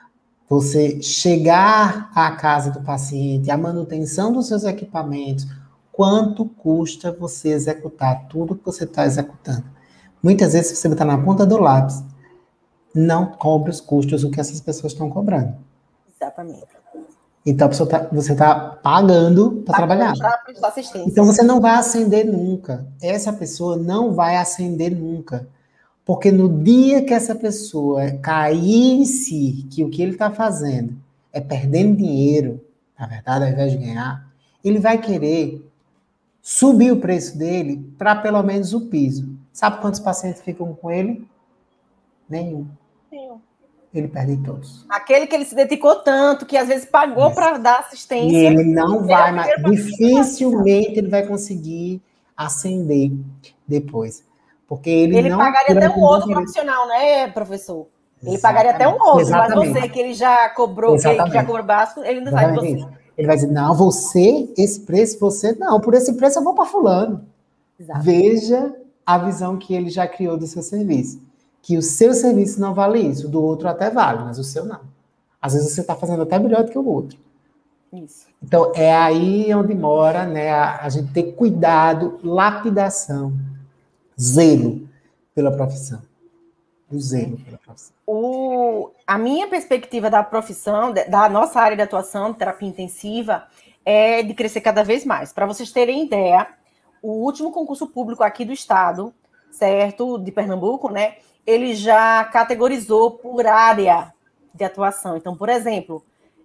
você chegar à casa do paciente, a manutenção dos seus equipamentos? Quanto custa você executar tudo que você está executando? Muitas vezes, se você botar na ponta do lápis, não cobre os custos o que essas pessoas estão cobrando. Exatamente. Então, você está pagando para trabalhar. Para assistência. Então, você não vai ascender nunca. Essa pessoa não vai ascender nunca. Porque no dia que essa pessoa cair em si, que o que ele está fazendo é perdendo dinheiro, na verdade, ao invés de ganhar, ele vai querer subir o preço dele para pelo menos o piso. Sabe quantos pacientes ficam com ele? Nenhum. Nenhum. ele perde todos. Aquele que ele se dedicou tanto, que às vezes pagou para dar assistência. E ele não vai mais, dificilmente ele vai conseguir ascender depois. Porque ele, ele não... pagaria até um outro profissional, né, professor? Ele Exatamente. pagaria até um outro, Exatamente. mas você que ele já cobrou, que, que já cobrou básico, ele não vai de você. Ele vai dizer, não, você, esse preço, você, não, por esse preço eu vou para fulano. Exato. Veja a visão que ele já criou do seu serviço. Que o seu serviço não vale isso, o do outro até vale, mas o seu não. Às vezes você está fazendo até melhor do que o outro. Isso. Então, é aí onde mora, né, a, a gente ter cuidado, lapidação, zelo pela profissão. O zelo pela profissão. O, a minha perspectiva da profissão, da nossa área de atuação, terapia intensiva, é de crescer cada vez mais. Para vocês terem ideia, o último concurso público aqui do estado, certo, de Pernambuco, né, ele já categorizou por área de atuação. Então, por exemplo,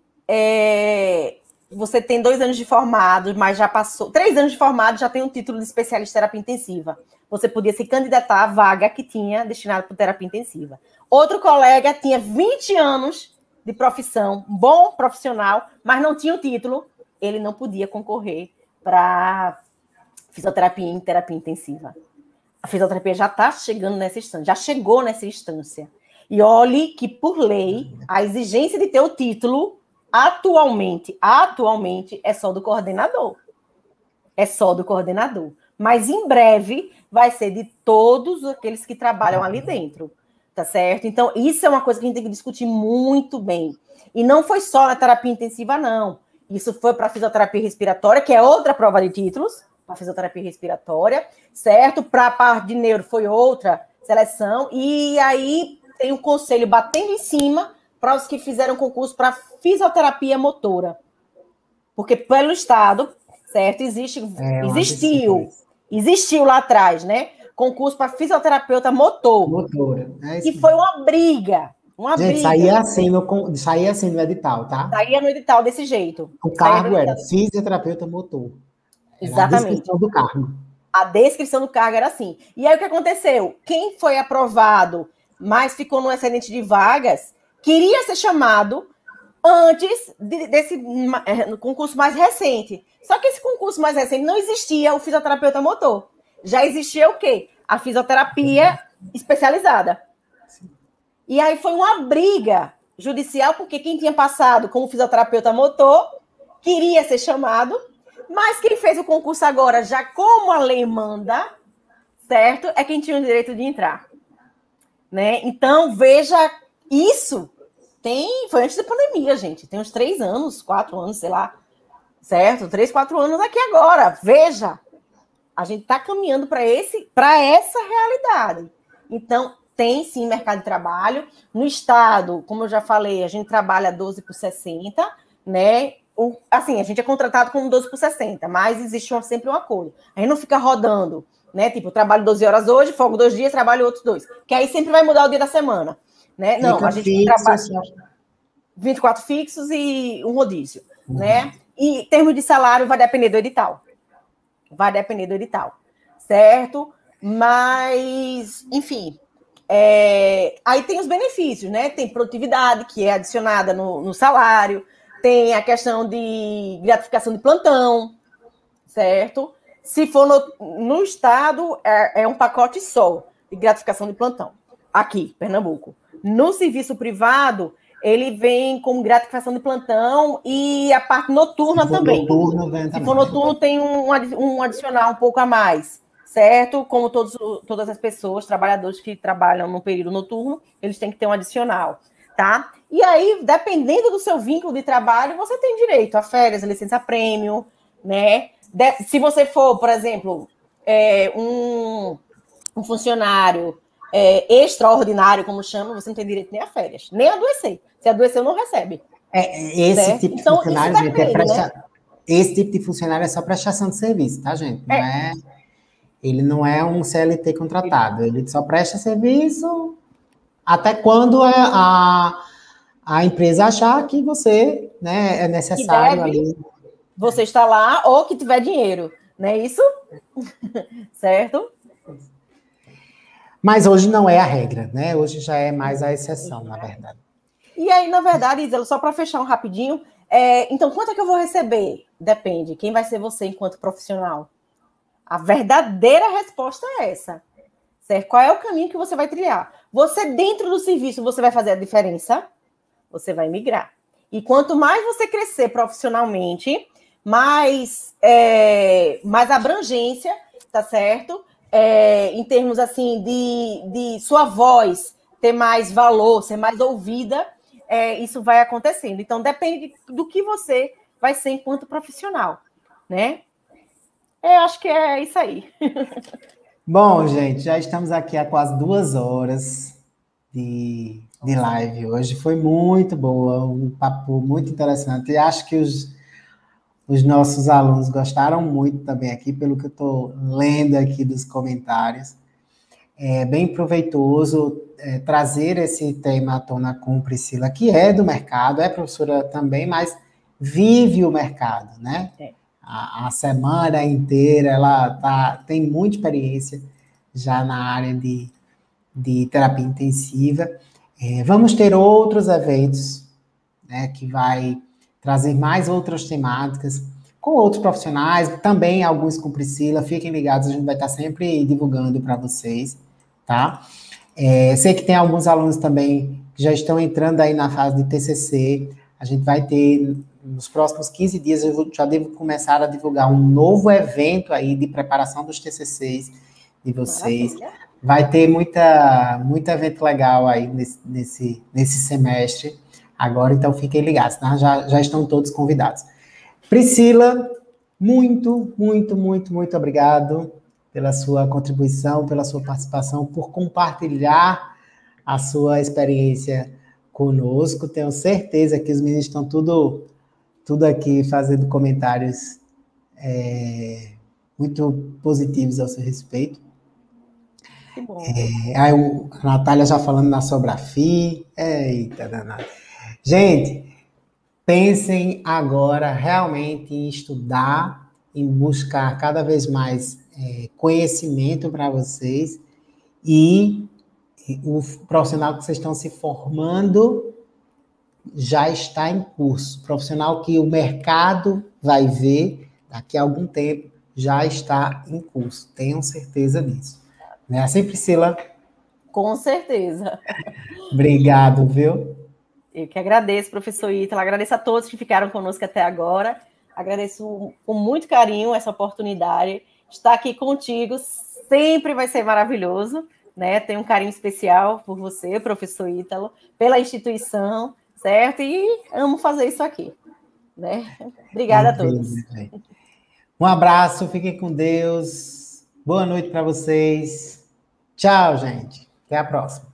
é, você tem dois anos de formado, mas já passou... Três anos de formado, já tem um título de especialista em terapia intensiva. Você podia se candidatar à vaga que tinha destinada para terapia intensiva. Outro colega tinha vinte anos de profissão, bom profissional, mas não tinha o título. Ele não podia concorrer para fisioterapia em terapia intensiva. A fisioterapia já está chegando nessa instância, já chegou nessa instância. E olhe que, por lei, a exigência de ter o título, atualmente, atualmente, é só do coordenador. É só do coordenador. Mas, em breve, vai ser de todos aqueles que trabalham ali dentro. Tá certo? Então, isso é uma coisa que a gente tem que discutir muito bem. E não foi só na terapia intensiva, não. Isso foi para a fisioterapia respiratória, que é outra prova de títulos, para fisioterapia respiratória, certo? Para a parte de neuro foi outra seleção. E aí tem um conselho batendo em cima para os que fizeram concurso para fisioterapia motora. Porque pelo Estado, certo? Existe, é, existiu, existiu lá atrás, né? Concurso para fisioterapeuta motor. Motora. É e foi uma briga. Uma Gente, briga. Saía assim, no, saía assim no edital, tá? Saía no edital desse jeito. O cargo era fisioterapeuta motor. Era Exatamente. A descrição do cargo. A descrição do cargo era assim. E aí o que aconteceu? Quem foi aprovado, mas ficou no excedente de vagas, queria ser chamado antes de, desse no concurso mais recente. Só que esse concurso mais recente não existia o fisioterapeuta motor. Já existia o quê? A fisioterapia especializada. E aí foi uma briga judicial, porque quem tinha passado como fisioterapeuta motor queria ser chamado, mas quem fez o concurso agora, já como a lei manda, certo? É quem tinha o direito de entrar. Né? Então, veja, isso tem, foi antes da pandemia, gente. Tem uns três anos, quatro anos, sei lá. Certo? Três, quatro anos aqui agora. Veja. A gente está caminhando para esse, para essa realidade. Então, tem sim mercado de trabalho. No Estado, como eu já falei, a gente trabalha doze por sessenta, né? O, assim, a gente é contratado com doze por sessenta, mas existe um, sempre um acordo. A gente não fica rodando, né? Tipo, eu trabalho doze horas hoje, folgo dois dias, trabalho outros dois. Que aí sempre vai mudar o dia da semana. Né? Não, Fica a gente fixo, trabalha vinte e quatro fixos e um rodízio. Uhum. Né? E em termos de salário, vai depender do edital. Vai depender do edital, certo? Mas, enfim, é... aí tem os benefícios, né? Tem produtividade, que é adicionada no, no salário, tem a questão de gratificação de plantão, certo? Se for no, no Estado, é, é um pacote só de gratificação de plantão, aqui, Pernambuco. No serviço privado, ele vem com gratificação de plantão e a parte noturna também. Noturno, vem Se também. for noturno, tem um, um adicional um pouco a mais, certo? Como todos, todas as pessoas, trabalhadores que trabalham no período noturno, eles têm que ter um adicional, tá? E aí, dependendo do seu vínculo de trabalho, você tem direito a férias, a licença-prêmio, né? De, se você for, por exemplo, é, um, um funcionário é, extraordinário, como chama, você não tem direito nem a férias, nem a adoecer. Se adoeceu, não recebe. É, esse certo? tipo de então, funcionário, depende, gente, é presta... né? Esse tipo de funcionário é só prestação de serviço, tá, gente? Não é... é... Ele não é um C L T contratado, ele só presta serviço até quando a, a, a empresa achar que você, né, é necessário ali. Você está lá ou que tiver dinheiro, não é isso? Certo? Mas hoje não é a regra, né? Hoje já é mais a exceção, na verdade. E aí, na verdade, Isela, só para fechar um rapidinho, é, então, quanto é que eu vou receber? Depende. Quem vai ser você enquanto profissional? A verdadeira resposta é essa. Certo? Qual é o caminho que você vai trilhar? Você, dentro do serviço, você vai fazer a diferença? Você vai migrar. E quanto mais você crescer profissionalmente, mais, é, mais abrangência, tá certo? É, em termos, assim, de, de sua voz ter mais valor, ser mais ouvida, é, isso vai acontecendo. Então, depende do que você vai ser enquanto profissional, né? Eu acho que é isso aí. Bom, gente, já estamos aqui há quase duas horas de, de live hoje. Foi muito boa, um papo muito interessante. E acho que os, os nossos alunos gostaram muito também aqui, pelo que eu estou lendo aqui dos comentários. É bem proveitoso é, trazer esse tema à tona com Priscila, que é do mercado, é professora também, mas vive o mercado, né? É. A, a semana inteira, ela tá, tem muita experiência já na área de, de terapia intensiva. É, vamos ter outros eventos, né, que vai trazer mais outras temáticas, com outros profissionais, também alguns com Priscila. Fiquem ligados, a gente vai estar sempre divulgando para vocês, tá? É, sei que tem alguns alunos também que já estão entrando aí na fase de T C C. A gente vai ter, nos próximos quinze dias, eu já devo começar a divulgar um novo evento aí de preparação dos T C Cs de vocês. Maravilha. Vai ter muita, muito evento legal aí nesse, nesse, nesse semestre agora, então fiquem ligados, tá? Já, já estão todos convidados. Priscila, muito, muito, muito, muito obrigado pela sua contribuição, pela sua participação, por compartilhar a sua experiência conosco. Tenho certeza que os meninos estão tudo, tudo aqui fazendo comentários é, muito positivos ao seu respeito. Que bom. É, aí o, a Natália já falando na Sobrafi. Eita, danada. Gente, pensem agora realmente em estudar, em buscar cada vez mais é, conhecimento para vocês e o profissional que vocês estão se formando já está em curso. Profissional que o mercado vai ver daqui a algum tempo já está em curso. Tenham certeza disso. Não é assim, Priscila? Com certeza. Obrigado, viu? Eu que agradeço, professor Ítalo. Agradeço a todos que ficaram conosco até agora. Agradeço com muito carinho essa oportunidade. Estar aqui contigo sempre vai ser maravilhoso, né? Tenho um carinho especial por você, professor Ítalo, pela instituição, certo? E amo fazer isso aqui, né? Obrigada a todos. Um abraço, fiquem com Deus. Boa noite para vocês. Tchau, gente. Até a próxima.